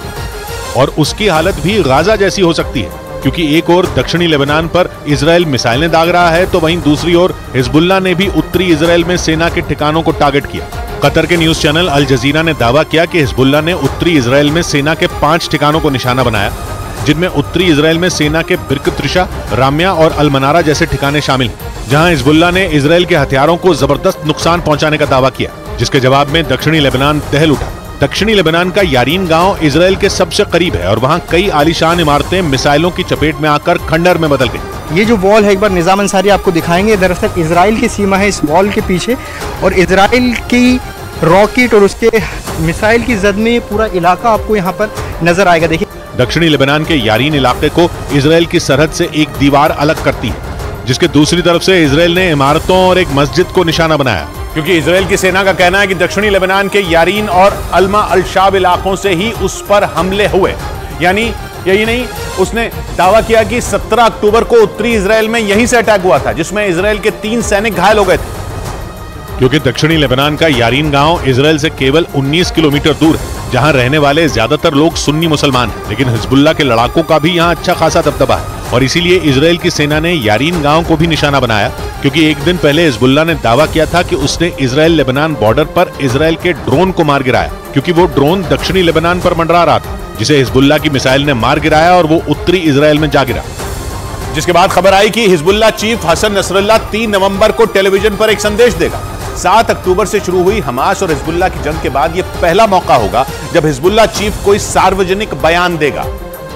और उसकी हालत भी गाजा जैसी हो सकती है, क्योंकि एक ओर दक्षिणी लेबनान पर इजराइल मिसाइलें दाग रहा है तो वहीं दूसरी ओर हिजबुल्लाह ने भी उत्तरी इजराइल में सेना के ठिकानों को टारगेट किया। कतर के न्यूज चैनल अल जजीरा ने दावा किया कि हिजबुल्लाह ने उत्तरी इजराइल में सेना के 5 ठिकानों को निशाना बनाया, जिनमें उत्तरी इजराइल में सेना के बिरकत रिशा, राम्या और अल मनारा जैसे ठिकाने शामिल हैं, जहां हिजबुल्लाह ने इजराइल के हथियारों को जबरदस्त नुकसान पहुंचाने का दावा किया, जिसके जवाब में दक्षिणी लेबनान दहल उठा। दक्षिणी लेबनान का यारीन गांव इजराइल के सबसे करीब है और वहां कई आलीशान इमारतें मिसाइलों की चपेट में आकर खंडर में बदल गई। ये जो वॉल है, एक बार निजाम अंसारी आपको दिखाएंगे। दरअसल इजराइल की सीमा है इस वॉल के पीछे, और इजराइल की रॉकेट और उसके मिसाइल की जद में पूरा इलाका आपको यहाँ पर नजर आएगा। देखिए, दक्षिणी लेबनान के यारीन इलाके को इजराइल की सरहद से एक दीवार अलग करती है, जिसके दूसरी तरफ से इजराइल ने इमारतों और एक मस्जिद को निशाना बनाया। क्योंकि इजराइल की सेना का कहना है कि दक्षिणी लेबनान के यारीन और अल्मा अल शाब इलाकों से ही उस पर हमले हुए। यानी यही नहीं, उसने दावा किया कि 17 अक्टूबर को उत्तरी इजराइल में यहीं से अटैक हुआ था, जिसमें इजराइल के 3 सैनिक घायल हो गए थे। क्योंकि दक्षिणी लेबनान का यारीन गांव इजराइल से केवल 19 किलोमीटर दूर है, जहां रहने वाले ज्यादातर लोग सुन्नी मुसलमान हैं, लेकिन हिजबुल्लाह के लड़ाकों का भी यहां अच्छा खासा दबदबा है। और इसीलिए इजराइल की सेना ने यारीन गांव को भी निशाना बनाया, क्योंकि एक दिन पहले हिजबुल्लाह ने दावा किया था कि उसने इजराइल लेबनान बॉर्डर पर इजराइल के ड्रोन को मार गिराया, क्योंकि वो ड्रोन दक्षिणी लेबनान पर मंडरा रहा था, जिसे हिजबुल्लाह की मिसाइल ने मार गिराया और वो उत्तरी इजराइल में जा गिरा। जिसके बाद खबर आई कि हिजबुल्लाह चीफ हसन नसरुल्लाह 3 नवंबर को टेलीविजन पर एक संदेश देगा। 7 अक्टूबर से शुरू हुई हमास और हिजबुल्लाह की जंग के बाद यह पहला मौका होगा जब हिजबुल्लाह चीफ कोई सार्वजनिक बयान देगा।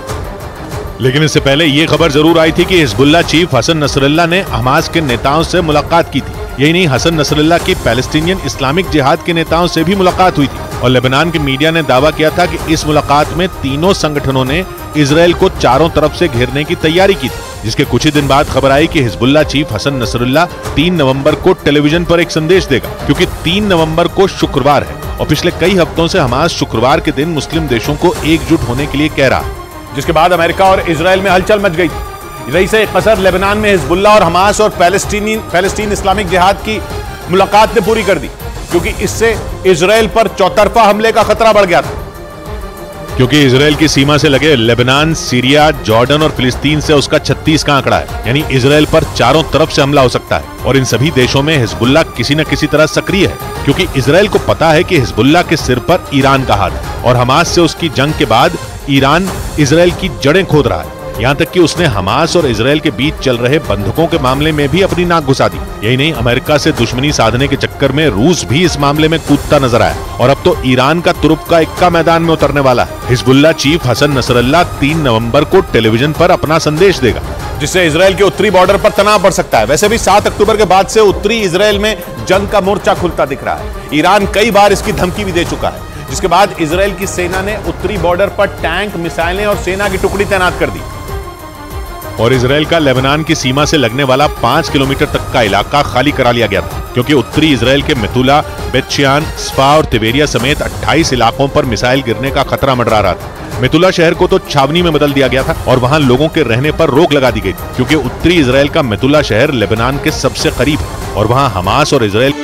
लेकिन इससे पहले यह खबर जरूर आई थी कि हिजबुल्लाह चीफ हसन नसरुल्लाह ने हमास के नेताओं से मुलाकात की थी। यही नहीं, हसन नसरुल्लाह की पैलेस्टीनियन इस्लामिक जिहाद के नेताओं से भी मुलाकात हुई थी और लेबनान की मीडिया ने दावा किया था कि इस मुलाकात में तीनों संगठनों ने इजराइल को चारों तरफ से घेरने की तैयारी की थी। जिसके कुछ ही दिन बाद खबर आई कि हिजबुल्लाह चीफ हसन नसरुल्लाह 3 नवंबर को टेलीविजन पर एक संदेश देगा, क्योंकि 3 नवंबर को शुक्रवार है और पिछले कई हफ्तों से हमास शुक्रवार के दिन मुस्लिम देशों को एकजुट होने के लिए कह रहा है। जिसके बाद अमेरिका और इजराइल में हलचल मच गई थी। रईस कसर लेबनान में हिजबुल्लाह और हमास और पैलेस्टीन इस्लामिक जिहाद की मुलाकात ने पूरी कर दी, क्योंकि इससे इजराइल पर चौतरफा हमले का खतरा बढ़ गया था। क्योंकि इजराइल की सीमा से लगे लेबनान, सीरिया, जॉर्डन और फिलिस्तीन से उसका 36 का आंकड़ा है, यानी इजराइल पर चारों तरफ से हमला हो सकता है। और इन सभी देशों में हिजबुल्लाह किसी न किसी तरह सक्रिय है, क्योंकि इजराइल को पता है कि हिजबुल्लाह के सिर पर ईरान का हाथ है और हमास से उसकी जंग के बाद ईरान इजरायल की जड़ें खोद रहा है। यहाँ तक कि उसने हमास और इजरायल के बीच चल रहे बंधकों के मामले में भी अपनी नाक घुसा दी। यही नहीं, अमेरिका से दुश्मनी साधने के चक्कर में रूस भी इस मामले में कूदता नजर आया और अब तो ईरान का तुरुप का इक्का मैदान में उतरने वाला है। हिजबुल्लाह चीफ हसन नसरल्लाह 3 नवंबर को टेलीविजन पर अपना संदेश देगा, जिससे इजरायल के उत्तरी बॉर्डर पर तनाव बढ़ सकता है। वैसे भी 7 अक्टूबर के बाद से उत्तरी इजरायल में जंग का मोर्चा खुलता दिख रहा है। ईरान कई बार इसकी धमकी भी दे चुका है, जिसके बाद इजरायल की सेना ने उत्तरी बॉर्डर पर टैंक, मिसाइलें और सेना की टुकड़ी तैनात कर दी। और इजरायल का लेबनान की सीमा से लगने वाला 5 किलोमीटर तक का इलाका खाली करा लिया गया था, क्योंकि उत्तरी इजरायल के मितुला, बेतशियान, स्फा और तिबेरिया समेत 28 इलाकों पर मिसाइल गिरने का खतरा मंडरा रहा था। मितुला शहर को तो छावनी में बदल दिया गया था और वहां लोगों के रहने पर रोक लगा दी गई थी, क्योंकि उत्तरी इजरायल का मितुला शहर लेबनान के सबसे करीब है और वहां हमास और इजरायल।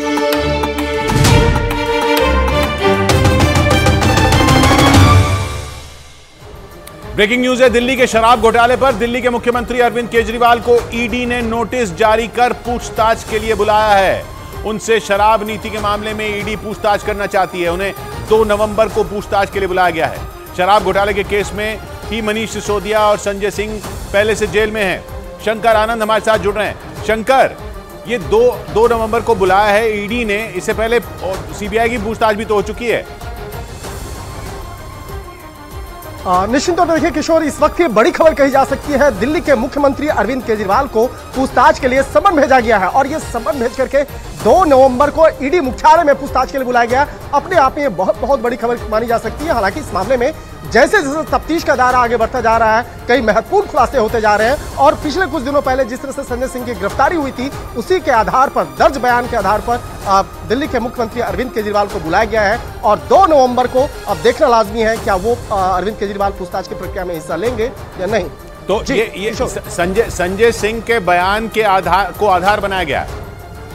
ब्रेकिंग न्यूज है दिल्ली के शराब घोटाले पर। दिल्ली के मुख्यमंत्री अरविंद केजरीवाल को ईडी ने नोटिस जारी कर पूछताछ के लिए बुलाया है। उनसे शराब नीति के मामले में ईडी पूछताछ करना चाहती है। उन्हें 2 नवंबर को पूछताछ के लिए बुलाया गया है। शराब घोटाले के केस में ही मनीष सिसोदिया और संजय सिंह पहले से जेल में हैं। शंकर आनंद हमारे साथ जुड़ रहे हैं। शंकर, ये 2 नवंबर को बुलाया है ईडी ने, इससे पहले सीबीआई की पूछताछ भी तो हो चुकी है। निश्चित तौर पर देखिए किशोर, इस वक्त की बड़ी खबर कही जा सकती है। दिल्ली के मुख्यमंत्री अरविंद केजरीवाल को पूछताछ के लिए समन भेजा गया है और ये समन भेज करके 2 नवंबर को ईडी मुख्यालय में पूछताछ के लिए बुलाया गया। अपने आप में ये बहुत बड़ी खबर मानी जा सकती है। हालांकि इस मामले में जैसे जैसे तफ्तीश का दायरा आगे बढ़ता जा रहा है, कई महत्वपूर्ण खुलासे होते जा रहे हैं और पिछले कुछ दिनों पहले जिस तरह से संजय सिंह की गिरफ्तारी हुई थी, उसी के आधार पर, दर्ज बयान के आधार पर दिल्ली के मुख्यमंत्री अरविंद केजरीवाल को बुलाया गया है और 2 नवंबर को अब देखना लाजमी है क्या वो अरविंद केजरीवाल पूछताछ की प्रक्रिया में हिस्सा लेंगे या नहीं। तो ये संजय सिंह के बयान के आधार बनाया गया है।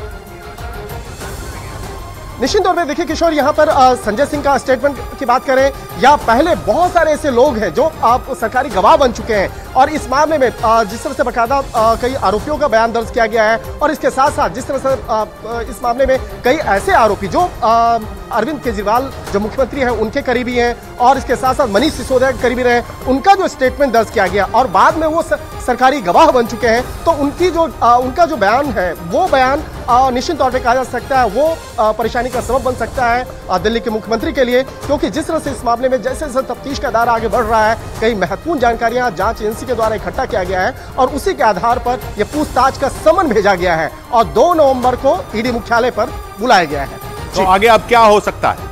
निश्चित तौर पे देखिए किशोर, यहाँ पर संजय सिंह का स्टेटमेंट की बात करें या पहले बहुत सारे ऐसे लोग हैं जो सरकारी गवाह बन चुके हैं और इस मामले में जिस तरह से बकायदा कई आरोपियों का बयान दर्ज किया गया है और इसके साथ साथ जिस तरह से इस मामले में कई ऐसे आरोपी जो अरविंद केजरीवाल जो मुख्यमंत्री हैं उनके करीबी हैं और इसके साथ साथ मनीष सिसोदिया के करीबी रहे, उनका जो स्टेटमेंट दर्ज किया गया और बाद में वो सरकारी गवाह बन चुके हैं, तो उनका जो बयान है वो बयान निश्चित तौर पे कहा जा सकता है वो परेशानी का सबब बन सकता है दिल्ली के मुख्यमंत्री के लिए, क्योंकि जिस तरह से इस मामले में जैसे जैसे तफ्तीश का दायरा आगे बढ़ रहा है, कई महत्वपूर्ण जानकारियां जांच एजेंसी के द्वारा इकट्ठा किया गया है और उसी के आधार पर यह पूछताछ का समन भेजा गया है और 2 नवंबर को ईडी मुख्यालय पर बुलाया गया है। तो आगे अब क्या हो सकता है?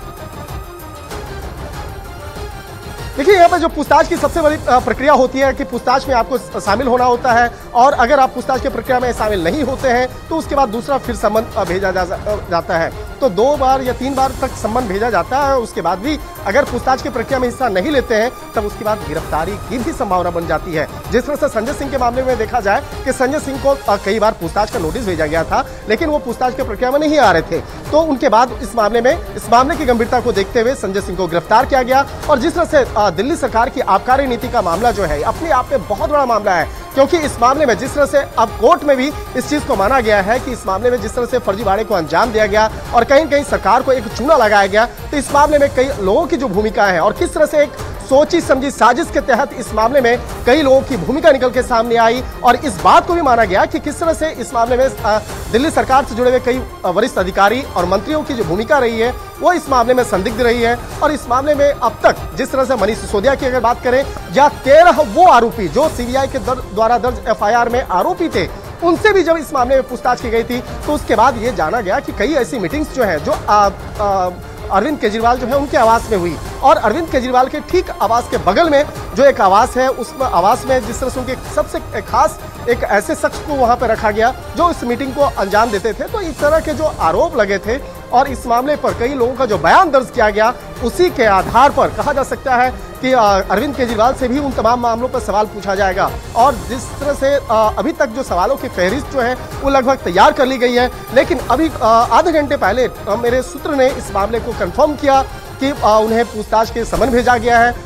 देखिए, यहाँ पर जो पूछताछ की सबसे बड़ी प्रक्रिया होती है कि पूछताछ में आपको शामिल होना होता है और अगर आप पूछताछ की प्रक्रिया में शामिल नहीं होते हैं तो उसके बाद दूसरा फिर सम्मन भेजा जाता है। तो 2 बार या 3 बार तक सम्मन भेजा जाता है। उसके बाद भी अगर पूछताछ की प्रक्रिया में हिस्सा नहीं लेते हैं तब उसके बाद गिरफ्तारी की भी संभावना बन जाती है। जिस तरह से संजय सिंह के मामले में देखा जाए कि संजय सिंह को कई बार पूछताछ का नोटिस भेजा गया था, लेकिन वो पूछताछ की प्रक्रिया में नहीं आ रहे थे, तो उनके बाद इस मामले की गंभीरता को देखते हुए संजय सिंह को गिरफ्तार किया गया। और जिस तरह से दिल्ली सरकार की आबकारी नीति का मामला जो है अपने आप में बहुत बड़ा मामला है, क्योंकि इस मामले में जिस तरह से अब कोर्ट में भी इस चीज को माना गया है कि इस मामले में जिस तरह से फर्जीवाड़े को अंजाम दिया गया और कहीं कहीं सरकार को एक चूना लगाया गया, तो इस मामले में कई लोगों की जो भूमिका है और किस तरह से एक सोची समझी साजिश के तहत इस मामले में कई लोगों की भूमिका निकल के सामने आई और इस बात को भी माना गया कि किस तरह से इस मामले में दिल्ली सरकार से जुड़े हुए कई वरिष्ठ अधिकारी और मंत्रियों की जो भूमिका रही है वो इस मामले में संदिग्ध रही है। और इस मामले में अब तक जिस तरह से मनीष सिसोदिया की अगर बात करें या 13 वो आरोपी जो सीबीआई के द्वारा दर्ज एफआईआर में आरोपी थे, उनसे भी जब इस मामले में पूछताछ की गई थी तो उसके बाद ये जाना गया कि कई ऐसी मीटिंग्स जो है जो अरविंद केजरीवाल जो है उनके आवास में हुई और अरविंद केजरीवाल के ठीक आवास के बगल में जो एक आवास है, उस आवास में जिस तरह से उनके सबसे खास एक ऐसे शख्स को वहां पर रखा गया जो इस मीटिंग को अंजाम देते थे। तो इस तरह के जो आरोप लगे थे और इस मामले पर कई लोगों का जो बयान दर्ज किया गया, उसी के आधार पर कहा जा सकता है कि अरविंद केजरीवाल से भी उन तमाम मामलों पर सवाल पूछा जाएगा। और जिस तरह से अभी तक जो सवालों की फहरिस्त जो है वो लगभग तैयार कर ली गई है, लेकिन अभी आधे घंटे पहले मेरे सूत्र ने इस मामले को कंफर्म किया कि उन्हें पूछताछ के समन भेजा गया है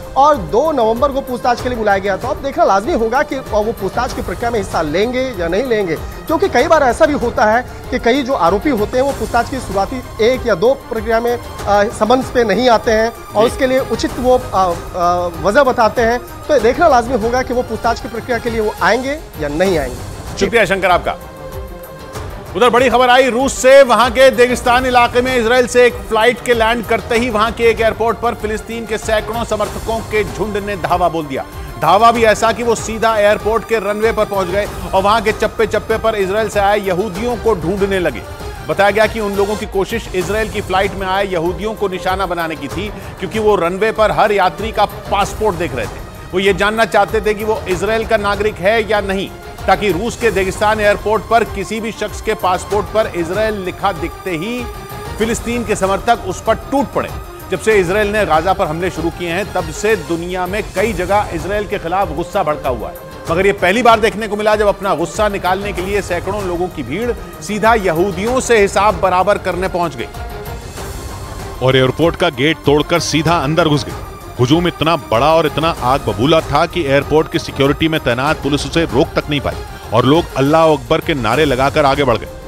और 2 नवंबर को पूछताछ के लिए बुलाया गया। तो अब देखना लाजमी होगा कि वो पूछताछ की प्रक्रिया में हिस्सा लेंगे या नहीं लेंगे, क्योंकि कई बार ऐसा भी होता है कि कई जो आरोपी होते हैं वो पूछताछ की शुरुआती 1 या 2 प्रक्रिया में समन्स पे नहीं आते हैं और उसके लिए उचित वो वजह बताते हैं। तो देखना लाजमी होगा कि वो पूछताछ की प्रक्रिया के लिए वो आएंगे या नहीं आएंगे। शुक्रिया शंकर आपका। उधर बड़ी खबर आई रूस से। वहां के देगिस्तान इलाके में इजराइल से एक फ्लाइट के लैंड करते ही वहां के एक एयरपोर्ट पर फिलिस्तीन के सैकड़ों समर्थकों के झुंड ने धावा बोल दिया। धावा भी ऐसा कि वो सीधा एयरपोर्ट के रनवे पर पहुंच गए और वहां के चप्पे चप्पे पर इजराइल से आए यहूदियों को ढूंढने लगे। बताया गया कि उन लोगों की कोशिश इजराइल की फ्लाइट में आए यहूदियों को निशाना बनाने की थी, क्योंकि वो रनवे पर हर यात्री का पासपोर्ट देख रहे थे। वो ये जानना चाहते थे कि वो इजराइल का नागरिक है या नहीं, ताकि रूस के देगिस्तान एयरपोर्ट पर किसी भी शख्स के पासपोर्ट पर इजराइल लिखा दिखते ही फिलिस्तीन के समर्थक उस पर टूट पड़े। जब से इजराइल ने गाजा पर हमले शुरू किए हैं तब से दुनिया में कई जगह इजराइल के खिलाफ गुस्सा भड़का हुआ है, मगर यह पहली बार देखने को मिला जब अपना गुस्सा निकालने के लिए सैकड़ों लोगों की भीड़ सीधा यहूदियों से हिसाब बराबर करने पहुंच गई और एयरपोर्ट का गेट तोड़कर सीधा अंदर घुस गई। हुजूम इतना बड़ा और इतना आग बबूला था कि एयरपोर्ट की सिक्योरिटी में तैनात पुलिस उसे रोक तक नहीं पाई और लोग अल्लाह अकबर के नारे लगाकर आगे बढ़ गए।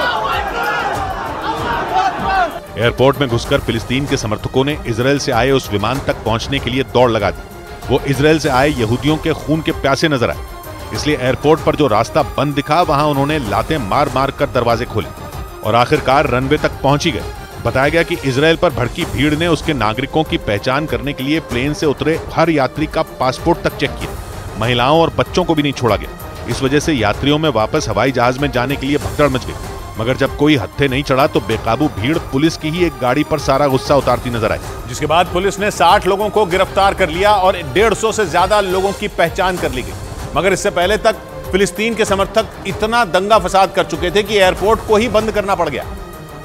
एयरपोर्ट में घुसकर फिलिस्तीन के समर्थकों ने इजराइल से आए उस विमान तक पहुंचने के लिए दौड़ लगा दी। वो इजराइल से आए यहूदियों के खून के प्यासे नजर आए, इसलिए एयरपोर्ट पर जो रास्ता बंद दिखा वहां उन्होंने लातें मार मार कर दरवाजे खोले और आखिरकार रनवे तक पहुंच ही गए। बताया गया कि इजराइल पर भड़की भीड़ ने उसके नागरिकों की पहचान करने के लिए प्लेन से उतरे हर यात्री का पासपोर्ट तक चेक किया। महिलाओं और बच्चों को भी नहीं छोड़ा गया। इस वजह से यात्रियों में वापस हवाई जहाज में जाने के लिए भगदड़ मच गई, मगर जब कोई हत्थे नहीं चढ़ा तो बेकाबू भीड़ पुलिस की ही एक गाड़ी पर सारा गुस्सा उतारती नजर आई, जिसके बाद पुलिस ने 60 लोगों को गिरफ्तार कर लिया और 150 से ज्यादा लोगों की पहचान कर ली गई। मगर इससे पहले तक फिलिस्तीन के समर्थक इतना दंगा फसाद कर चुके थे कि एयरपोर्ट को ही बंद करना पड़ गया,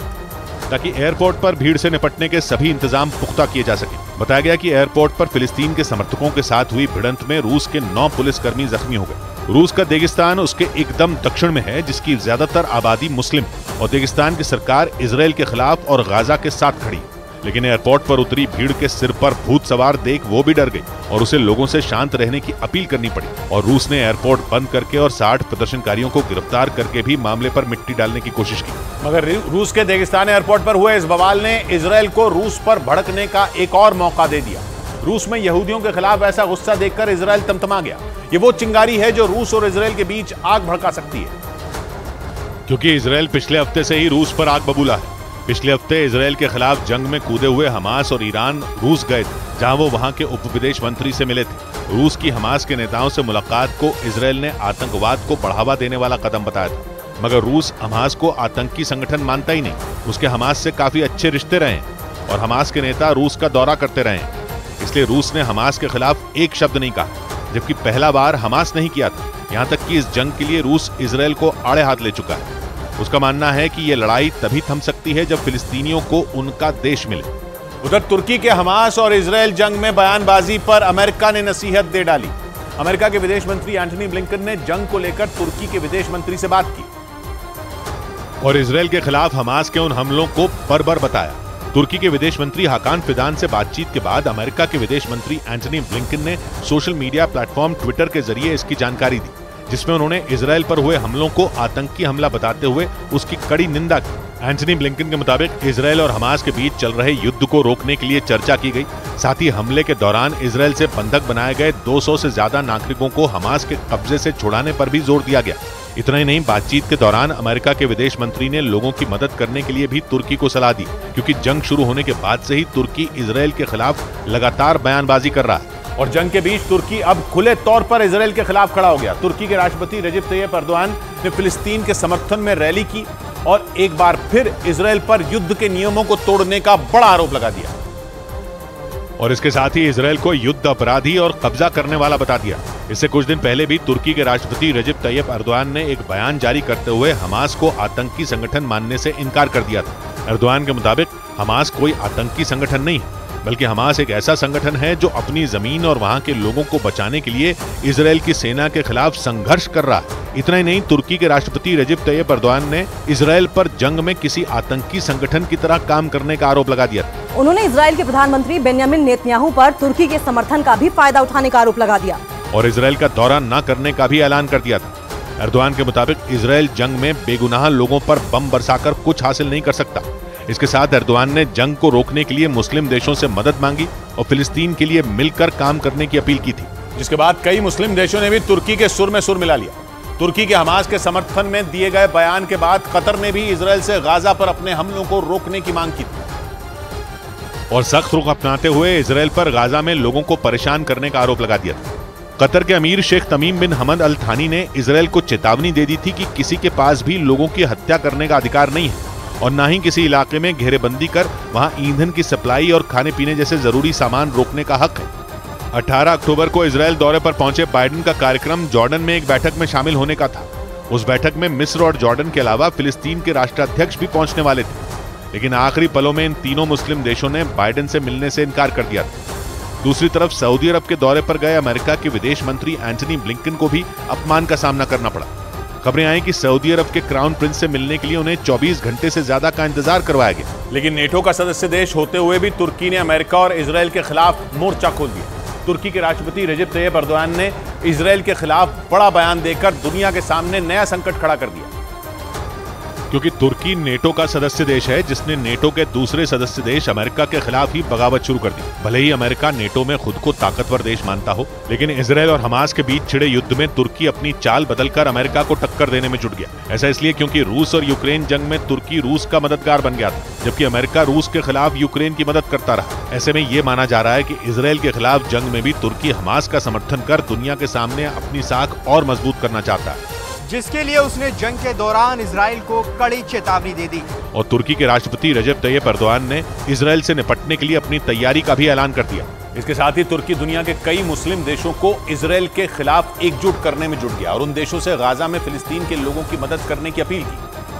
ताकि एयरपोर्ट पर भीड़ से निपटने के सभी इंतजाम पुख्ता किए जा सके। बताया गया कि एयरपोर्ट पर फिलिस्तीन के समर्थकों के साथ हुई भिड़ंत में रूस के 9 पुलिसकर्मी जख्मी हो गए। रूस का देगिस्तान उसके एकदम दक्षिण में है, जिसकी ज्यादातर आबादी मुस्लिम, और देगिस्तान की सरकार इजराइल के खिलाफ और गाजा के साथ खड़ी। लेकिन एयरपोर्ट पर उतरी भीड़ के सिर पर भूत सवार देख वो भी डर गई और उसे लोगों से शांत रहने की अपील करनी पड़ी और रूस ने एयरपोर्ट बंद करके और 60 प्रदर्शनकारियों को गिरफ्तार करके भी मामले पर मिट्टी डालने की कोशिश की। मगर रूस के देगिस्तान एयरपोर्ट पर हुए इस बवाल ने इजराइल को रूस पर भड़कने का एक और मौका दे दिया। रूस में यहूदियों के खिलाफ ऐसा गुस्सा देखकर इजराइल तमतमा गया। ये वो चिंगारी है जो रूस और इजराइल के बीच आग भड़का सकती है, क्योंकि इजराइल पिछले हफ्ते से ही रूस पर आग बबूला है। पिछले हफ्ते इजराइल के खिलाफ जंग में कूदे हुए हमास और ईरान रूस गए थे, जहां वो वहां के उप विदेश मंत्री से मिले थे। रूस की हमास के नेताओं से मुलाकात को इजराइल ने आतंकवाद को बढ़ावा देने वाला कदम बताया था, मगर रूस हमास को आतंकी संगठन मानता ही नहीं। उसके हमास से काफी अच्छे रिश्ते रहे और हमास के नेता रूस का दौरा करते रहे, इसलिए रूस ने हमास के खिलाफ एक शब्द नहीं कहा, जबकि पहला बार हमास नहीं किया था। यहाँ तक कि इस जंग के लिए रूस इजराइल को आड़े हाथ ले चुका है। उसका मानना है कि यह लड़ाई तभी थम सकती है जब फिलिस्तीनियों को उनका देश मिले। उधर तुर्की के हमास और इजराइल जंग में बयानबाजी पर अमेरिका ने नसीहत दे डाली। अमेरिका के विदेश मंत्री एंटनी ब्लिंकन ने जंग को लेकर तुर्की के विदेश मंत्री से बात की और इजराइल के खिलाफ हमास के उन हमलों को बर्बर बताया। तुर्की के विदेश मंत्री हाकान फिदान से बातचीत के बाद अमेरिका के विदेश मंत्री एंटनी ब्लिंकन ने सोशल मीडिया प्लेटफॉर्म ट्विटर के जरिए इसकी जानकारी दी, जिसमें उन्होंने इजराइल पर हुए हमलों को आतंकी हमला बताते हुए उसकी कड़ी निंदा की। एंटनी ब्लिंकन के मुताबिक इजराइल और हमास के बीच चल रहे युद्ध को रोकने के लिए चर्चा की गई। साथ ही हमले के दौरान इजराइल से बंधक बनाए गए 200 से ज्यादा नागरिकों को हमास के कब्जे से छुड़ाने पर भी जोर दिया गया। इतना ही नहीं, बातचीत के दौरान अमेरिका के विदेश मंत्री ने लोगों की मदद करने के लिए भी तुर्की को सलाह दी, क्योंकि जंग शुरू होने के बाद से ही तुर्की इजराइल के खिलाफ लगातार बयानबाजी कर रहा है और जंग के बीच तुर्की अब खुले तौर पर इजराइल के खिलाफ खड़ा हो गया। तुर्की के राष्ट्रपति रजब तैयब एर्दोआन ने फिलिस्तीन के समर्थन में रैली की और एक बार फिर इजराइल पर युद्ध के नियमों को तोड़ने का बड़ा आरोप लगा दिया और इसके साथ ही इजराइल को युद्ध अपराधी और कब्जा करने वाला बता दिया। इससे कुछ दिन पहले भी तुर्की के राष्ट्रपति रजब तैयब एर्दोआन ने एक बयान जारी करते हुए हमास को आतंकी संगठन मानने से इनकार कर दिया था। एर्दोआन के मुताबिक हमास कोई आतंकी संगठन नहीं है, बल्कि हमास एक ऐसा संगठन है जो अपनी जमीन और वहां के लोगों को बचाने के लिए इजराइल की सेना के खिलाफ संघर्ष कर रहा है। इतना ही नहीं, तुर्की के राष्ट्रपति रजब तैयब एर्दोआन ने इजराइल पर जंग में किसी आतंकी संगठन की तरह काम करने का आरोप लगा दिया था। उन्होंने इजराइल के प्रधानमंत्री बेंयामिन नेतन्याहू पर तुर्की के समर्थन का भी फायदा उठाने का आरोप लगा दिया और इजराइल का दौरा न करने का भी ऐलान कर दिया था। एर्दोआन के मुताबिक इजराइल जंग में बेगुनाह लोगों पर बम बरसाकर कुछ हासिल नहीं कर सकता। इसके साथ एर्दोआन ने जंग को रोकने के लिए मुस्लिम देशों से मदद मांगी और फिलिस्तीन के लिए मिलकर काम करने की अपील की थी, जिसके बाद कई मुस्लिम देशों ने भी तुर्की के सुर में सुर मिला लिया। तुर्की के हमास के समर्थन में दिए गए बयान के बाद कतर ने भी इजराइल से गाजा पर अपने हमलों को रोकने की मांग की थी और सख्त रुख अपनाते हुए इजराइल पर गाजा में लोगों को परेशान करने का आरोप लगा दिया था। कतर के अमीर शेख तमीम बिन हमद अल थानी ने इजराइल को चेतावनी दे दी थी कि किसी के पास भी लोगों की हत्या करने का अधिकार नहीं है और न ही किसी इलाके में घेरेबंदी कर वहां ईंधन की सप्लाई और खाने पीने जैसे जरूरी सामान रोकने का हक है। 18 अक्टूबर को इजराइल दौरे पर पहुंचे बाइडेन का कार्यक्रम जॉर्डन में एक बैठक में शामिल होने का था। उस बैठक में मिस्र और जॉर्डन के अलावा फिलिस्तीन के राष्ट्राध्यक्ष भी पहुंचने वाले थे, लेकिन आखिरी पलों में इन तीनों मुस्लिम देशों ने बाइडेन से मिलने से इनकार कर दिया था। दूसरी तरफ सऊदी अरब के दौरे पर गए अमेरिका के विदेश मंत्री एंटनी ब्लिंकन को भी अपमान का सामना करना पड़ा। खबरें आई कि सऊदी अरब के क्राउन प्रिंस से मिलने के लिए उन्हें 24 घंटे से ज्यादा का इंतजार करवाया गया, लेकिन नेटो का सदस्य देश होते हुए भी तुर्की ने अमेरिका और इजराइल के खिलाफ मोर्चा खोल दिया। तुर्की के राष्ट्रपति रजब तैयब एर्दोआन ने इजराइल के खिलाफ बड़ा बयान देकर दुनिया के सामने नया संकट खड़ा कर दिया, क्योंकि तुर्की नेटो का सदस्य देश है जिसने नेटो के दूसरे सदस्य देश अमेरिका के खिलाफ ही बगावत शुरू कर दी। भले ही अमेरिका नेटो में खुद को ताकतवर देश मानता हो, लेकिन इजराइल और हमास के बीच छिड़े युद्ध में तुर्की अपनी चाल बदलकर अमेरिका को टक्कर देने में जुट गया। ऐसा इसलिए क्योंकि रूस और यूक्रेन जंग में तुर्की रूस का मददगार बन गया था, जबकि अमेरिका रूस के खिलाफ यूक्रेन की मदद करता रहा। ऐसे में ये माना जा रहा है कि इजराइल के खिलाफ जंग में भी तुर्की हमास का समर्थन कर दुनिया के सामने अपनी साख और मजबूत करना चाहता है, जिसके लिए उसने जंग के दौरान इजराइल को कड़ी चेतावनी दे दी। और तुर्की के राष्ट्रपति रजब तैयब एर्दोआन ने इजराइल से निपटने के लिए अपनी तैयारी का भी ऐलान कर दिया। इसके साथ ही तुर्की दुनिया के कई मुस्लिम देशों को इजराइल के खिलाफ एकजुट करने में जुट गया और उन देशों से गाजा में फिलिस्तीन के लोगों की मदद करने की अपील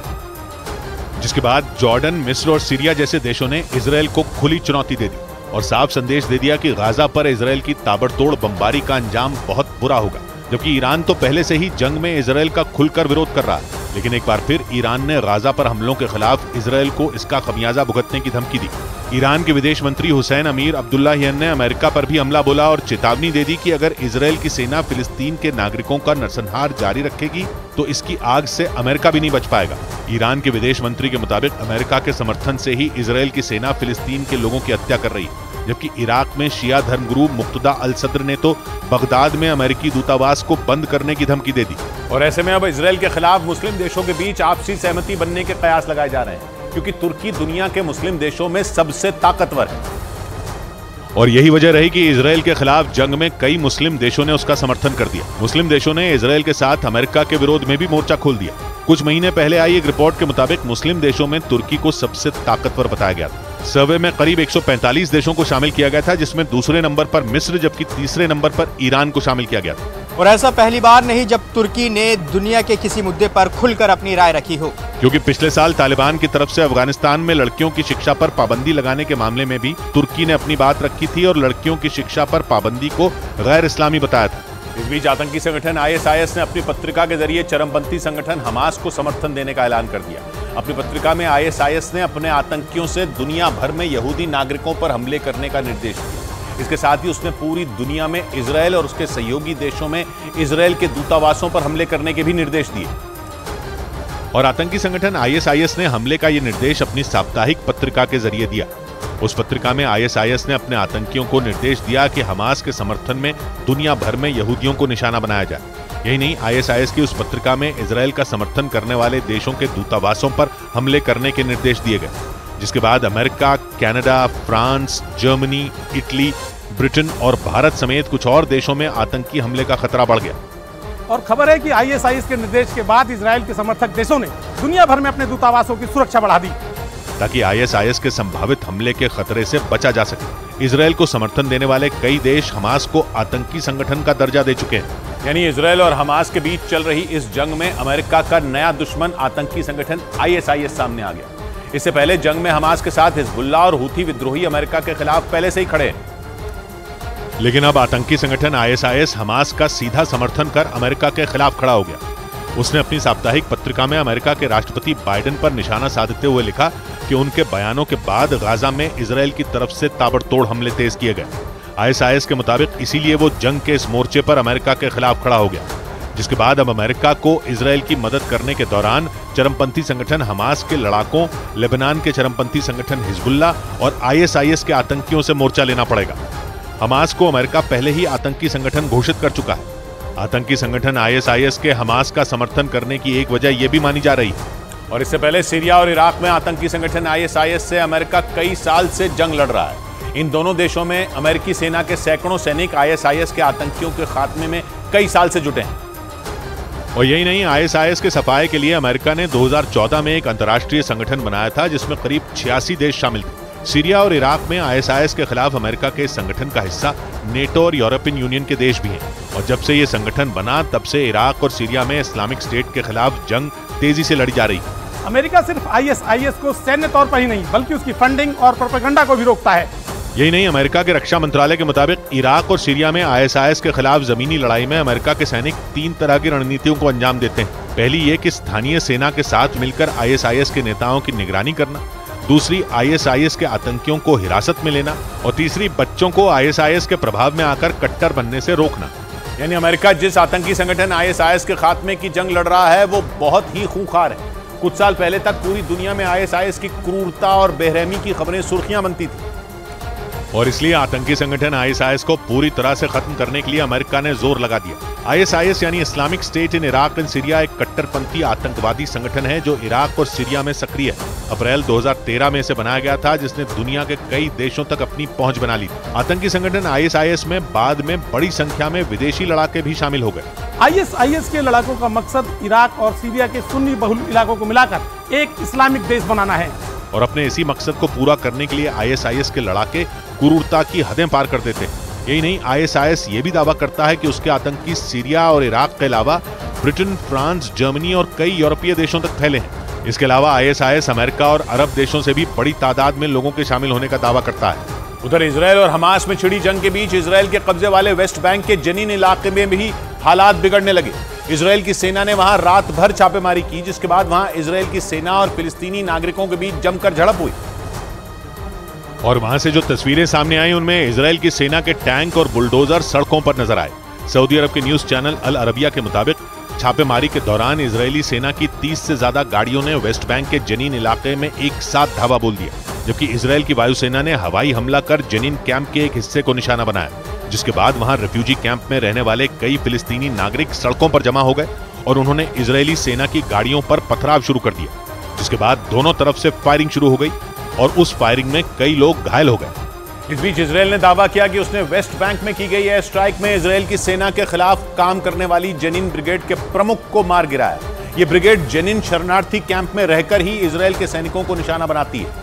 की, जिसके बाद जॉर्डन, मिस्र और सीरिया जैसे देशों ने इजराइल को खुली चुनौती दे दी और साफ संदेश दे दिया कि गाजा पर इजराइल की ताबड़तोड़ बमबारी का अंजाम बहुत बुरा होगा। जबकि ईरान तो पहले से ही जंग में इजराइल का खुलकर विरोध कर रहा है, लेकिन एक बार फिर ईरान ने गाजा पर हमलों के खिलाफ इजराइल को इसका खमियाजा भुगतने की धमकी दी। ईरान के विदेश मंत्री हुसैन अमीर अब्दुल्लाहियन ने अमेरिका पर भी हमला बोला और चेतावनी दे दी कि अगर इजराइल की सेना फिलिस्तीन के नागरिकों का नरसंहार जारी रखेगी तो इसकी आग से अमेरिका भी नहीं बच पाएगा। ईरान के विदेश मंत्री के मुताबिक अमेरिका के समर्थन से ही इजराइल की सेना फिलिस्तीन के लोगों की हत्या कर रही है, जबकि इराक में शिया धर्मगुरु मुक्तदा अल सद्र ने तो बगदाद में अमेरिकी दूतावास को बंद करने की धमकी दे दी। और ऐसे में अब इजराइल के खिलाफ मुस्लिम देशों के बीच आपसी सहमति बनने के कयास लगाए जा रहे हैं, क्योंकि तुर्की दुनिया के मुस्लिम देशों में सबसे ताकतवर है और यही वजह रही कि इजराइल के खिलाफ जंग में कई मुस्लिम देशों ने उसका समर्थन कर दिया। मुस्लिम देशों ने इजराइल के साथ अमेरिका के विरोध में भी मोर्चा खोल दिया। कुछ महीने पहले आई एक रिपोर्ट के मुताबिक मुस्लिम देशों में तुर्की को सबसे ताकतवर बताया गया था। सर्वे में करीब 145 देशों को शामिल किया गया था, जिसमें दूसरे नंबर पर मिस्र जबकि तीसरे नंबर पर ईरान को शामिल किया गया था। और ऐसा पहली बार नहीं जब तुर्की ने दुनिया के किसी मुद्दे पर खुलकर अपनी राय रखी हो, क्योंकि पिछले साल तालिबान की तरफ से अफगानिस्तान में लड़कियों की शिक्षा पर पाबंदी लगाने के मामले में भी तुर्की ने अपनी बात रखी थी और लड़कियों की शिक्षा पर पाबंदी को गैर इस्लामी बताया था। इस बीच आतंकी संगठन ISIS ने अपनी पत्रिका के जरिए चरमपंथी संगठन हमास को समर्थन देने का ऐलान कर दिया। अपनी पत्रिका में ISIS ने अपने आतंकियों से दुनिया भर में यहूदी नागरिकों पर हमले करने का निर्देश दिया। इसके साथ ही उसने पूरी दुनिया में इजराइल और उसके सहयोगी देशों में इजराइल के दूतावासों पर हमले करने के भी निर्देश दिए। और आतंकी संगठन ISIS ने हमले का यह निर्देश अपनी साप्ताहिक पत्रिका के जरिए दिया। उस पत्रिका में ISIS ने अपने आतंकियों को निर्देश दिया कि हमास के समर्थन में दुनिया भर में यहूदियों को निशाना बनाया जाए। यही नहीं, ISIS की उस पत्रिका में इजराइल का समर्थन करने वाले देशों के दूतावासों पर हमले करने के निर्देश दिए गए, जिसके बाद America, Canada, France, Germany, Italy, Britain और भारत समेत कुछ और देशों में आतंकी हमले का खतरा बढ़ गया। और खबर है कि ISIS के निर्देश के बाद इजराइल के समर्थक देशों ने दुनिया भर में अपने दूतावासों की सुरक्षा बढ़ा दी, ताकि ISIS के संभावित हमले के खतरे से बचा जा सके। इजराइल को समर्थन देने वाले कई देश हमास को आतंकी संगठन का दर्जा दे चुके हैं। यानी इजराइल और हमास के बीच चल रही इस जंग में अमेरिका का नया दुश्मन आतंकी संगठन ISIS सामने आ गया। इससे पहले जंग में हमास के साथ हिजबुल्लाह और हूथी विद्रोही अमेरिका के खिलाफ पहले से ही खड़े हैं, लेकिन अब आतंकी संगठन ISIS हमास का सीधा समर्थन कर अमेरिका के खिलाफ खड़ा हो गया। उसने अपनी साप्ताहिक पत्रिका में अमेरिका के राष्ट्रपति बाइडेन पर निशाना साधते हुए लिखा कि उनके बयानों के बाद गाजा में इजरायल की तरफ से ताबड़तोड़ हमले तेज किए गए। आईएसआईएस के मुताबिक इसीलिए वो जंग के इस मोर्चे पर अमेरिका के खिलाफ खड़ा हो गया, जिसके बाद अब अमेरिका को इजरायल की मदद करने के दौरान चरमपंथी संगठन हमास के लड़ाकों, लेबनान के चरमपंथी संगठन हिजबुल्ला और आईएसआईएस के आतंकियों से मोर्चा लेना पड़ेगा। हमास को अमेरिका पहले ही आतंकी संगठन घोषित कर चुका है। आतंकी संगठन आईएसआईएस के हमास का समर्थन करने की एक वजह यह भी मानी जा रही है। और इससे पहले सीरिया और इराक में आतंकी संगठन आईएसआईएस से अमेरिका कई साल से जंग लड़ रहा है। इन दोनों देशों में अमेरिकी सेना के सैकड़ों सैनिक आईएसआईएस के आतंकियों के खात्मे में कई साल से जुटे हैं। और यही नहीं, आईएसआईएस के सफाये के लिए अमेरिका ने 2014 में एक अंतर्राष्ट्रीय संगठन बनाया था जिसमें करीब 86 देश शामिल थे। सीरिया और इराक में आईएसआईएस के खिलाफ अमेरिका के इस संगठन का हिस्सा नेटो और यूरोपियन यूनियन के देश भी हैं। और जब से ये संगठन बना तब से इराक और सीरिया में इस्लामिक स्टेट के खिलाफ जंग तेजी से लड़ी जा रही है। अमेरिका सिर्फ आईएसआईएस को सैन्य तौर पर ही नहीं बल्कि उसकी फंडिंग और प्रोपेगेंडा को भी रोकता है। यही नहीं, अमेरिका के रक्षा मंत्रालय के मुताबिक इराक और सीरिया में आईएसआईएस के खिलाफ जमीनी लड़ाई में अमेरिका के सैनिक 3 तरह की रणनीतियों को अंजाम देते हैं। पहली ये कि स्थानीय सेना के साथ मिलकर आईएसआईएस के नेताओं की निगरानी करना, दूसरी आईएसआईएस के आतंकियों को हिरासत में लेना और तीसरी बच्चों को आईएसआईएस के प्रभाव में आकर कट्टर बनने से रोकना। यानी अमेरिका जिस आतंकी संगठन आईएसआईएस के खात्मे की जंग लड़ रहा है वो बहुत ही खूंखार है। कुछ साल पहले तक पूरी दुनिया में आईएसआईएस की क्रूरता और बेरहमी की खबरें सुर्खियां बनती थी। और इसलिए आतंकी संगठन आईएसआईएस को पूरी तरह से खत्म करने के लिए अमेरिका ने जोर लगा दिया। आईएसआईएस यानी Islamic State in Iraq and Syria एक कट्टरपंथी आतंकवादी संगठन है जो इराक और सीरिया में सक्रिय है। अप्रैल 2013 में इसे बनाया गया था, जिसने दुनिया के कई देशों तक अपनी पहुंच बना ली। आतंकी संगठन आईएसआईएस में बाद में बड़ी संख्या में विदेशी लड़ाके भी शामिल हो गए। आईएसआईएस के लड़ाकों का मकसद इराक और सीरिया के सुन्नी बहुल इलाकों को मिलाकर एक इस्लामिक देश बनाना है। और अपने इसी मकसद को पूरा करने के लिए आईएसआईएस के लड़ाके क्रूरता की हदें पार कर देते हैं। यही नहीं, आईएसआईएस ये भी दावा करता है कि उसके आतंकी सीरिया और इराक के अलावा ब्रिटेन, फ्रांस, जर्मनी और कई यूरोपीय देशों तक फैले हैं। इसके अलावा आईएसआईएस अमेरिका और अरब देशों से भी बड़ी तादाद में लोगों के शामिल होने का दावा करता है। उधर इजरायल और हमास में छिड़ी जंग के बीच इजरायल के कब्जे वाले वेस्ट बैंक के जनीन इलाके में भी हालात बिगड़ने लगे। इजरायल की सेना ने वहां रात भर छापेमारी की, जिसके बाद वहां इजरायल की सेना और फिलिस्तीनी नागरिकों के बीच जमकर झड़प हुई। और वहां से जो तस्वीरें सामने आई उनमें इजरायल की सेना के टैंक और बुलडोजर सड़कों पर नजर आए। सऊदी अरब के न्यूज चैनल अल अरबिया के मुताबिक छापेमारी के दौरान इजरायली सेना की 30 से ज्यादा गाड़ियों ने वेस्ट बैंक के जनीन इलाके में एक साथ धावा बोल दिया, जबकि इजरायल की वायुसेना ने हवाई हमला कर जनीन कैंप के एक हिस्से को निशाना बनाया। जिसके बाद वहां रेफ्यूजी कैंप में रहने वाले कई फिलिस्तीनी नागरिक सड़कों पर जमा हो गए और उन्होंने इजरायली सेना की गाड़ियों पर पथराव शुरू कर दिया, जिसके बाद दोनों तरफ से फायरिंग शुरू हो गई और उस फायरिंग में कई लोग घायल हो गए। इस बीच इजरायल ने दावा किया कि उसने वेस्ट बैंक में की गई एयर स्ट्राइक में इजरायल की सेना के खिलाफ काम करने वाली जनीन ब्रिगेड के प्रमुख को मार गिराया। ये ब्रिगेड जनीन शरणार्थी कैंप में रहकर ही इजरायल के सैनिकों को निशाना बनाती है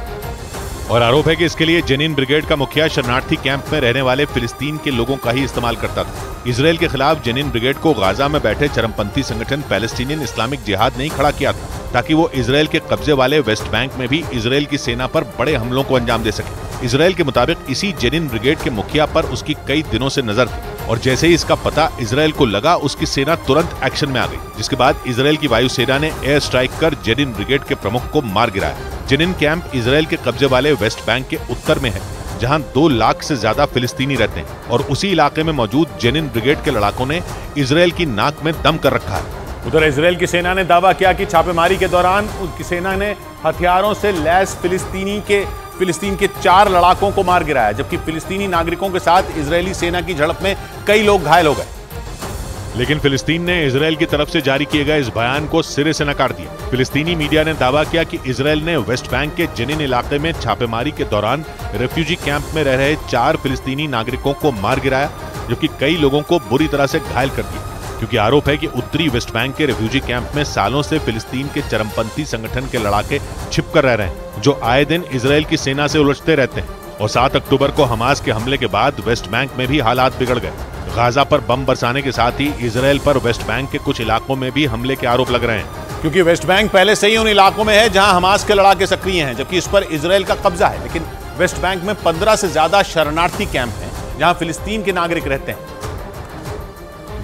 और आरोप है कि इसके लिए जनीन ब्रिगेड का मुखिया शरणार्थी कैंप में रहने वाले फिलिस्तीन के लोगों का ही इस्तेमाल करता था। इजरायल के खिलाफ जनीन ब्रिगेड को गाजा में बैठे चरमपंथी संगठन पैलेस्टीनियन इस्लामिक जिहाद नहीं खड़ा किया था, ताकि वो इजरायल के कब्जे वाले वेस्ट बैंक में भी इजरायल की सेना पर बड़े हमलों को अंजाम दे सके। इजरायल के मुताबिक इसी जनीन ब्रिगेड के मुखिया पर उसकी कई दिनों से नजर थी और जैसे ही इसका पता इजरायल को लगा, उसकी सेना तुरंत एक्शन में आ गई, जिसके बाद इजरायल की वायुसेना ने एयर स्ट्राइक कर जनीन ब्रिगेड के प्रमुख को मार गिराया। जनीन कैंप इजरायल के कब्जे वाले वेस्ट बैंक के उत्तर में है, जहां 2 लाख से ज्यादा फिलिस्तीनी रहते हैं और उसी इलाके में मौजूद जनीन ब्रिगेड के लड़ाकों ने इजरायल की नाक में दम कर रखा है। उधर इजरायल की सेना ने दावा किया कि छापेमारी के दौरान उनकी सेना ने हथियारों से लैस फिलिस्तीन के 4 लड़ाकों को मार गिराया, जबकि फिलिस्तीनी नागरिकों के साथ इजरायली सेना की झड़प में कई लोग घायल हो गए। लेकिन फिलिस्तीन ने इजरायल की तरफ से जारी किए गए इस बयान को सिरे से नकार दिया। फिलिस्तीनी मीडिया ने दावा किया कि इजरायल ने वेस्ट बैंक के जनीन इलाके में छापेमारी के दौरान रेफ्यूजी कैंप में रह रहे 4 फिलिस्तीनी नागरिकों को मार गिराया, जबकि कई लोगों को बुरी तरह से घायल कर दिया, क्योंकि आरोप है कि उत्तरी वेस्ट बैंक के रेफ्यूजी कैंप में सालों से फिलिस्तीन के चरमपंथी संगठन के लड़ाके छिपकर रह रहे हैं, जो आए दिन इजरायल की सेना से उलझते रहते हैं। और 7 अक्टूबर को हमास के हमले के बाद वेस्ट बैंक में भी हालात बिगड़ गए। गाजा पर बम बरसाने के साथ ही इजरायल पर वेस्ट बैंक के कुछ इलाकों में भी हमले के आरोप लग रहे हैं, क्योंकि वेस्ट बैंक पहले से ही उन इलाकों में है जहां हमास के लड़ाके सक्रिय हैं, जबकि इस पर इजरायल का कब्जा है। लेकिन वेस्ट बैंक में 15 से ज्यादा शरणार्थी कैंप हैं जहां फिलिस्तीन के नागरिक रहते हैं।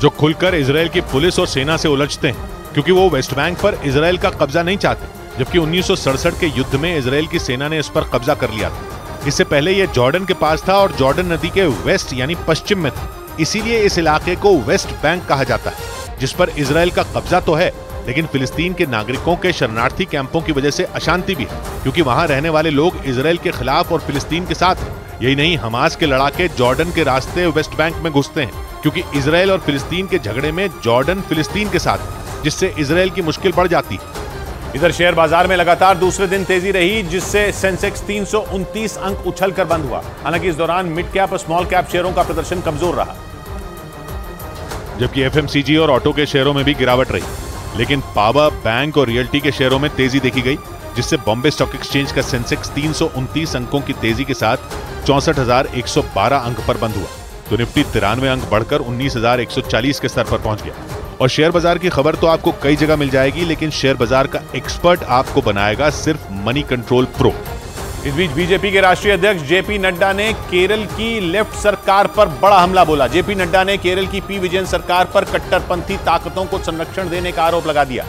जो खुलकर इसराइल की पुलिस और सेना से उलझते हैं, क्योंकि वो वेस्ट बैंक पर इसराइल का कब्जा नहीं चाहते, जबकि 1967 के युद्ध में इसराइल की सेना ने इस पर कब्जा कर लिया था। इससे पहले ये जॉर्डन के पास था और जॉर्डन नदी के वेस्ट यानी पश्चिम में था। इसीलिए इस इलाके को वेस्ट बैंक कहा जाता है, जिस पर इसराइल का कब्जा तो है, लेकिन फिलिस्तीन के नागरिकों के शरणार्थी कैंपों की वजह से अशांति भी है, क्योंकि वहां रहने वाले लोग इसराइल के खिलाफ और फिलिस्तीन के साथ हैं। यही नहीं, हमास के लड़ाके जॉर्डन के रास्ते वेस्ट बैंक में घुसते हैं, क्योंकि इसराइल और फिलिस्तीन के झगड़े में जॉर्डन फिलिस्तीन के साथ है, जिससे इसराइल की मुश्किल बढ़ जाती है। इधर शेयर बाजार में लगातार दूसरे दिन तेजी रही, जिससे सेंसेक्स 329 अंक उछलकर बंद हुआ। हालांकि इस दौरान मिड कैप और स्मॉल कैप शेयरों का प्रदर्शन कमजोर रहा, जबकि एफएमसीजी और ऑटो के शेयरों में भी गिरावट रही। लेकिन पावर, बैंक और रियल्टी के शेयरों में तेजी देखी गई, जिससे बॉम्बे स्टॉक एक्सचेंज का सेंसेक्स 329 अंकों की तेजी के साथ 64,112 अंक पर बंद हुआ, तो निफ्टी 93 अंक बढ़कर 19,140 के स्तर पर पहुंच गया। और शेयर बाजार की खबर तो आपको कई जगह मिल जाएगी, लेकिन शेयर बाजार का एक्सपर्ट आपको बनाएगा सिर्फ मनी कंट्रोल प्रो। इस बीच बीजेपी के राष्ट्रीय अध्यक्ष जेपी नड्डा ने केरल की लेफ्ट सरकार पर बड़ा हमला बोला। जेपी नड्डा ने केरल की पी विजयन सरकार पर कट्टरपंथी ताकतों को संरक्षण देने का आरोप लगा दिया।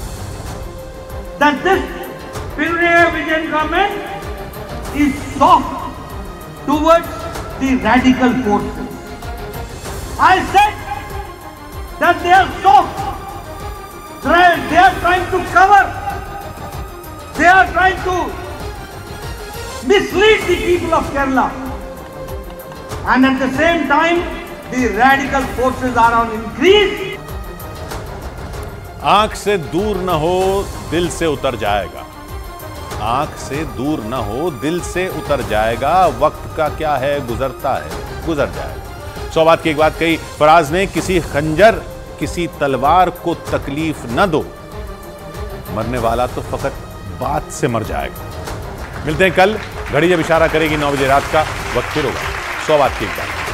Vijayan government is soft towards the radical forces. I said that they are soft. They are trying to cover. They are trying to mislead the people of Kerala. And at the same time, the radical forces are on increase. आंख से दूर न हो, दिल से उतर जाएगा। आंख से दूर न हो, दिल से उतर जाएगा। वक्त का क्या है, गुजरता है, गुजर जाएगा। 100 बात की एक बात कही फराज ने, किसी खंजर किसी तलवार को तकलीफ न दो, मरने वाला तो फकत बात से मर जाएगा। मिलते हैं कल, घड़ी जब इशारा करेगी 9 बजे रात का, वक्त फिर होगा 100 बात की एक बात।